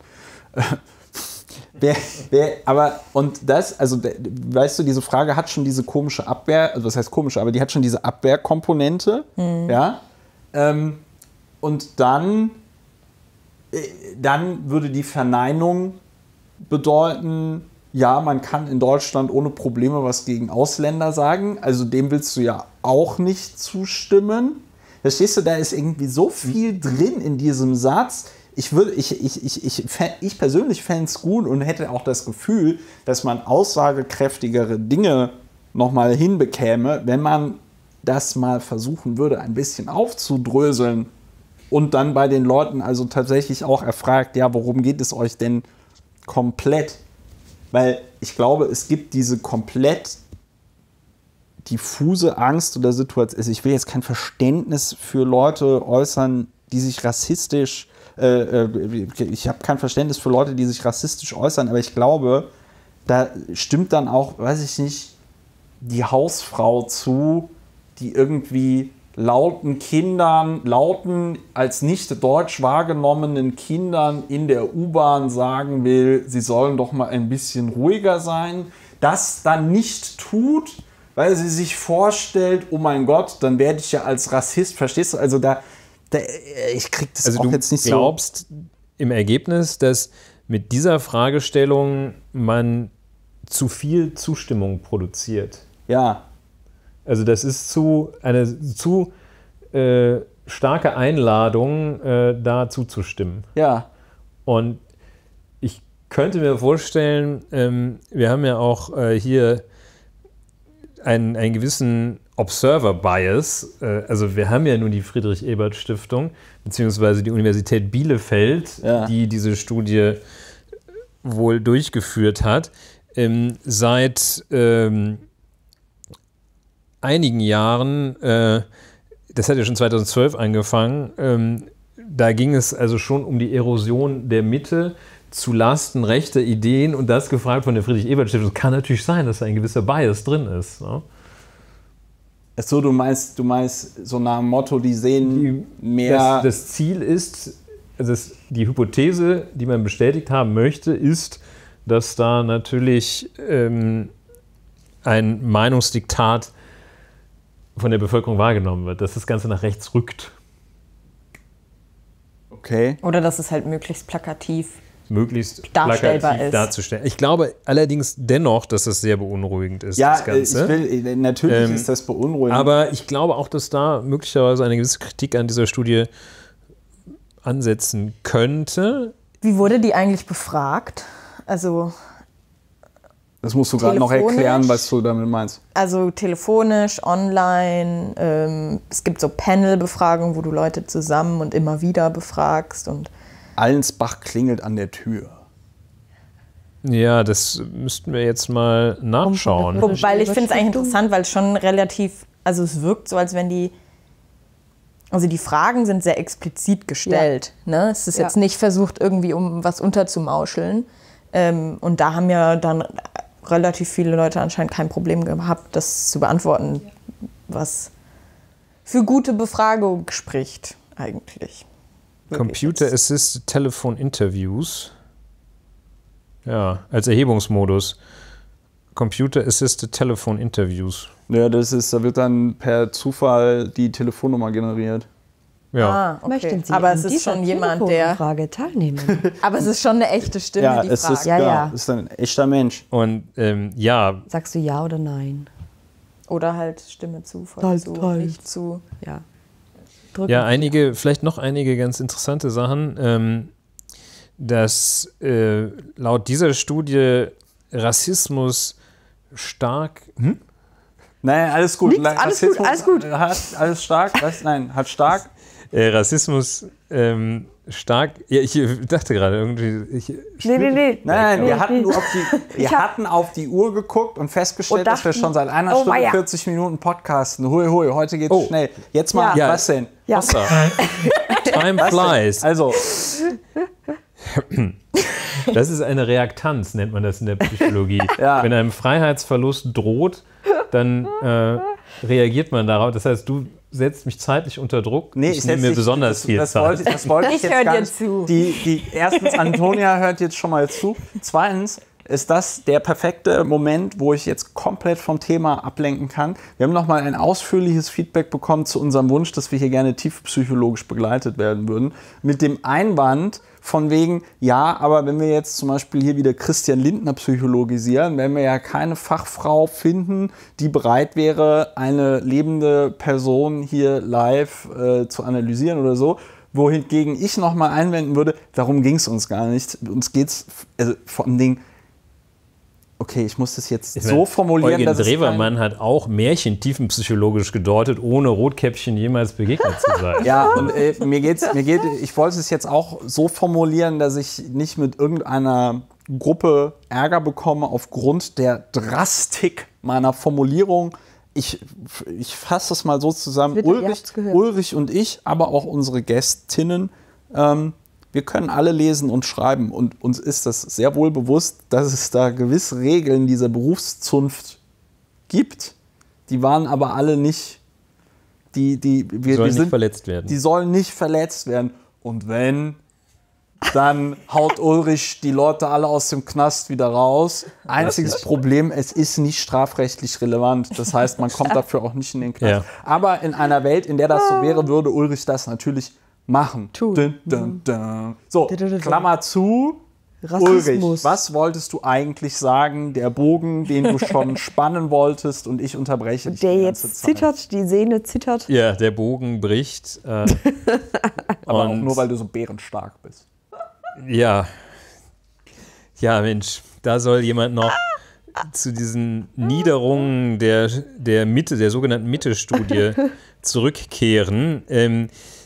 wer, wer, aber, und das, also, weißt du, diese Frage hat schon diese komische Abwehr, also was heißt komische, aber die hat schon diese Abwehrkomponente, mhm. ja, ähm, und dann, äh, dann würde die Verneinung bedeuten, ja, man kann in Deutschland ohne Probleme was gegen Ausländer sagen, also dem willst du ja auch nicht zustimmen. Verstehst du, da ist irgendwie so viel drin in diesem Satz. Ich, würde, ich, ich, ich, ich, ich persönlich fände es gut und hätte auch das Gefühl, dass man aussagekräftigere Dinge nochmal hinbekäme, wenn man das mal versuchen würde, ein bisschen aufzudröseln und dann bei den Leuten also tatsächlich auch erfragt, ja, worum geht es euch denn komplett? Weil ich glaube, es gibt diese komplett diffuse Angst oder Situation. Also ich will jetzt kein Verständnis für Leute äußern, die sich rassistisch, äh, ich habe kein Verständnis für Leute, die sich rassistisch äußern, aber ich glaube, da stimmt dann auch, weiß ich nicht, die Hausfrau zu, die irgendwie lauten Kindern, lauten als nicht deutsch wahrgenommenen Kindern in der U-Bahn sagen will, sie sollen doch mal ein bisschen ruhiger sein, das dann nicht tut, weil sie sich vorstellt, oh mein Gott, dann werde ich ja als Rassist, verstehst du? Also da, da ich krieg das also auch du jetzt nicht glaubst so. Im Ergebnis, dass mit dieser Fragestellung man zu viel Zustimmung produziert. Ja. Also das ist zu eine zu äh, starke Einladung, äh, da zuzustimmen. Ja. Und ich könnte mir vorstellen, ähm, wir haben ja auch äh, hier einen, einen gewissen Observer-Bias. Äh, also wir haben ja nun die Friedrich-Ebert-Stiftung, beziehungsweise die Universität Bielefeld, ja. die diese Studie wohl durchgeführt hat. Ähm, seit ähm, einigen Jahren, äh, das hat ja schon zweitausendzwölf angefangen, ähm, da ging es also schon um die Erosion der Mitte zu Lasten rechter Ideen und das gefragt von der Friedrich-Ebert-Stiftung. Kann natürlich sein, dass da ein gewisser Bias drin ist. Ne? Achso, du meinst, du meinst so nach dem Motto, die sehen die, mehr... Das, das Ziel ist, also das, die Hypothese, die man bestätigt haben möchte, ist, dass da natürlich ähm, ein Meinungsdiktat von der Bevölkerung wahrgenommen wird, dass das Ganze nach rechts rückt. Okay. Oder dass es halt möglichst plakativ möglichst darstellbar plakativ ist. darzustellen. Ich glaube allerdings dennoch, dass das sehr beunruhigend ist, ja, das Ganze. Ich will, natürlich ähm, ist das beunruhigend. Aber ich glaube auch, dass da möglicherweise eine gewisse Kritik an dieser Studie ansetzen könnte. Wie wurde die eigentlich befragt? Also das musst du gerade noch erklären, was du damit meinst. Also telefonisch, online, ähm, es gibt so Panel-Befragungen, wo du Leute zusammen und immer wieder befragst. Und Allensbach klingelt an der Tür. Ja, das müssten wir jetzt mal nachschauen. Weil ich finde es eigentlich interessant, weil es schon relativ, also es wirkt so, als wenn die, also die Fragen sind sehr explizit gestellt. Ja. Ne? Es ist ja. jetzt nicht versucht, irgendwie um was unterzumauscheln. Ähm, und da haben ja dann relativ viele Leute anscheinend kein Problem gehabt, das zu beantworten, was für gute Befragung spricht eigentlich. Computer Assisted Telephone Interviews. Ja, als Erhebungsmodus. Computer Assisted Telephone Interviews. Ja, das ist, da wird dann per Zufall die Telefonnummer generiert. Ja. Ah, okay. Möchten Sie aber an es ist dieser schon jemand, der. Frage teilnehmen? Aber es ist schon eine echte Stimme, Ja, die es fragt. ist, Ja, genau, ja. ist ein echter Mensch. Und ähm, ja, Sagst du ja oder nein? Oder halt Stimme zu, voll Teils, zu, teils. nicht zu. Ja. Drücken. ja, einige, vielleicht noch einige ganz interessante Sachen. Ähm, dass äh, laut dieser Studie Rassismus stark. Hm? Nein, alles gut. Nichts, alles gut, alles gut. Hat alles stark? Was? Nein, hat stark. Äh, Rassismus ähm, stark. Ja, ich dachte gerade irgendwie. Ich, Nee, nee, nee. Nein, nein, wir Nee, hatten, nee. nur auf die, wir Ich hab- hatten auf die Uhr geguckt und festgestellt, Und dass wir dachten, schon seit einer oh, Stunde weia. vierzig Minuten podcasten. Hui, hui, heute geht's Oh. schnell. Jetzt mal, Ja. was denn? Ja. Wasser. Time flies. Also, Das ist eine Reaktanz, nennt man das in der Psychologie. Ja. Wenn einem Freiheitsverlust droht, dann äh, reagiert man darauf. Das heißt, du setzt mich zeitlich unter Druck. nee, ich nehme mir setz dich- besonders das, viel das Zeit. Wollte, das wollte ich, Ich jetzt hör gar dir nicht. zu. Die, die, erstens, Antonia hört jetzt schon mal zu. Zweitens ist das der perfekte Moment, wo ich jetzt komplett vom Thema ablenken kann. Wir haben nochmal ein ausführliches Feedback bekommen zu unserem Wunsch, dass wir hier gerne tiefpsychologisch begleitet werden würden. Mit dem Einwand von wegen, ja, aber wenn wir jetzt zum Beispiel hier wieder Christian Lindner psychologisieren, wenn wir ja keine Fachfrau finden, die bereit wäre, eine lebende Person hier live äh, zu analysieren oder so, wohingegen ich nochmal einwenden würde, darum ging es uns gar nicht. Uns geht es also vor allem Ding, okay, ich muss das jetzt Ich so meine, formulieren, Eugen dass es Drewermann hat auch Märchen tiefenpsychologisch gedeutet, ohne Rotkäppchen jemals begegnet zu sein. Ja, und äh, mir geht's, mir geht, ich wollte es jetzt auch so formulieren, dass ich nicht mit irgendeiner Gruppe Ärger bekomme aufgrund der Drastik meiner Formulierung. Ich, ich fasse es mal so zusammen. Bitte, ihr Ulrich, habt's gehört. Ulrich und ich, aber auch unsere Gästinnen, ähm, wir können alle lesen und schreiben und uns ist das sehr wohl bewusst, dass es da gewisse Regeln dieser Berufszunft gibt. Die waren aber alle nicht, die, die, wir, Sollen wir sind, nicht verletzt werden. die sollen nicht verletzt werden. Und wenn, dann haut Ulrich die Leute alle aus dem Knast wieder raus. Einziges Problem, es ist nicht strafrechtlich relevant. Das heißt, man kommt dafür auch nicht in den Knast. Ja. Aber in einer Welt, in der das so wäre, würde Ulrich das natürlich machen. Tun. Dun, dun, dun. So, Dun, dun, dun. Klammer zu. Rassismus. Ulrich, was wolltest du eigentlich sagen? Der Bogen, den du schon spannen wolltest und ich unterbreche dich Der die ganze jetzt Zeit. zittert, die Sehne zittert. Ja, der Bogen bricht. Äh, Aber auch und- nur, weil du so bärenstark bist. Ja. Ja, Mensch, da soll jemand noch zu diesen Niederungen der, der Mitte, der sogenannten Mitte-Studie zurückkehren. Ähm,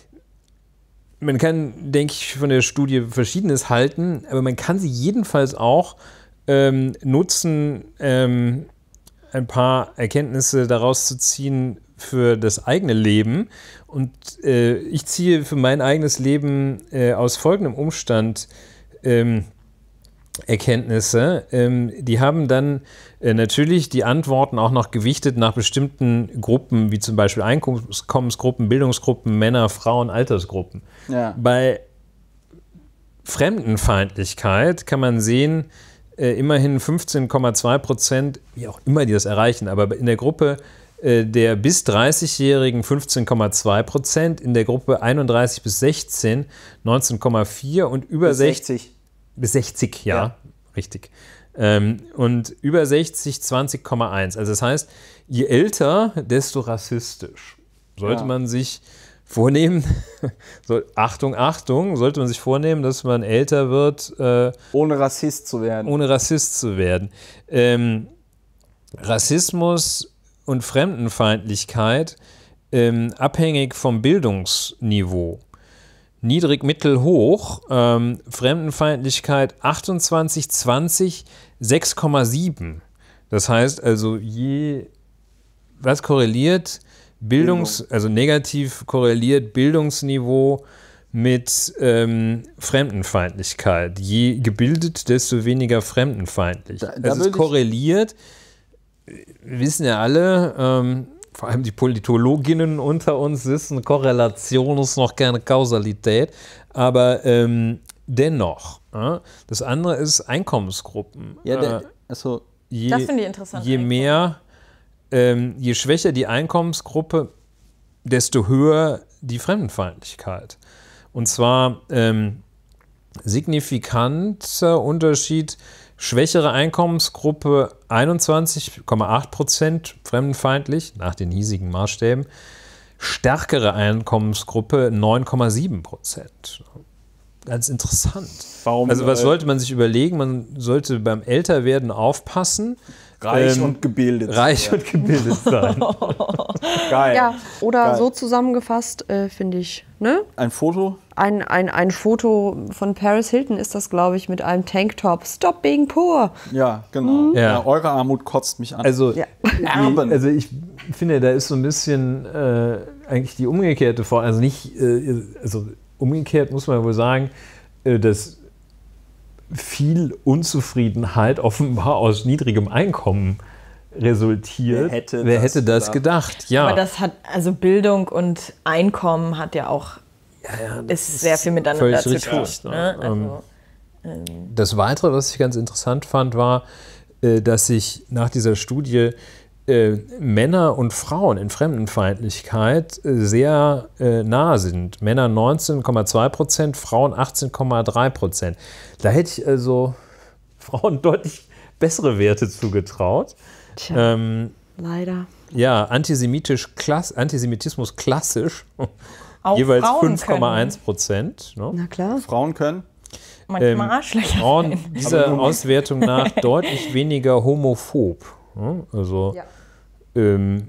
man kann, denke ich, von der Studie Verschiedenes halten, aber man kann sie jedenfalls auch ähm, nutzen, ähm, ein paar Erkenntnisse daraus zu ziehen für das eigene Leben. Und äh, ich ziehe für mein eigenes Leben äh, aus folgendem Umstand ähm, Erkenntnisse. Ähm, die haben dann äh, natürlich die Antworten auch noch gewichtet nach bestimmten Gruppen, wie zum Beispiel Einkommensgruppen, Bildungsgruppen, Männer, Frauen, Altersgruppen. Ja. Bei Fremdenfeindlichkeit kann man sehen, äh, immerhin fünfzehn Komma zwei Prozent, wie auch immer die das erreichen, aber in der Gruppe äh, der bis dreißigjährigen fünfzehn Komma zwei Prozent, in der Gruppe einunddreißig bis sechzehn neunzehn Komma vier und über sechzig bis sechzig, ja, Ja. richtig. Ähm, und über sechzig zwanzig Komma eins. Also das heißt, je älter, desto rassistisch. Sollte Ja. man sich vornehmen, so, Achtung, Achtung, sollte man sich vornehmen, dass man älter wird, äh, Ohne Rassist zu werden. ohne Rassist zu werden. Ähm, Rassismus und Fremdenfeindlichkeit ähm, abhängig vom Bildungsniveau. Niedrig, mittel, hoch, ähm, Fremdenfeindlichkeit achtundzwanzig, zwanzig, sechs Komma sieben. Das heißt also, je, was korreliert, Bildungs, also negativ korreliert Bildungsniveau mit ähm, Fremdenfeindlichkeit. Je gebildet, desto weniger fremdenfeindlich. Da, da es ist korreliert. Wir wissen ja alle, ähm, vor allem die Politologinnen unter uns wissen, Korrelation ist noch keine Kausalität, aber ähm, dennoch. Ja, das andere ist Einkommensgruppen. Ja, der, äh, also, je, Das finde ich interessant. Je mehr, ähm, je schwächer die Einkommensgruppe, desto höher die Fremdenfeindlichkeit. Und zwar ähm, signifikanter Unterschied, schwächere Einkommensgruppe einundzwanzig Komma acht Prozent fremdenfeindlich, nach den hiesigen Maßstäben, stärkere Einkommensgruppe neun Komma sieben Prozent. Ganz interessant. Warum, also was äh, sollte man sich überlegen? Man sollte beim Älterwerden aufpassen. reich ähm, und gebildet. Reich und gebildet sein. Geil. Ja, oder Geil. so zusammengefasst, äh, finde ich, ne? Ein Foto? Ein, ein, ein Foto von Paris Hilton ist das, glaube ich, mit einem Tanktop. Stop being poor. Ja, genau. Ja. Ja, eure Armut kotzt mich an. Also, Ja. Erben. also ich finde, da ist so ein bisschen äh, eigentlich die umgekehrte Form. Also nicht, äh, also umgekehrt muss man wohl sagen, äh, dass viel Unzufriedenheit offenbar aus niedrigem Einkommen resultiert. Wer hätte Wer das hätte das gedacht? Ja. Aber das hat, also Bildung und Einkommen hat ja auch, ja, ja, ist sehr viel miteinander völlig zu tun. richtig, Ne? ne? Also, Das Weitere, was ich ganz interessant fand, war, äh, dass sich nach dieser Studie äh, Männer und Frauen in Fremdenfeindlichkeit äh, sehr äh, nah sind. Männer neunzehn Komma zwei Prozent, Frauen achtzehn Komma drei Prozent. Da hätte ich also Frauen deutlich bessere Werte zugetraut. Tja, Ähm, leider. ja, antisemitisch, klass, Antisemitismus klassisch, auch jeweils Frauen fünf Komma eins Prozent. Ne? Na klar. Frauen können? manchmal Ähm, Arschlöcher Frauen sein. dieser Auswertung nach deutlich weniger homophob. Ne? Also, Ja. ähm,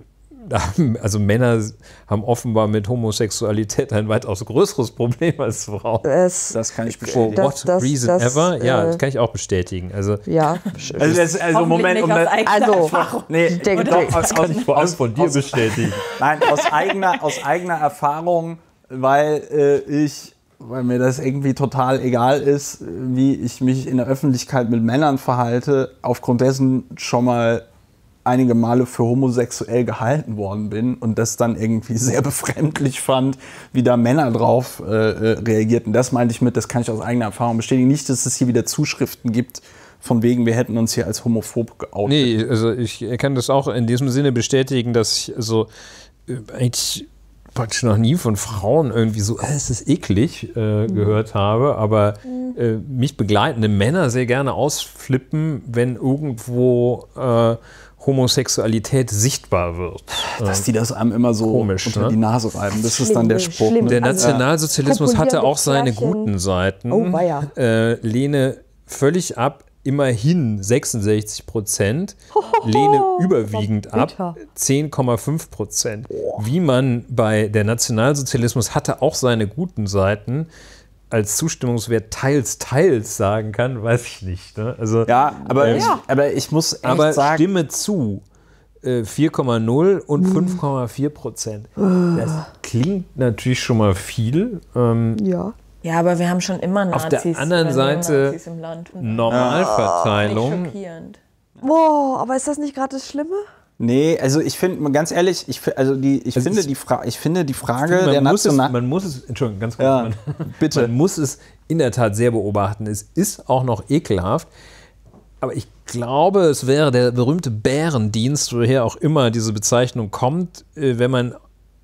also Männer haben offenbar mit Homosexualität ein weitaus größeres Problem als Frauen. Es, Das kann ich For bestätigen. Das- what das- reason das, ever? Ja, äh, das kann ich auch bestätigen. Also, ja. Also, das, also Hoffentlich Moment, um nicht aus das, eigener Also, Erfahrung. nee, ich denke, doch, aus, aus, vor allem von dir bestätigen. nein, aus eigener, aus eigener Erfahrung, weil äh, ich, weil mir das irgendwie total egal ist, wie ich mich in der Öffentlichkeit mit Männern verhalte, aufgrund dessen schon mal einige Male für homosexuell gehalten worden bin und das dann irgendwie sehr befremdlich fand, wie da Männer drauf äh, reagierten. Das meinte ich mit, das kann ich aus eigener Erfahrung bestätigen. Nicht, dass es hier wieder Zuschriften gibt, von wegen, wir hätten uns hier als homophob geoutet. Nee, also ich kann das auch in diesem Sinne bestätigen, dass ich also äh, eigentlich praktisch noch nie von Frauen irgendwie so, äh, es ist eklig, äh, gehört habe, aber äh, mich begleitende Männer sehr gerne ausflippen, wenn irgendwo äh, Homosexualität sichtbar wird. Dass die das einem immer so Komisch, unter ne? die Nase reiben. Das ist dann der Schlimm, Spruch. schlimm. Ne? Der Also, Nationalsozialismus hatte kopulierende auch seine Pärchen. guten Seiten. Oh, weia. Äh, lehne völlig ab, immerhin sechsundsechzig Prozent. Lehne überwiegend ab, bitter. zehn Komma fünf Prozent. Wie man bei der Nationalsozialismus hatte auch seine guten Seiten, als Zustimmungswert teils, teils sagen kann, weiß ich nicht. Ne? Also, Ja, aber, Ähm, ich, aber ich muss echt aber sagen, Stimme zu. äh, vier Komma null und fünf Komma vier Prozent. Das klingt natürlich schon mal viel. Ähm, Ja. Ja, aber wir haben schon immer Nazis, Auf der anderen äh, Seite Neonazis im Land. Nicht Normalverteilung. schockierend. Boah, aber ist das nicht gerade das Schlimme? nee, also ich finde, ganz ehrlich, ich, fi- also die, ich, Also finde ich- ich- die Fra ich finde die Frage der Man muss, es, National... man muss es, Entschuldigung, ganz kurz, Ja, man, bitte. man muss es in der Tat sehr beobachten. Es ist auch noch ekelhaft, aber ich glaube, es wäre der berühmte Bärendienst, woher auch immer diese Bezeichnung kommt, äh, wenn man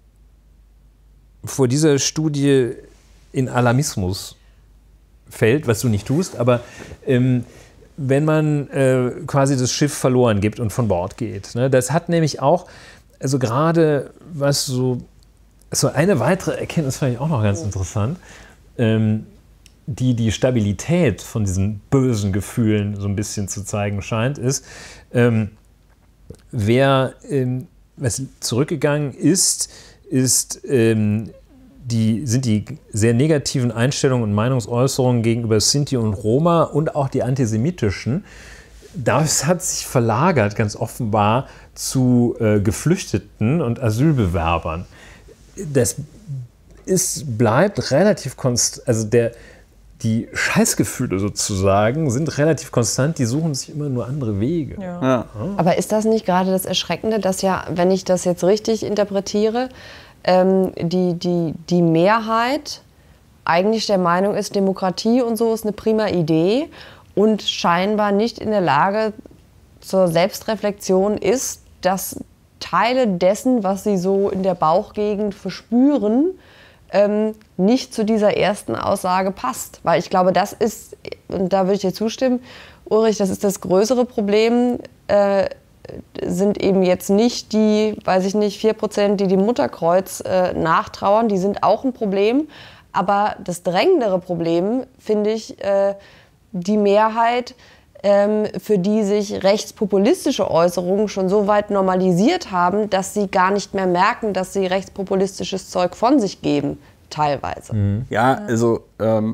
vor dieser Studie in Alarmismus fällt, was du nicht tust, aber ähm, wenn man äh, quasi das Schiff verloren gibt und von Bord geht. Ne? Das hat nämlich auch, also gerade was so, so eine weitere Erkenntnis fand ich auch noch ganz interessant, ähm, die die Stabilität von diesen bösen Gefühlen so ein bisschen zu zeigen scheint, ist, ähm, wer ähm, was zurückgegangen ist, ist ähm, die, sind die sehr negativen Einstellungen und Meinungsäußerungen gegenüber Sinti und Roma und auch die antisemitischen. Das hat sich verlagert, ganz offenbar, zu äh, Geflüchteten und Asylbewerbern. Das es bleibt relativ konstant, also der, die Scheißgefühle sozusagen sind relativ konstant, die suchen sich immer nur andere Wege. Ja. Ja. Aber ist das nicht gerade das Erschreckende, dass ja, wenn ich das jetzt richtig interpretiere, ähm, die, die, die Mehrheit eigentlich der Meinung ist, Demokratie und so ist eine prima Idee und scheinbar nicht in der Lage zur Selbstreflexion ist, dass Teile dessen, was sie so in der Bauchgegend verspüren, ähm, nicht zu dieser ersten Aussage passt. Weil ich glaube, das ist, und da würde ich dir zustimmen, Ulrich, das ist das größere Problem, äh, sind eben jetzt nicht die, weiß ich nicht, vier Prozent, die dem Mutterkreuz äh, nachtrauern, die sind auch ein Problem. Aber das drängendere Problem, finde ich, äh, die Mehrheit, ähm, für die sich rechtspopulistische Äußerungen schon so weit normalisiert haben, dass sie gar nicht mehr merken, dass sie rechtspopulistisches Zeug von sich geben, teilweise. Mhm. Ja, also ähm,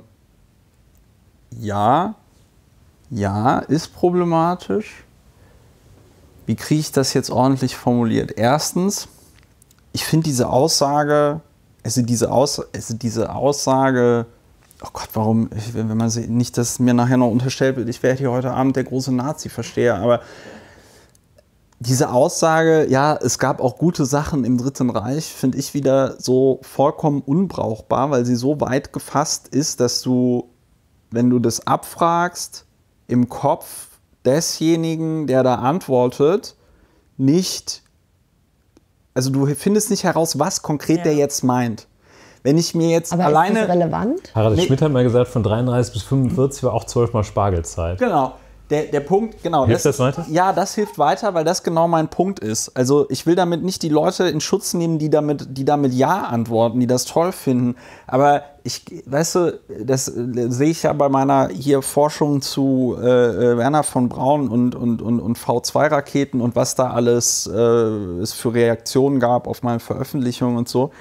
ja, ja, ist problematisch. Wie kriege ich das jetzt ordentlich formuliert? Erstens, ich finde diese Aussage, also diese, Aus, also diese Aussage, oh Gott, warum, ich, wenn man sie, nicht, dass mir nachher noch unterstellt wird, ich werde hier heute Abend der große Nazi-Versteher, aber diese Aussage, ja, es gab auch gute Sachen im Dritten Reich, finde ich wieder so vollkommen unbrauchbar, weil sie so weit gefasst ist, dass du, wenn du das abfragst, im Kopf desjenigen, der da antwortet, nicht, also du findest nicht heraus, was konkret Ja. der jetzt meint. Wenn ich mir jetzt Aber alleine... ist das relevant? Harald Nee. Schmidt hat mal gesagt, von dreiunddreißig bis fünfundvierzig war auch zwölf Mal Spargelzeit. Genau. Der, der Punkt, genau. Hilft das weiter? Ja, das hilft weiter, weil das genau mein Punkt ist. Also ich will damit nicht die Leute in Schutz nehmen, die damit, die damit Ja antworten, die das toll finden. Aber ich, weißt du, das äh, sehe ich ja bei meiner hier Forschung zu äh, Wernher von Braun und, und, und, und V zwei Raketen und was da alles äh, es für Reaktionen gab auf meine Veröffentlichungen und so.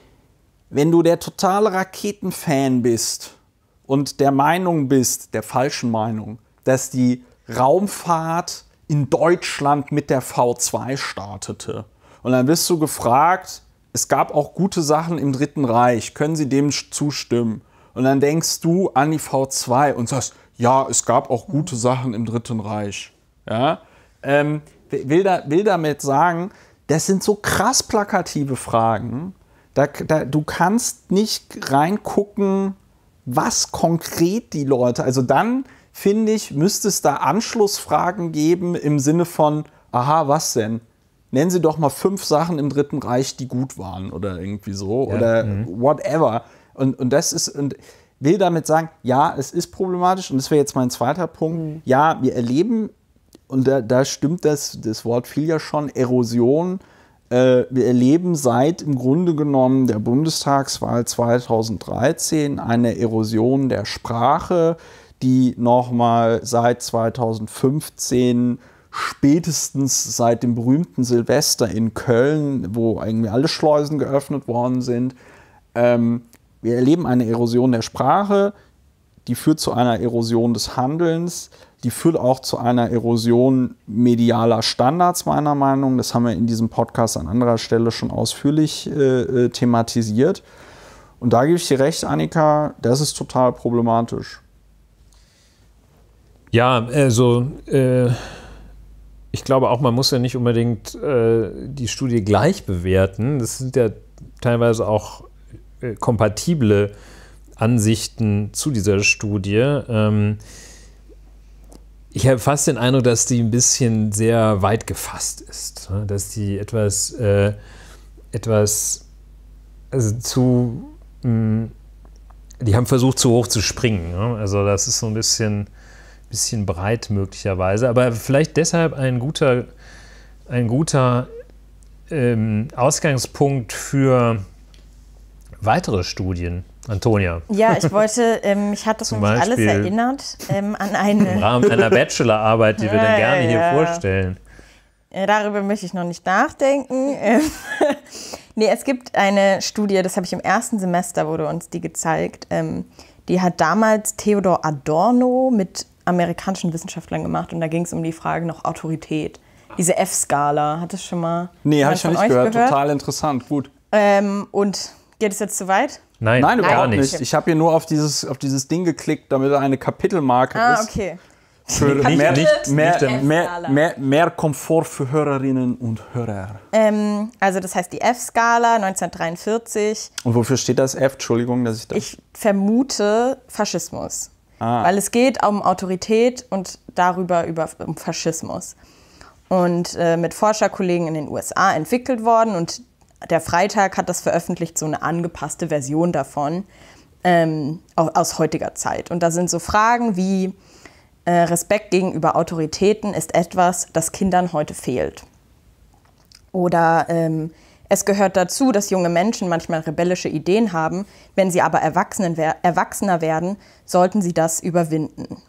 Wenn du der totale Raketenfan bist und der Meinung bist, der falschen Meinung, dass die Raumfahrt in Deutschland mit der V zwei startete. Und dann wirst du gefragt, es gab auch gute Sachen im Dritten Reich, können Sie dem zustimmen? Und dann denkst du an die V zwei und sagst, ja, es gab auch gute Sachen im Dritten Reich. Ja? Ähm, will, da, will damit sagen, das sind so krass plakative Fragen, da, da, du kannst nicht reingucken, was konkret die Leute, also dann finde ich, müsste es da Anschlussfragen geben im Sinne von, aha, was denn? Nennen Sie doch mal fünf Sachen im Dritten Reich, die gut waren oder irgendwie so Ja, oder mhm. whatever. Und, und das ist, und will damit sagen, ja, es ist problematisch und das wäre jetzt mein zweiter Punkt. Mhm. Ja, wir erleben, und da, da stimmt das, das Wort fiel ja schon, Erosion. Äh, wir erleben seit im Grunde genommen der Bundestagswahl zweitausenddreizehn eine Erosion der Sprache, die nochmal seit zweitausendfünfzehn, spätestens seit dem berühmten Silvester in Köln, wo irgendwie alle Schleusen geöffnet worden sind. Ähm, wir erleben eine Erosion der Sprache, die führt zu einer Erosion des Handelns, die führt auch zu einer Erosion medialer Standards, meiner Meinung nach. Das haben wir in diesem Podcast an anderer Stelle schon ausführlich äh, thematisiert. Und da gebe ich dir recht, Annika, das ist total problematisch. Ja, also äh, ich glaube auch, man muss ja nicht unbedingt äh, die Studie gleich bewerten. Das sind ja teilweise auch äh, kompatible Ansichten zu dieser Studie. Ähm, ich habe fast den Eindruck, dass die ein bisschen sehr weit gefasst ist. Ne? Dass die etwas, äh, etwas also zu, mh, die haben versucht, zu hoch zu springen. Ne? Also das ist so ein bisschen bisschen breit möglicherweise, aber vielleicht deshalb ein guter, ein guter ähm, Ausgangspunkt für weitere Studien. Antonia. Ja, ich wollte, ähm, mich hat das Zum nämlich alles Beispiel erinnert ähm, an eine... Im Rahmen einer Bachelorarbeit, die wir dann gerne hier Ja. vorstellen. Äh, darüber möchte ich noch nicht nachdenken. Ähm, nee, es gibt eine Studie, das habe ich im ersten Semester, wurde uns die gezeigt. Ähm, die hat damals Theodor Adorno mit amerikanischen Wissenschaftlern gemacht und da ging es um die Frage noch Autorität. Diese F-Skala, hat das schon mal Nee, habe jemand ich noch von nicht euch gehört. Total interessant, gut. Ähm, und Geht es jetzt zu weit? Nein, Nein, gar überhaupt nicht. nicht. Ich habe hier nur auf dieses, auf dieses Ding geklickt, damit da eine Kapitelmarke Ah, ist. okay. Für Nicht- mehr, nicht- mehr, nicht- mehr, mehr, mehr Komfort für Hörerinnen und Hörer. Ähm, also das heißt die F-Skala neunzehnhundertdreiundvierzig. Und wofür steht das F? Entschuldigung, dass ich das... Ich vermute Faschismus. Ah. Weil es geht um Autorität und darüber über, um Faschismus. Und äh, mit Forscherkollegen in den U S A entwickelt worden. Und der Freitag hat das veröffentlicht, so eine angepasste Version davon ähm, aus heutiger Zeit. Und da sind so Fragen wie äh, Respekt gegenüber Autoritäten ist etwas, das Kindern heute fehlt. Oder ähm, es gehört dazu, dass junge Menschen manchmal rebellische Ideen haben. Wenn sie aber Erwachsenen wer- erwachsener werden, sollten sie das überwinden.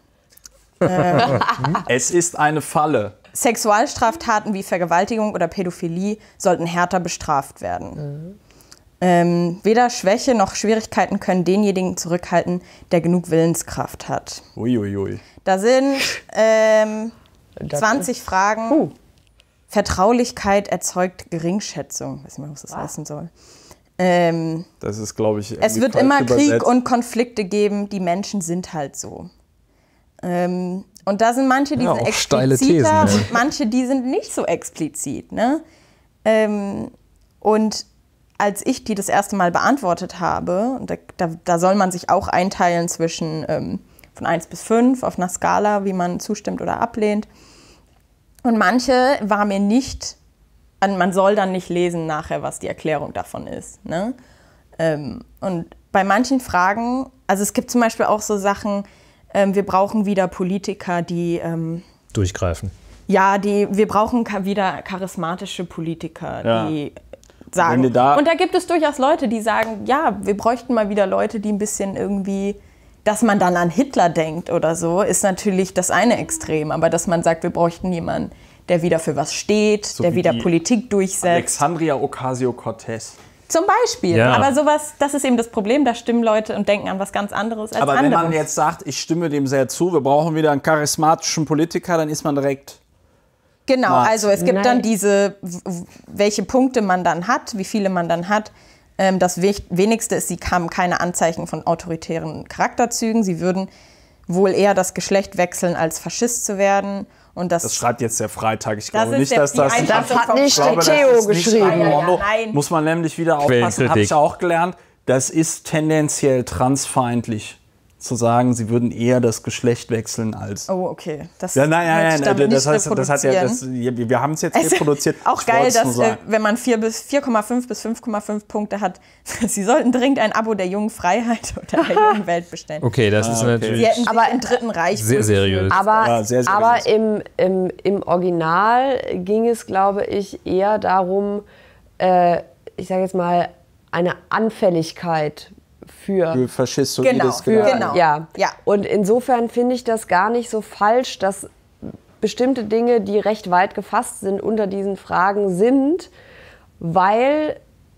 Es ist eine Falle. Sexualstraftaten wie Vergewaltigung oder Pädophilie sollten härter bestraft werden. Mhm. Ähm, weder Schwäche noch Schwierigkeiten können denjenigen zurückhalten, der genug Willenskraft hat. Uiuiui. Da sind ähm, zwanzig Fragen. Uh. Vertraulichkeit erzeugt Geringschätzung. Ich weiß nicht mehr, was das heißen soll. Ähm, Das ist, glaube ich, es irgendwie wird falsch immer Krieg übersetzt. und Konflikte geben. Die Menschen sind halt so. Ähm, und da sind manche, die Ja, sind auch steile expliziter Thesen, ja. und manche, die sind nicht so explizit. Ne? Ähm, und als ich die das erste Mal beantwortet habe, und da, da, da soll man sich auch einteilen zwischen ähm, von eins bis fünf auf einer Skala, wie man zustimmt oder ablehnt. Und manche war mir nicht, man soll dann nicht lesen nachher, was die Erklärung davon ist. Ne? Ähm, und bei manchen Fragen, also es gibt zum Beispiel auch so Sachen, ähm, wir brauchen wieder Politiker, die, ähm, Durchgreifen. ja, die, wir brauchen ka- wieder charismatische Politiker, Ja. die Wenn sagen. wir da- Und da gibt es durchaus Leute, die sagen, ja, wir bräuchten mal wieder Leute, die ein bisschen irgendwie, dass man dann an Hitler denkt oder so, ist natürlich das eine Extrem. Aber dass man sagt, wir bräuchten jemanden, der wieder für was steht, So der wie wieder die Politik durchsetzt. Alexandria Ocasio-Cortez. Zum Beispiel. Ja. Aber sowas, das ist eben das Problem, da stimmen Leute und denken an was ganz anderes als Aber wenn andere. man jetzt sagt, ich stimme dem sehr zu, wir brauchen wieder einen charismatischen Politiker, dann ist man direkt... Genau, Nazi. also es gibt Nein. dann diese, w- w- welche Punkte man dann hat, wie viele man dann hat. Ähm, das wech- wenigste ist, sie haben keine Anzeichen von autoritären Charakterzügen. Sie würden wohl eher das Geschlecht wechseln, als Faschist zu werden. Und das, Das schreibt jetzt der Freitag. Ich Das glaube ist nicht, der- dass die das... Einschätzung Das hat vom- nicht Ich glaube, das Theo ist nicht geschrieben. ein Ja, ja, Porno. nein. Muss man nämlich wieder aufpassen, habe Quellenkritik. ich auch gelernt. Das ist tendenziell transfeindlich, zu sagen, sie würden eher das Geschlecht wechseln als... oh, okay. Das Ja, nein, möchte nein, ich nein, damit das, nicht heißt, das hat ja, das, reproduzieren. wir wir haben es jetzt Es ist reproduziert. Auch Ich geil, wollte es nur dass äh, sagen. wenn man vier bis vier Komma fünf bis fünf Komma fünf Punkte hat, Sie sollten dringend ein Abo der jungen Freiheit oder der jungen Welt bestellen. Okay, das ist okay. natürlich Sie hätten sich Aber- im Dritten Reich sehr wohlgefühlt. seriös. Aber, Ja, sehr, sehr aber seriös. im, im, im Original ging es, glaube ich, eher darum, äh, ich sage jetzt mal, eine Anfälligkeit für. Für faschistoides Genau, Gedanken. für- genau. Ja. Ja. Und insofern finde ich das gar nicht so falsch, dass bestimmte Dinge, die recht weit gefasst sind, unter diesen Fragen sind, weil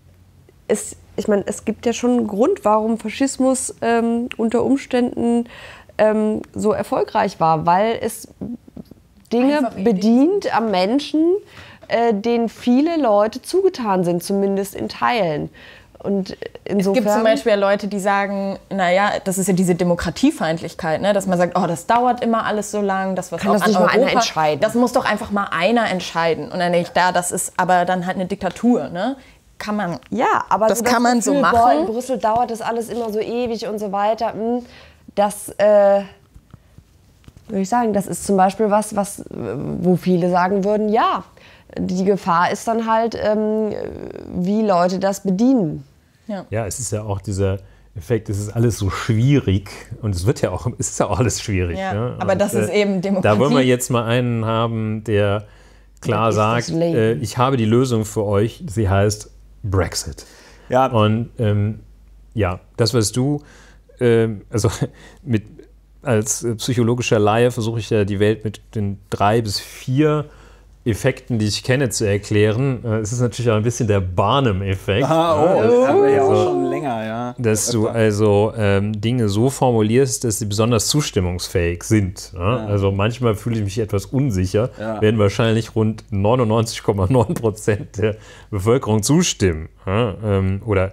es, ich meine, es gibt ja schon einen Grund, warum Faschismus ähm, unter Umständen ähm, so erfolgreich war, weil es Dinge Einfach Ideen. bedient am Menschen, äh, denen viele Leute zugetan sind, zumindest in Teilen. Und insofern. Es gibt zum Beispiel Leute, die sagen, naja, das ist ja diese Demokratiefeindlichkeit, ne? Dass man sagt, oh, das dauert immer alles so lang, das was Kann auch das an nicht mal Europa, einer entscheiden? Das muss doch einfach mal einer entscheiden. Und dann denke ich, da, das ist aber dann halt eine Diktatur, ne? Kann man. Ja, aber Das so kann man so Gefühl, machen. Boah, in Brüssel dauert das alles immer so ewig und so weiter. hm, Das, äh, würde ich sagen, das ist zum Beispiel was, was, äh, wo viele sagen würden, ja, die Gefahr ist dann halt, ähm, wie Leute das bedienen. Ja, es ist ja auch dieser Effekt, es ist alles so schwierig und es wird ja auch, es ist ja auch alles schwierig. Ja, ne? aber Und, das ist eben Demokratie. Da wollen wir jetzt mal einen haben, der klar Das ist das sagt, Leben. äh, ich habe die Lösung für euch, sie heißt Brexit. Ja, Und ähm, ja, das, was du, ähm, also mit, als äh, psychologischer Laie versuche ich ja die Welt mit den drei bis vier Effekten, die ich kenne, zu erklären. Äh, es ist natürlich auch ein bisschen der Barnum-Effekt. ah, oh, ne? das haben wir ja Also, auch schon länger, ja. dass du also ähm, Dinge so formulierst, dass sie besonders zustimmungsfähig sind. Ne? Also manchmal fühle ich mich etwas unsicher, Ja. werden wahrscheinlich rund neunundneunzig Komma neun Prozent der Bevölkerung zustimmen. Ja? Ähm, oder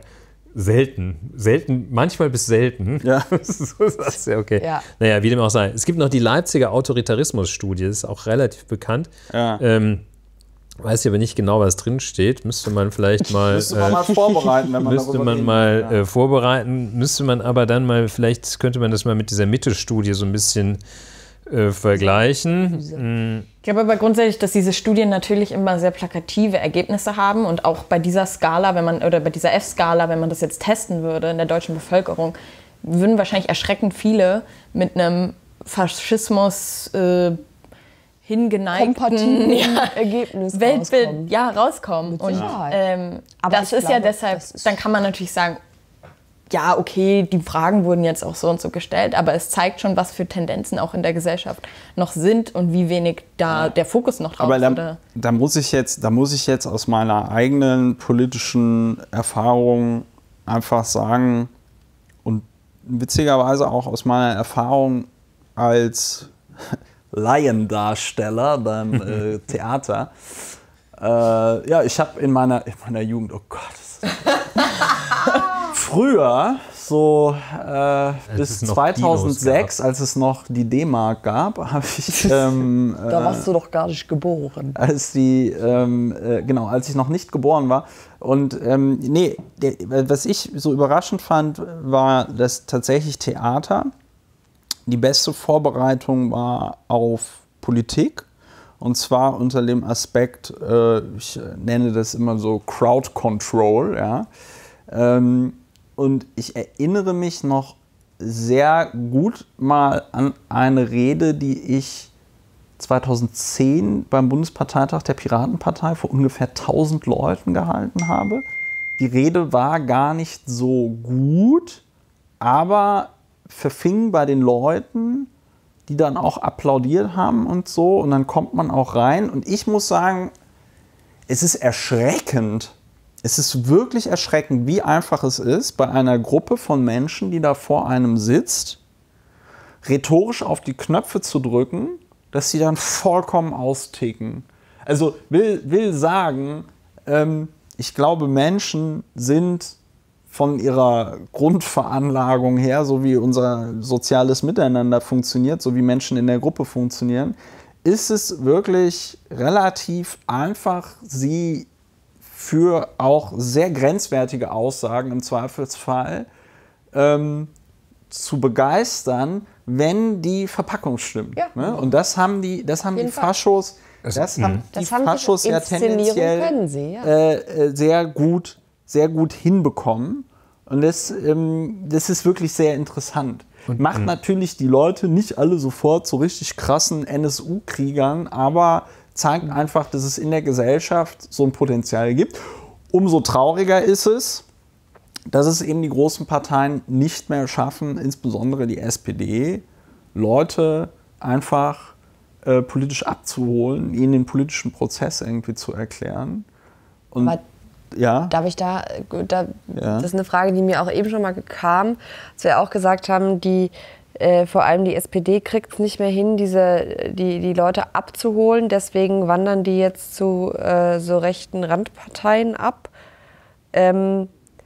selten. Selten, manchmal bis selten. Ja. So ist das ja okay. Ja. Naja, wie dem auch sei. Es gibt noch die Leipziger Autoritarismus-Studie, das ist auch relativ bekannt. Ja. Ähm, weiß ich aber nicht genau, was drin steht. Müsste man vielleicht mal. Müsste man mal vorbereiten, wenn man Müsste darüber man reden mal will, ja. äh, vorbereiten, müsste man aber dann mal, vielleicht könnte man das mal mit dieser Mitte-Studie so ein bisschen äh, vergleichen. Ich glaube aber grundsätzlich, dass diese Studien natürlich immer sehr plakative Ergebnisse haben und auch bei dieser Skala, wenn man oder bei dieser F-Skala, wenn man das jetzt testen würde in der deutschen Bevölkerung, würden wahrscheinlich erschreckend viele mit einem Faschismus äh, hingeneigten kompatiblen ja, Ergebnis Weltbild rauskommen. ja, rauskommen. Mit Und Sicherheit. ähm, Aber das ich ist ja glaube, deshalb, das ist- dann kann man natürlich sagen, ja, okay, die Fragen wurden jetzt auch so und so gestellt, aber es zeigt schon, was für Tendenzen auch in der Gesellschaft noch sind und wie wenig da der Fokus noch drauf Aber ist. da, oder? da, muss ich jetzt, da muss ich jetzt aus meiner eigenen politischen Erfahrung einfach sagen und witzigerweise auch aus meiner Erfahrung als Laiendarsteller beim äh, Theater. Äh, ja, ich habe in meiner, in meiner Jugend, oh Gott, früher, so äh, bis es noch zweitausendsechs, Dinos als es noch die D-Mark gab, habe ich ähm, Da warst du doch gar nicht geboren. als die, ähm, äh, genau, als ich noch nicht geboren war. Und ähm, nee, der, was ich so überraschend fand, war, dass tatsächlich Theater die beste Vorbereitung war auf Politik. Und zwar unter dem Aspekt, äh, ich nenne das immer so Crowd Control, ja. Ähm, und ich erinnere mich noch sehr gut mal an eine Rede, die ich zweitausendzehn beim Bundesparteitag der Piratenpartei vor ungefähr tausend Leuten gehalten habe. Die Rede war gar nicht so gut, aber verfing bei den Leuten, die dann auch applaudiert haben und so. Und dann kommt man auch rein. Und ich muss sagen, es ist erschreckend. Es ist wirklich erschreckend, wie einfach es ist, bei einer Gruppe von Menschen, die da vor einem sitzt, rhetorisch auf die Knöpfe zu drücken, dass sie dann vollkommen austicken. Also will, will sagen, ähm, ich glaube, Menschen sind von ihrer Grundveranlagung her, so wie unser soziales Miteinander funktioniert, so wie Menschen in der Gruppe funktionieren, ist es wirklich relativ einfach, sie für auch sehr grenzwertige Aussagen im Zweifelsfall ähm, zu begeistern, wenn die Verpackung stimmt. Ja. Ne? Und das haben die, das haben die jeden Fall. Faschos, das haben die Das haben Faschos sie- ja Inszenierung tendenziell können sie, ja. äh, äh, sehr gut, sehr gut hinbekommen. Und das, ähm, das ist wirklich sehr interessant. Macht natürlich die Leute nicht alle sofort zu richtig krassen N S U-Kriegern, aber zeigt einfach, dass es in der Gesellschaft so ein Potenzial gibt. Umso trauriger ist es, dass es eben die großen Parteien nicht mehr schaffen, insbesondere die S P D, Leute einfach äh, politisch abzuholen, ihnen den politischen Prozess irgendwie zu erklären. Und Aber ja, Darf ich da, da Ja. das ist eine Frage, die mir auch eben schon mal kam, dass wir auch gesagt haben, die, äh, vor allem die S P D kriegt es nicht mehr hin, diese, die, die Leute abzuholen. Deswegen wandern die jetzt zu äh, so rechten Randparteien ab. Ähm,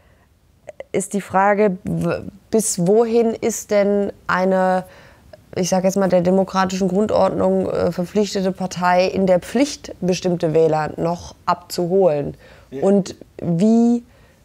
ist die Frage, w- bis wohin ist denn eine, ich sage jetzt mal, der demokratischen Grundordnung äh, verpflichtete Partei in der Pflicht, bestimmte Wähler noch abzuholen? Und wie,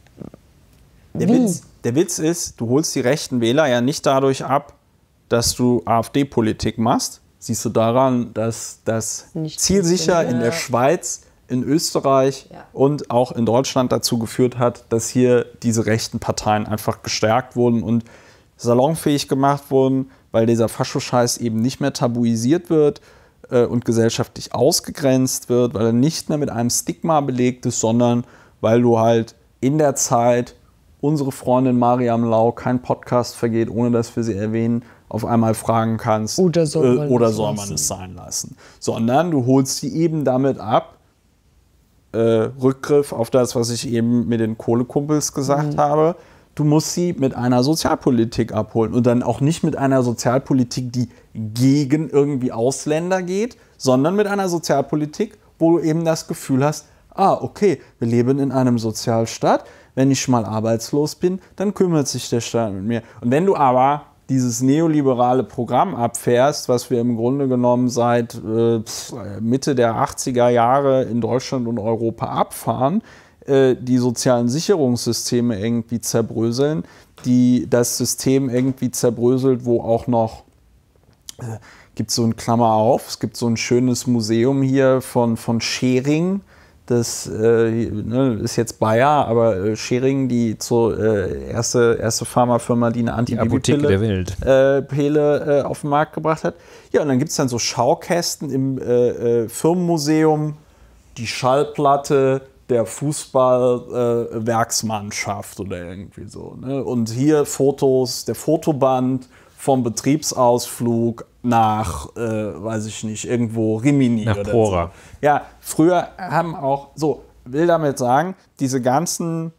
Der wie? Witz, der Witz ist, du holst die rechten Wähler ja nicht dadurch ab, dass du AfD-Politik machst. Siehst du daran, dass das Nicht zielsicher funktioniert. in der Schweiz, in Österreich Ja. und auch in Deutschland dazu geführt hat, dass hier diese rechten Parteien einfach gestärkt wurden und salonfähig gemacht wurden, weil dieser Faschoscheiß eben nicht mehr tabuisiert wird äh, und gesellschaftlich ausgegrenzt wird, weil er nicht mehr mit einem Stigma belegt ist, sondern weil du halt in der Zeit unsere Freundin Mariam Lau, kein Podcast vergeht, ohne dass wir sie erwähnen, auf einmal fragen kannst, Oder soll man äh, oder es soll man lassen? es sein lassen. Sondern du holst sie eben damit ab, äh, Rückgriff auf das, was ich eben mit den Kohlekumpels gesagt Mhm. habe, du musst sie mit einer Sozialpolitik abholen und dann auch nicht mit einer Sozialpolitik, die gegen irgendwie Ausländer geht, sondern mit einer Sozialpolitik, wo du eben das Gefühl hast, ah, okay, wir leben in einem Sozialstaat, wenn ich mal arbeitslos bin, dann kümmert sich der Staat mit mir. Und wenn du aber dieses neoliberale Programm abfährst, was wir im Grunde genommen seit äh, Mitte der achtziger Jahre in Deutschland und Europa abfahren, äh, die sozialen Sicherungssysteme irgendwie zerbröseln, die das System irgendwie zerbröselt, wo auch noch, äh, gibt es so ein Klammer auf, es gibt so ein schönes Museum hier von, von Schering. Das äh, ne, ist jetzt Bayer, aber äh, Schering, die zur äh, erste, erste Pharmafirma, die eine Antibabypille der Welt. Äh, Pille äh, auf den Markt gebracht hat. Ja, und dann gibt es dann so Schaukästen im äh, äh, Firmenmuseum, die Schallplatte der Fußballwerksmannschaft äh, oder irgendwie so. Ne? Und hier Fotos, der Fotoband vom Betriebsausflug nach, äh, weiß ich nicht, irgendwo Rimini nach oder Prora. so. Ja, früher haben auch, so, will damit sagen, diese ganzen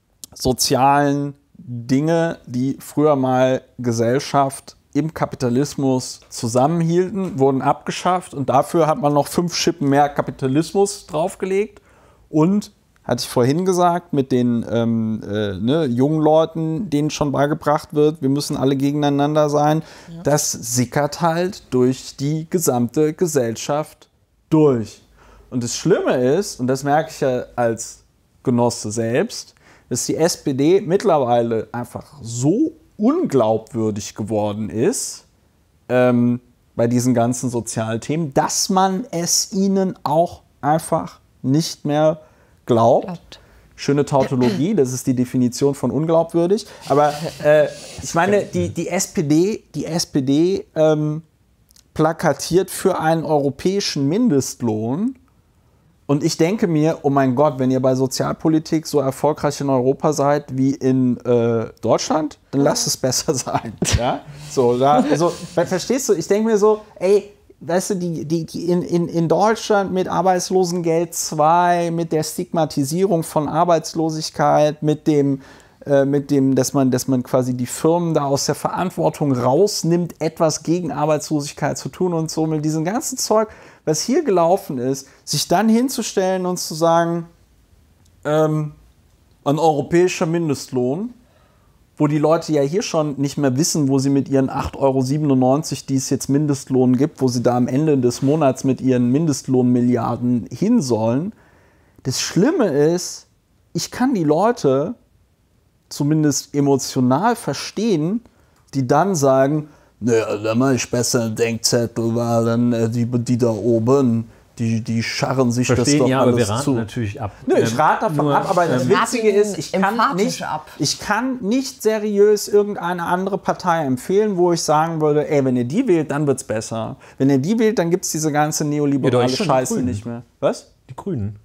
sozialen Dinge, die früher mal Gesellschaft im Kapitalismus zusammenhielten, wurden abgeschafft und dafür hat man noch fünf Schippen mehr Kapitalismus draufgelegt und, hatte ich vorhin gesagt, mit den ähm, äh, ne, jungen Leuten, denen schon beigebracht wird, wir müssen alle gegeneinander sein, ja. Das sickert halt durch die gesamte Gesellschaft durch. Und das Schlimme ist, und das merke ich ja als Genosse selbst, dass die S P D mittlerweile einfach so unglaubwürdig geworden ist ähm, bei diesen ganzen Sozialthemen, dass man es ihnen auch einfach nicht mehr glaubt. glaubt. Schöne Tautologie, das ist die Definition von unglaubwürdig. Aber äh, ich meine, die, die S P D, die S P D ähm, plakatiert für einen europäischen Mindestlohn. Und ich denke mir, oh mein Gott, wenn ihr bei Sozialpolitik so erfolgreich in Europa seid wie in äh, Deutschland, dann lasst es besser sein. Ja? So, da, also, verstehst du? Ich denke mir so, ey, weißt du, die, die, die in, in, in Deutschland mit Arbeitslosengeld zwei, mit der Stigmatisierung von Arbeitslosigkeit, mit dem, äh, mit dem dass, man, dass man quasi die Firmen da aus der Verantwortung rausnimmt, etwas gegen Arbeitslosigkeit zu tun und so, mit diesem ganzen Zeug, was hier gelaufen ist, sich dann hinzustellen und zu sagen, ähm, ein europäischer Mindestlohn, wo die Leute ja hier schon nicht mehr wissen, wo sie mit ihren acht Euro siebenundneunzig, die es jetzt Mindestlohn gibt, wo sie da am Ende des Monats mit ihren Mindestlohnmilliarden hin sollen. Das Schlimme ist, ich kann die Leute zumindest emotional verstehen, die dann sagen, naja, da mache ich besser einen Denkzettel, weil dann äh, die, die da oben, die, die scharren sich Verstehen, das doch ja, alles aber wir raten zu. natürlich ab. Nö, ich rate davon Nur, ab, aber das ähm, Witzige ist, ich kann, nicht, ab. ich kann nicht seriös irgendeine andere Partei empfehlen, wo ich sagen würde, ey, wenn ihr die wählt, dann wird's besser. Wenn ihr die wählt, dann gibt es diese ganze neoliberale ja, Scheiße nicht mehr. Was? Die Grünen.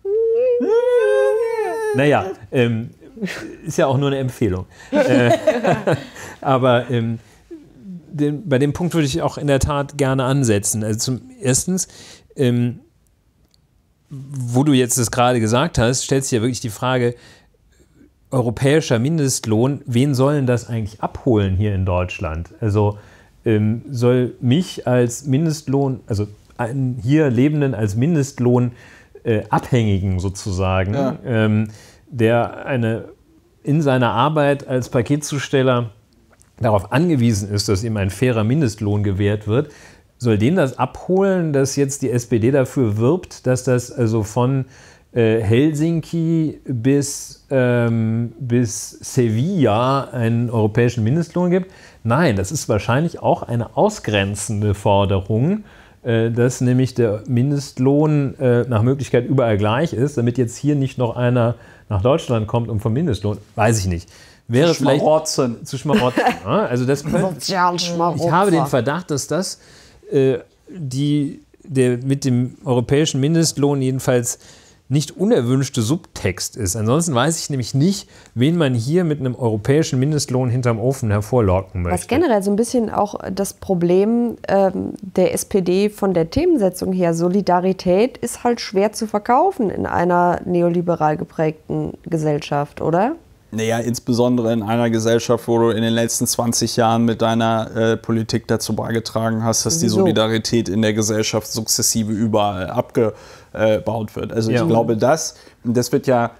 Naja, ähm, ist ja auch nur eine Empfehlung. äh, aber ähm, den, bei dem Punkt würde ich auch in der Tat gerne ansetzen. Also zum erstens, ähm, wo du jetzt das gerade gesagt hast, stellt sich ja wirklich die Frage, europäischer Mindestlohn, wen sollen das eigentlich abholen hier in Deutschland? Also ähm, soll mich als Mindestlohn, also einen hier Lebenden als Mindestlohn äh, Abhängigen sozusagen, ja. ähm, der eine in seiner Arbeit als Paketzusteller darauf angewiesen ist, dass ihm ein fairer Mindestlohn gewährt wird, soll den das abholen, dass jetzt die S P D dafür wirbt, dass das also von äh, Helsinki bis, ähm, bis Sevilla einen europäischen Mindestlohn gibt? Nein, das ist wahrscheinlich auch eine ausgrenzende Forderung, äh, dass nämlich der Mindestlohn äh, nach Möglichkeit überall gleich ist, damit jetzt hier nicht noch einer nach Deutschland kommt und vom Mindestlohn, weiß ich nicht. Wäre zu schmarotzen. Vielleicht zu schmarotzen. Ja, also das könnte, ich habe den Verdacht, dass das äh, die, der mit dem europäischen Mindestlohn jedenfalls nicht unerwünschte Subtext ist. Ansonsten weiß ich nämlich nicht, wen man hier mit einem europäischen Mindestlohn hinterm Ofen hervorlocken möchte. Was generell so ein bisschen auch das Problem ähm, der S P D von der Themensetzung her, Solidarität ist halt schwer zu verkaufen in einer neoliberal geprägten Gesellschaft, oder? Naja, insbesondere in einer Gesellschaft, wo du in den letzten zwanzig Jahren mit deiner äh, Politik dazu beigetragen hast, dass die Wieso? Solidarität in der Gesellschaft sukzessive überall abgebaut wird. Also ja. Ich glaube, das, das wird ja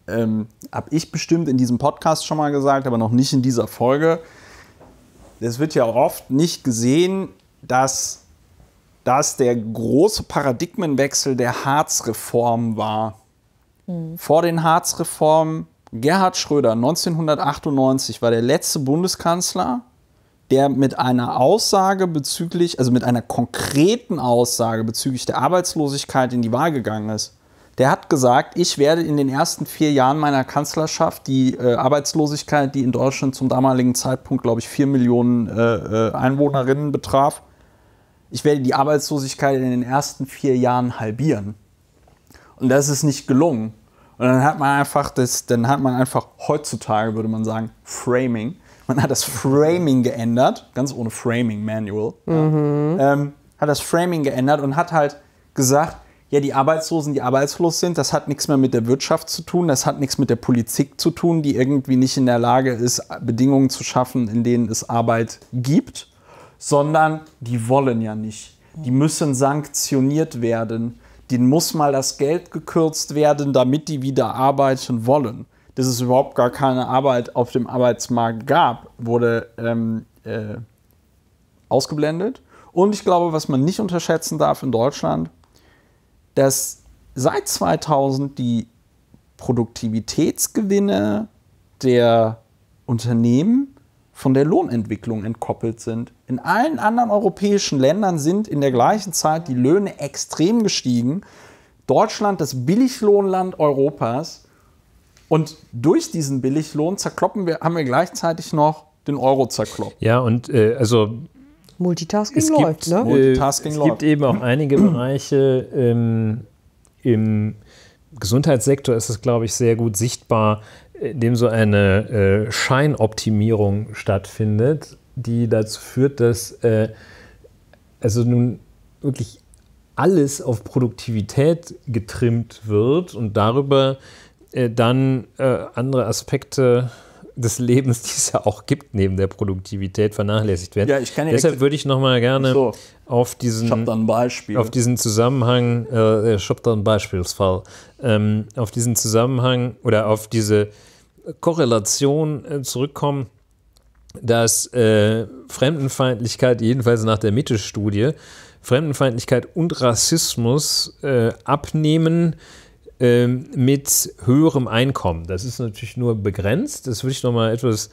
ähm, habe ich bestimmt in diesem Podcast schon mal gesagt, aber noch nicht in dieser Folge. Es wird ja oft nicht gesehen, dass das der große Paradigmenwechsel der Hartz-Reform war. Mhm. Vor den Hartz-Reformen, Gerhard Schröder neunzehnhundertachtundneunzig war der letzte Bundeskanzler, der mit einer Aussage bezüglich, also mit einer konkreten Aussage bezüglich der Arbeitslosigkeit in die Wahl gegangen ist. Der hat gesagt, ich werde in den ersten vier Jahren meiner Kanzlerschaft die äh, Arbeitslosigkeit, die in Deutschland zum damaligen Zeitpunkt, glaube ich, vier Millionen äh, äh, Einwohnerinnen betraf, ich werde die Arbeitslosigkeit in den ersten vier Jahren halbieren. Und das ist nicht gelungen. Und dann hat man einfach, das, dann hat man einfach heutzutage, würde man sagen, Framing. Man hat das Framing geändert, ganz ohne Framing Manual, mhm. ja, ähm, hat das Framing geändert und hat halt gesagt, ja, die Arbeitslosen, die arbeitslos sind, das hat nichts mehr mit der Wirtschaft zu tun, das hat nichts mit der Politik zu tun, die irgendwie nicht in der Lage ist, Bedingungen zu schaffen, in denen es Arbeit gibt, sondern die wollen ja nicht. Die müssen sanktioniert werden. Denen muss mal das Geld gekürzt werden, damit die wieder arbeiten wollen. Dass es überhaupt gar keine Arbeit auf dem Arbeitsmarkt gab, wurde ähm, äh, ausgeblendet. Und ich glaube, was man nicht unterschätzen darf in Deutschland, dass seit zweitausend die Produktivitätsgewinne der Unternehmen von der Lohnentwicklung entkoppelt sind. In allen anderen europäischen Ländern sind in der gleichen Zeit die Löhne extrem gestiegen. Deutschland, das Billiglohnland Europas. Und durch diesen Billiglohn zerkloppen wir, haben wir gleichzeitig noch den Euro zerkloppt. Ja, und äh, also Multitasking es läuft, gibt, ne? Äh, Multitasking es läuft. gibt eben auch einige Bereiche, ähm, im Gesundheitssektor ist es, glaube ich, sehr gut sichtbar, in dem so eine äh, Scheinoptimierung stattfindet, die dazu führt, dass äh, also nun wirklich alles auf Produktivität getrimmt wird und darüber äh, dann äh, andere Aspekte des Lebens, die es ja auch gibt, neben der Produktivität vernachlässigt werden. Ja, ich kann ja Deshalb würde ich noch mal gerne so. auf diesen, Ich habe da ein Beispiel. auf diesen Zusammenhang, äh, ich habe da einen Beispielsfall, ähm, auf diesen Zusammenhang oder auf diese Korrelation äh, zurückkommen, dass äh, Fremdenfeindlichkeit, jedenfalls nach der Mitte-Studie, Fremdenfeindlichkeit und Rassismus äh, abnehmen äh, mit höherem Einkommen. Das ist natürlich nur begrenzt. Das würde ich noch mal etwas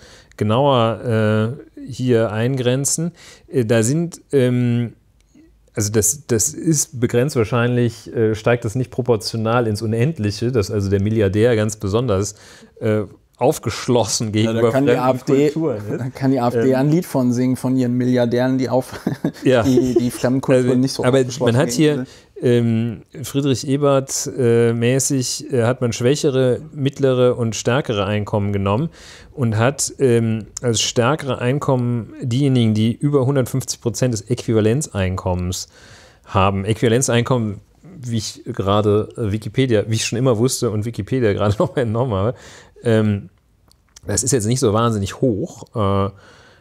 genauer äh, hier eingrenzen. Äh, da sind ähm, Also das, das ist begrenzt, wahrscheinlich äh, steigt das nicht proportional ins Unendliche, dass also der Milliardär ganz besonders äh, aufgeschlossen gegenüber ja, da kann die fremden AfD, Kulturen ist. Da kann die AfD ähm, ein Lied von singen, von ihren Milliardären, die auf ja. die, die fremden Kulturen also, nicht so aber aufgeschlossen man hat hier sind. ähm, Friedrich Ebert äh, mäßig, äh, hat man schwächere, mittlere und stärkere Einkommen genommen und hat ähm, als stärkere Einkommen diejenigen, die über hundertfünfzig Prozent des Äquivalenzeinkommens haben. Äquivalenzeinkommen, wie ich gerade Wikipedia, wie ich schon immer wusste und Wikipedia gerade noch mal entnommen habe, ähm, das ist jetzt nicht so wahnsinnig hoch. Äh,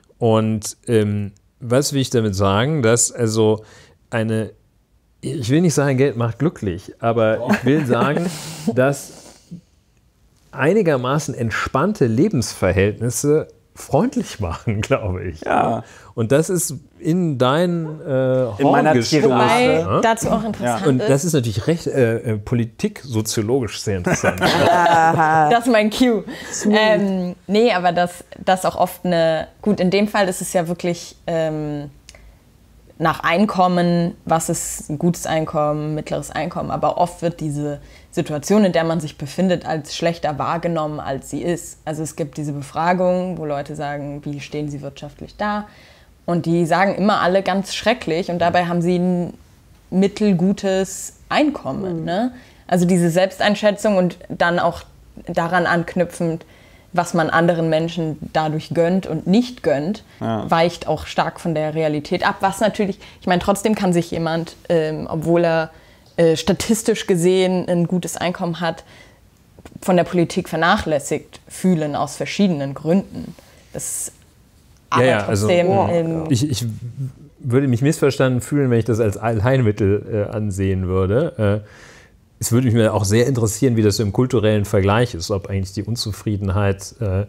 und ähm, was will ich damit sagen? Dass also eine, ich will nicht sagen, Geld macht glücklich, aber ich will sagen, dass einigermaßen entspannte Lebensverhältnisse freundlich machen, glaube ich. Ja. Und das ist in dein äh, in meiner gestoßen. Wobei Ja? dazu auch interessant Und ist. das ist natürlich recht äh, politiksoziologisch sehr interessant. Das ist mein Cue. Ähm, nee, aber das, das auch oft eine, gut, in dem Fall ist es ja wirklich ähm, nach Einkommen, was ist ein gutes Einkommen, mittleres Einkommen, aber oft wird diese Situation, in der man sich befindet, als schlechter wahrgenommen, als sie ist. Also es gibt diese Befragungen, wo Leute sagen, wie stehen sie wirtschaftlich da? Und die sagen immer alle ganz schrecklich und dabei haben sie ein mittelgutes Einkommen. Mhm. Ne? Also diese Selbsteinschätzung und dann auch daran anknüpfend, was man anderen Menschen dadurch gönnt und nicht gönnt, ja. weicht auch stark von der Realität ab. Was natürlich, ich meine, trotzdem kann sich jemand, ähm, obwohl er äh, statistisch gesehen ein gutes Einkommen hat, von der Politik vernachlässigt fühlen aus verschiedenen Gründen. Das aber ja, ja, trotzdem. Also, ähm, ich, ich würde mich missverstanden fühlen, wenn ich das als Allheilmittel äh, ansehen würde. Äh, es würde mich auch sehr interessieren, wie das so im kulturellen Vergleich ist, ob eigentlich die Unzufriedenheit äh,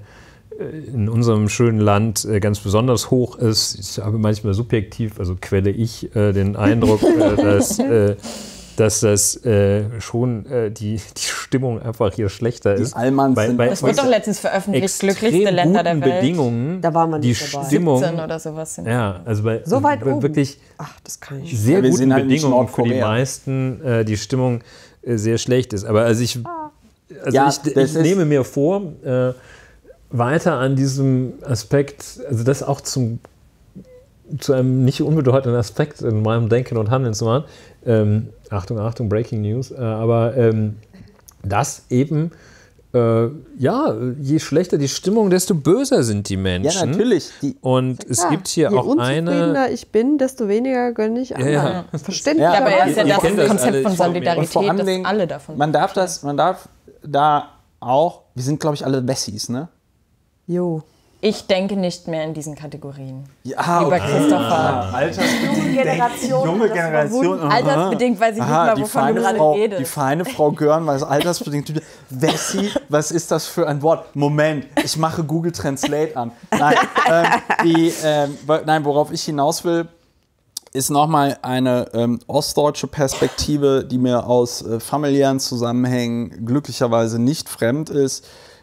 in unserem schönen Land äh, ganz besonders hoch ist. Ich habe manchmal subjektiv, also quelle ich, äh, den Eindruck, äh, dass, äh, dass das äh, schon äh, die, die Stimmung einfach hier schlechter Die ist. Allmanns Bei- sind bei- Das wird doch letztens veröffentlicht, extrem glücklichste Länder der guten Welt. Bedingungen, Da war man die nicht dabei. Stimmung, siebzehn oder sowas sind. ja, also bei So weit bei oben. wirklich Ach, das kann ich. sehr Ja, wir guten sind halt nicht Bedingungen für die Nordkorea. meisten äh, die Stimmung äh, sehr schlecht ist. Aber also ich, also Ja, ich, das ich ist- nehme mir vor, äh, weiter an diesem Aspekt, also das auch zum, zu einem nicht unbedeutenden Aspekt in meinem Denken und Handeln zu machen. Ähm, Achtung, Achtung, Breaking News. Äh, aber ähm, das eben, äh, ja, je schlechter die Stimmung, desto böser sind die Menschen. Ja, natürlich. Die, Und es Ja, gibt hier je auch eine. unzufriedener ich bin, desto weniger gönne ich anderen. ja. Verständlich. Ja, Ja, aber Ihr- er ist ja ihr das kennt das Konzept alle. von Ich- und Solidarität, und vor allen dass Dingen, alle davon. man darf das, man darf da auch, wir sind glaube ich alle Wessis, ne? Jo. Ich denke nicht mehr in diesen Kategorien. Ja, Lieber Christopher. Altersbedingt. Generation, Junge das Generation. aha. Altersbedingt weiß ich nicht Aha, mal, die wovon feine du gerade Frau, redest. Die feine Frau Görn weiß altersbedingt. Wessi, was ist das für ein Wort? Moment, ich mache Google Translate an. Nein, ähm, die, ähm, wo- nein worauf ich hinaus will, ist nochmal eine ähm, ostdeutsche Perspektive, die mir aus äh, familiären Zusammenhängen glücklicherweise nicht fremd ist.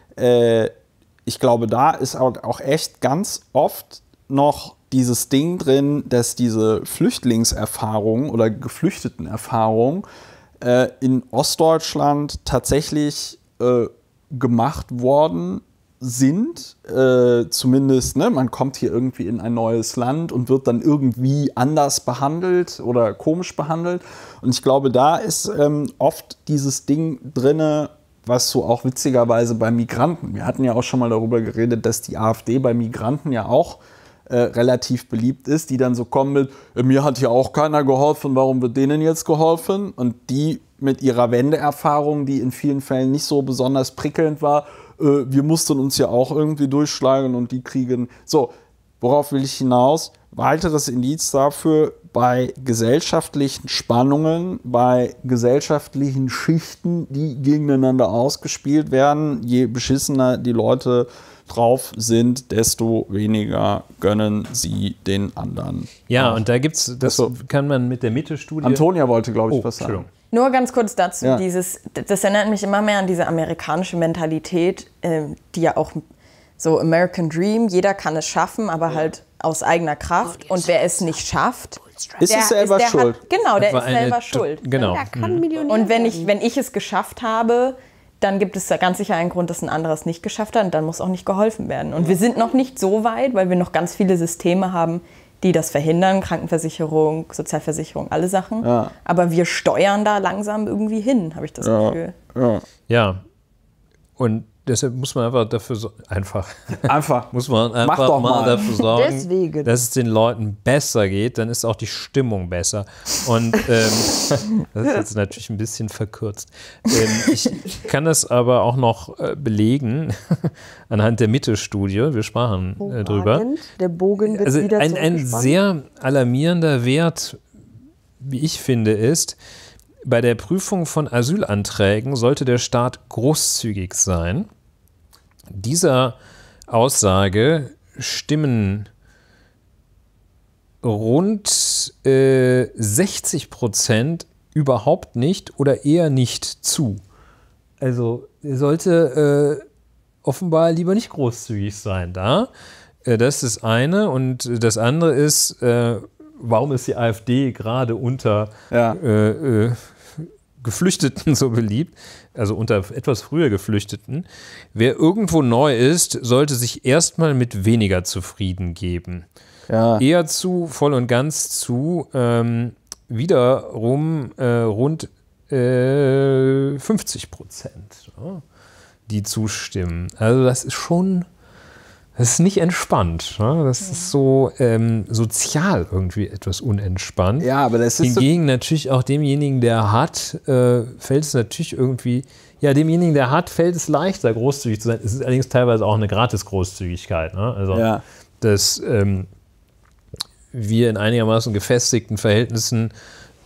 Äh, ich glaube, da ist auch, auch echt ganz oft noch dieses Ding drin, dass diese Flüchtlingserfahrung oder Geflüchtetenerfahrung äh, in Ostdeutschland tatsächlich äh, gemacht worden sind. Äh, zumindest, ne, man kommt hier irgendwie in ein neues Land und wird dann irgendwie anders behandelt oder komisch behandelt. Und ich glaube, da ist ähm, oft dieses Ding drinne, was so auch witzigerweise bei Migranten, wir hatten ja auch schon mal darüber geredet, dass die AfD bei Migranten ja auch äh, relativ beliebt ist, die dann so kommen mit, äh, mir hat ja auch keiner geholfen, warum wird denen jetzt geholfen? Und die mit ihrer Wendeerfahrung, die in vielen Fällen nicht so besonders prickelnd war, äh, wir mussten uns ja auch irgendwie durchschlagen und die kriegen. So, worauf will ich hinaus? Weiteres Indiz dafür, bei gesellschaftlichen Spannungen, bei gesellschaftlichen Schichten, die gegeneinander ausgespielt werden, je beschissener die Leute drauf sind, desto weniger gönnen sie den anderen. Ja, auch. und da gibt's, das Ach so. kann man mit der Mitte-Studie. Antonia wollte, glaube ich, Oh, was sagen. Entschuldigung. Nur ganz kurz dazu, Ja. dieses, das erinnert mich immer mehr an diese amerikanische Mentalität, ähm, die ja auch so American Dream, jeder kann es schaffen, aber halt aus eigener Kraft. Und wer es nicht schafft, Ist der es selber der schuld? Hat, genau, der Das war ist eine selber to- schuld. Genau. Der kann Millionär Und wenn werden. ich, wenn ich es geschafft habe, dann gibt es da ganz sicher einen Grund, dass ein anderer es nicht geschafft hat und dann muss auch nicht geholfen werden. Und wir sind noch nicht so weit, weil wir noch ganz viele Systeme haben, die das verhindern, Krankenversicherung, Sozialversicherung, alle Sachen. Ja. Aber wir steuern da langsam irgendwie hin, habe ich das Ja. Gefühl. Ja. Ja. Und deshalb muss man einfach dafür so, einfach Einfach. muss man einfach doch mal, mal. dafür sorgen, Deswegen. dass es den Leuten besser geht, dann ist auch die Stimmung besser. Und ähm, das ist jetzt natürlich ein bisschen verkürzt. Ähm, ich kann das aber auch noch äh, belegen anhand der Mitte-Studie. Wir sprachen äh, drüber. Hervorragend. Der Bogen wird Also wieder ein, ein zurückgespannt. sehr alarmierender Wert, wie ich finde, ist, bei der Prüfung von Asylanträgen sollte der Staat großzügig sein. Dieser Aussage stimmen rund äh, sechzig Prozent überhaupt nicht oder eher nicht zu. Also er sollte äh, offenbar lieber nicht großzügig sein da. Äh, das ist das eine. Und das andere ist, äh, warum ist die AfD gerade unter Ja. äh, äh, Geflüchteten so beliebt, also unter etwas früher Geflüchteten. Wer irgendwo neu ist, sollte sich erstmal mit weniger zufrieden geben. Ja. Eher zu, voll und ganz zu, ähm, wiederum äh, rund äh, fünfzig Prozent, ja, die zustimmen. Also das ist schon, das ist nicht entspannt. Ne? Das ist so ähm, sozial irgendwie etwas unentspannt. Ja, aber das ist so, Hingegen natürlich auch demjenigen, der hat, äh, fällt es natürlich irgendwie, ja, demjenigen, der hat, fällt es leichter, großzügig zu sein. Es ist allerdings teilweise auch eine Gratis-Großzügigkeit. Ne? Also, ja. dass ähm, wir in einigermaßen gefestigten Verhältnissen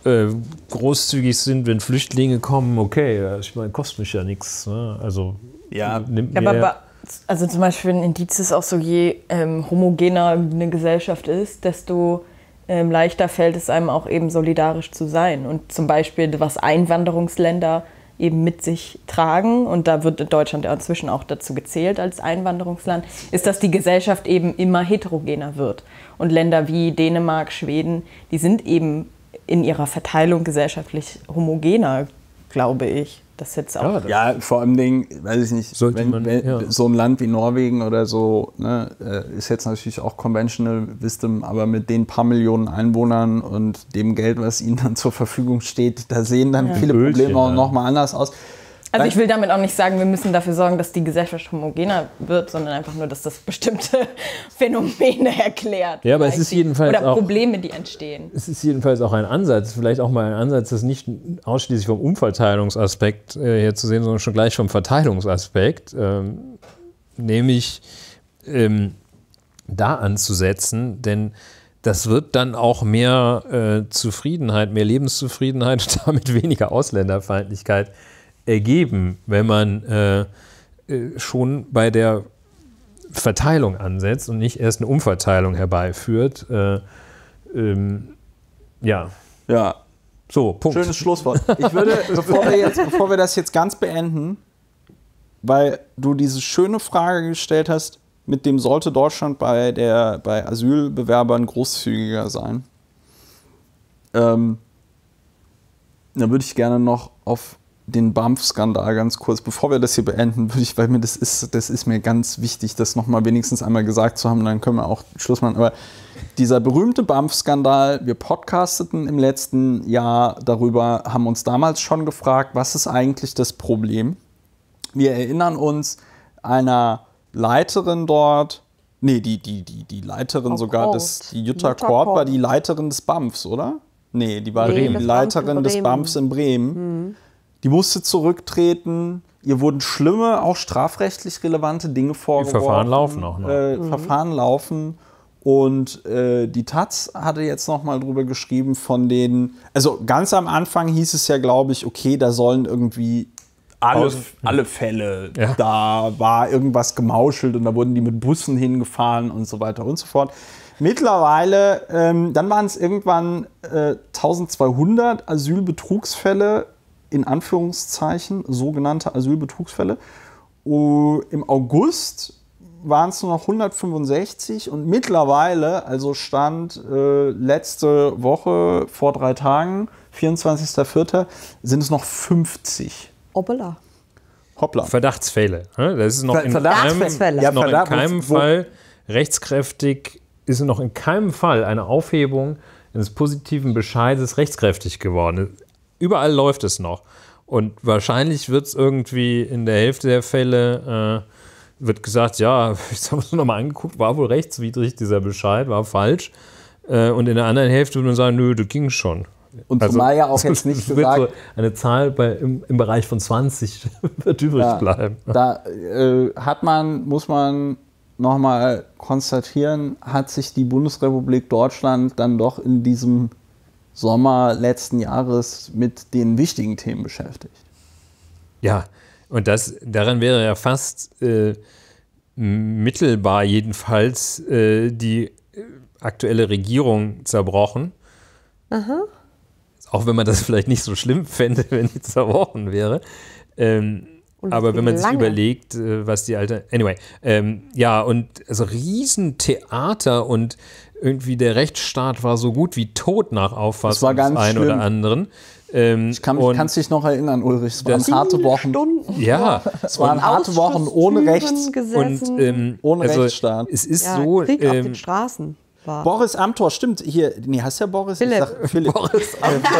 äh, großzügig sind, wenn Flüchtlinge kommen, okay, ich meine, kostet mich ja nichts. Ne? Also Ja, nimmt Aber, mir, aber also zum Beispiel ein Indiz ist auch so, je ähm, homogener eine Gesellschaft ist, desto ähm, leichter fällt es einem auch eben solidarisch zu sein. Und zum Beispiel, was Einwanderungsländer eben mit sich tragen, und da wird Deutschland ja inzwischen auch dazu gezählt als Einwanderungsland, ist, dass die Gesellschaft eben immer heterogener wird. Und Länder wie Dänemark, Schweden, die sind eben in ihrer Verteilung gesellschaftlich homogener, glaube ich. Das jetzt auch. Ja, das- Ja, vor allem Dingen, weiß ich nicht, Sollte wenn, man- wenn, ja. so ein Land wie Norwegen oder so, ne, äh, ist jetzt natürlich auch Conventional Wisdom, aber mit den paar Millionen Einwohnern und dem Geld, was ihnen dann zur Verfügung steht, da sehen dann viele Böllchen, Probleme auch ja. nochmal anders aus. Also ich will damit auch nicht sagen, wir müssen dafür sorgen, dass die Gesellschaft homogener wird, sondern einfach nur, dass das bestimmte Phänomene erklärt. Ja, aber es Vielleicht ist die- jedenfalls Oder auch- Probleme, die entstehen. Es ist jedenfalls auch ein Ansatz, vielleicht auch mal ein Ansatz, das nicht ausschließlich vom Umverteilungsaspekt äh, her zu sehen, sondern schon gleich vom Verteilungsaspekt, ähm, nämlich ähm, da anzusetzen, denn das wird dann auch mehr äh, Zufriedenheit, mehr Lebenszufriedenheit und damit weniger Ausländerfeindlichkeit ergeben, wenn man äh, äh, schon bei der Verteilung ansetzt und nicht erst eine Umverteilung herbeiführt. Äh, ähm, ja, Ja, so, Punkt. schönes Schlusswort. Ich würde, bevor wir, jetzt, bevor wir das jetzt ganz beenden, weil du diese schöne Frage gestellt hast, mit dem sollte Deutschland bei, der, bei Asylbewerbern großzügiger sein. Ähm, da würde ich gerne noch auf den B A M F-Skandal ganz kurz, bevor wir das hier beenden, würde ich, weil mir das ist, das ist mir ganz wichtig, das nochmal wenigstens einmal gesagt zu haben, dann können wir auch Schluss machen. Aber dieser berühmte B A M F-Skandal, wir podcasteten im letzten Jahr darüber, haben uns damals schon gefragt, was ist eigentlich das Problem? Wir erinnern uns einer Leiterin dort, nee, die, die, die, die Leiterin Frau sogar, Kort. des, die Jutta, Jutta Kort war Kort. die Leiterin des B A M Fs, oder? Nee, die war Nee, die das Leiterin B A M F in des B A M Fs in Bremen. Die musste zurücktreten. Ihr wurden schlimme, auch strafrechtlich relevante Dinge vorgeworfen. Verfahren laufen auch noch. Äh, Verfahren laufen. Und äh, die Taz hatte jetzt noch mal drüber geschrieben von den, also ganz am Anfang hieß es ja, glaube ich, okay, da sollen irgendwie alle, Außen- alle Fälle, Ja. da war irgendwas gemauschelt und da wurden die mit Bussen hingefahren und so weiter und so fort. Mittlerweile, ähm, dann waren es irgendwann äh, eintausendzweihundert Asylbetrugsfälle, in Anführungszeichen, sogenannte Asylbetrugsfälle. Uh, Im August waren es nur noch hundertfünfundsechzig und mittlerweile, also Stand äh, letzte Woche vor drei Tagen, vierundzwanzigster vierter, sind es noch fünfzig. Hoppala. Hoppla. Verdachtsfälle. ne? Das ist noch Ver- in Verdachtsfälle. keinem, Ja, ist noch in Verdacht- keinem wo- Fall rechtskräftig, ist noch in keinem Fall eine Aufhebung eines positiven Bescheides rechtskräftig geworden. Überall läuft es noch. Und wahrscheinlich wird es irgendwie in der Hälfte der Fälle äh, wird gesagt, ja, ich habe es nochmal angeguckt, war wohl rechtswidrig dieser Bescheid, war falsch. Äh, und in der anderen Hälfte würde man sagen, nö, das ging schon. Und zumal ja auch jetzt nicht es wird gesagt, so eine Zahl bei, im, im Bereich von zwanzig wird übrig Ja, bleiben. da äh, hat man, muss man nochmal konstatieren, hat sich die Bundesrepublik Deutschland dann doch in diesem Sommer letzten Jahres mit den wichtigen Themen beschäftigt. Ja, und das, daran wäre ja fast äh, mittelbar jedenfalls äh, die äh, aktuelle Regierung zerbrochen. Aha. Auch wenn man das vielleicht nicht so schlimm fände, wenn die zerbrochen wäre. Ähm, Und aber wie wenn man sich lange? überlegt, äh, was die alte. Anyway, ähm, ja, und also Riesentheater und irgendwie der Rechtsstaat war so gut wie tot nach Auffassung war ganz des einen schlimm. oder anderen. Ähm, Ich kann mich, und kannst dich noch erinnern, Ulrich, es waren Das- harte Wochen. Stunden. ja, Es waren harte Wochen ohne Rechts. und Gesessen. ähm, Ohne also, Rechtsstaat. Es ist ja, so. Krieg auf ähm, den Straßen war. Boris Amthor, stimmt, hier, nee, heißt der Boris? Philipp. Ich sag Philipp. Boris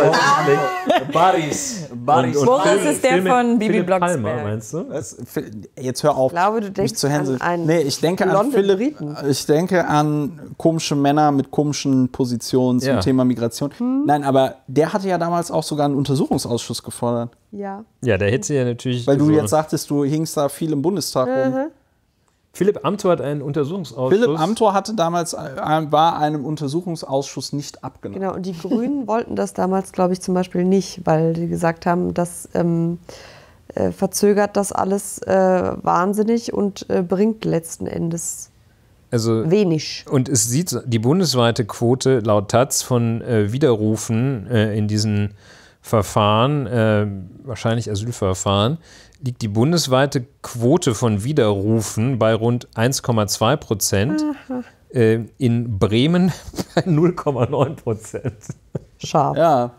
Boris. Boris. und Boris Phil- ist der Phil mit- von Bibi Philipp Blocksberg. Palmer, meinst du? Was? Jetzt hör auf. Ich glaube, du mich denkst zu hänseln. an einen Nee, ich denke an blonden Philipp. Briten. Ich denke an komische Männer mit komischen Positionen zum Ja. Thema Migration. Nein, aber der hatte ja damals auch sogar einen Untersuchungsausschuss gefordert. Ja. Ja, der hätte ja natürlich. Weil du so- jetzt sagtest, du hingst da viel im Bundestag rum. Philipp Amthor hat einen Untersuchungsausschuss. Philipp Amthor hatte damals, äh, war einem Untersuchungsausschuss nicht abgenommen. Genau, und die Grünen wollten das damals, glaube ich, zum Beispiel nicht, weil die gesagt haben, das ähm, äh, verzögert das alles äh, wahnsinnig und äh, bringt letzten Endes also, wenig. Und es sieht die bundesweite Quote laut Taz von äh, Widerrufen äh, in diesen Verfahren, äh, wahrscheinlich Asylverfahren, liegt die bundesweite Quote von Widerrufen bei rund eins Komma zwei Prozent. Äh, in Bremen bei null Komma neun Prozent. Scharf. Ja.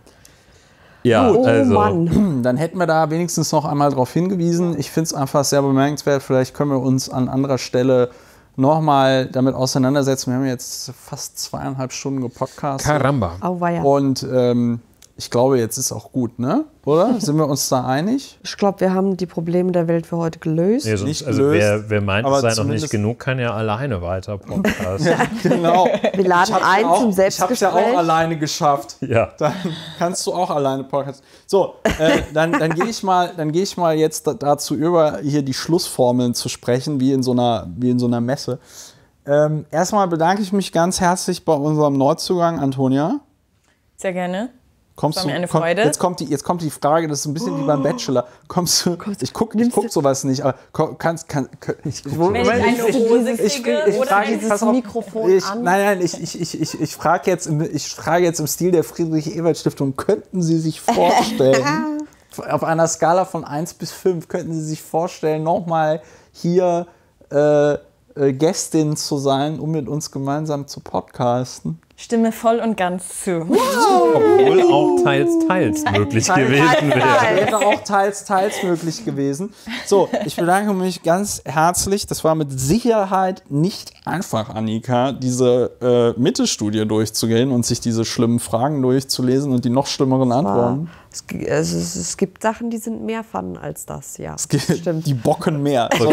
Ja, oh also. Mann. Dann hätten wir da wenigstens noch einmal darauf hingewiesen. Ich finde es einfach sehr bemerkenswert. Vielleicht können wir uns an anderer Stelle nochmal damit auseinandersetzen. Wir haben jetzt fast zweieinhalb Stunden gepodcastet. Caramba. Auweia. Und ähm, ich glaube, jetzt ist auch gut, ne? Oder? Sind wir uns da einig? Ich glaube, wir haben die Probleme der Welt für heute gelöst. Ja, sonst, Nicht also gelöst, wer, wer meint, aber es sei noch zumindest- nicht genug, kann ja alleine weiter Podcast. Genau. Wir laden Ich hab's ein ja auch, zum Ich habe es Selbstgespräch. ja auch alleine geschafft. Ja. Dann kannst du auch alleine Podcast. So, äh, dann, dann gehe ich mal, dann gehe ich mal jetzt da, dazu über, hier die Schlussformeln zu sprechen, wie in so einer, wie in so einer Messe. Ähm, erstmal bedanke ich mich ganz herzlich bei unserem Neuzugang, Antonia. Sehr gerne. Kommst War du, mir eine komm, Freude. jetzt, kommt die, jetzt kommt die Frage, das ist ein bisschen wie beim Bachelor. Kommst du, ich gucke ich guck sowas nicht, aber komm, kannst, kann, kann, ich, ich, Wenn ich eine Hose ich, kriege ich, ich oder frage ein pass auf, Mikrofon ich, an. Nein, nein, ich, ich, ich, ich, ich frage jetzt, im- ich frage jetzt im Stil der Friedrich-Ebert-Stiftung, könnten Sie sich vorstellen, auf einer Skala von eins bis fünf, könnten Sie sich vorstellen, nochmal hier äh, äh, Gästin zu sein, um mit uns gemeinsam zu podcasten? Stimme voll und ganz zu. Obwohl auch teils, teils möglich gewesen wäre. Wäre auch teils, teils möglich gewesen. So, ich bedanke mich ganz herzlich. Das war mit Sicherheit nicht einfach, Annika, diese äh, Mitte-Studie durchzugehen und sich diese schlimmen Fragen durchzulesen und die noch schlimmeren Antworten. Es, gi- es, es, es gibt Sachen, die sind mehr Fun als das, ja. Es gibt- Stimmt. Die bocken mehr. So,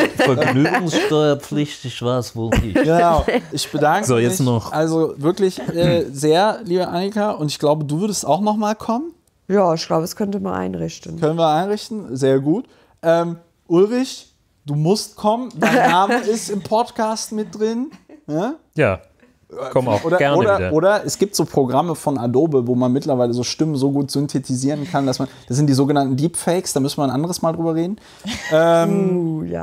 Vergnügungssteuerpflichtig war es wohl nicht. genau. Ich bedanke So, jetzt mich noch. also wirklich äh, sehr, liebe Annika. Und ich glaube, du würdest auch noch mal kommen. Ja, ich glaube, es könnte man einrichten. Können wir einrichten. Sehr gut. Ähm, Ulrich, du musst kommen. Dein Name ist im Podcast mit drin. Ja? Ja, komm auch Oder, gerne oder, wieder. oder es gibt so Programme von Adobe, wo man mittlerweile so Stimmen so gut synthetisieren kann, dass man. Das sind die sogenannten Deepfakes, da müssen wir ein anderes Mal drüber reden. Uh, ja.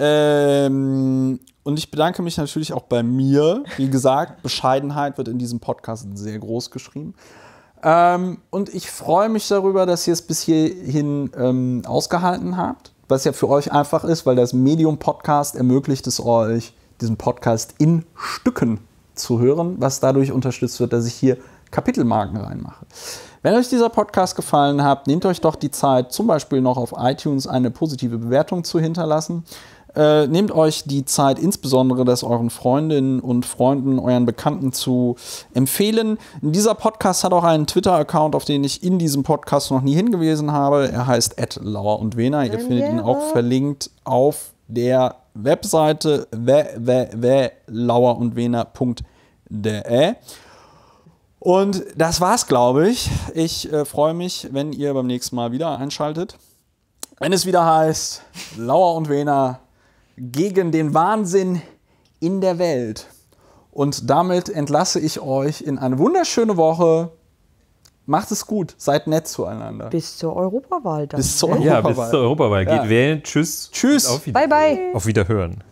Ähm, und ich bedanke mich natürlich auch bei mir. Wie gesagt, Bescheidenheit wird in diesem Podcast sehr groß geschrieben. Ähm, und ich freue mich darüber, dass ihr es bis hierhin ähm, ausgehalten habt. Was ja für euch einfach ist, weil das Medium-Podcast ermöglicht es euch, diesen Podcast in Stücken zu hören, was dadurch unterstützt wird, dass ich hier Kapitelmarken reinmache. Wenn euch dieser Podcast gefallen hat, nehmt euch doch die Zeit, zum Beispiel noch auf iTunes eine positive Bewertung zu hinterlassen. Äh, nehmt euch die Zeit, insbesondere das euren Freundinnen und Freunden, euren Bekannten zu empfehlen. Dieser Podcast hat auch einen Twitter-Account, auf den ich in diesem Podcast noch nie hingewiesen habe. Er heißt at lauer und wena. Ihr findet ihn auch verlinkt auf der Webseite w w w punkt lauer und wena punkt de. Und das war's, glaube ich. Ich äh, freue mich, wenn ihr beim nächsten Mal wieder einschaltet. Wenn es wieder heißt, Lauer und Wena gegen den Wahnsinn in der Welt. Und damit entlasse ich euch in eine wunderschöne Woche. Macht es gut, seid nett zueinander. Bis zur Europawahl dann. Bis zur ne? Ja, Europawahl. bis zur Europawahl. Geht Ja. wählen. Tschüss. Tschüss. Auf Bye, bye. Auf Wiederhören.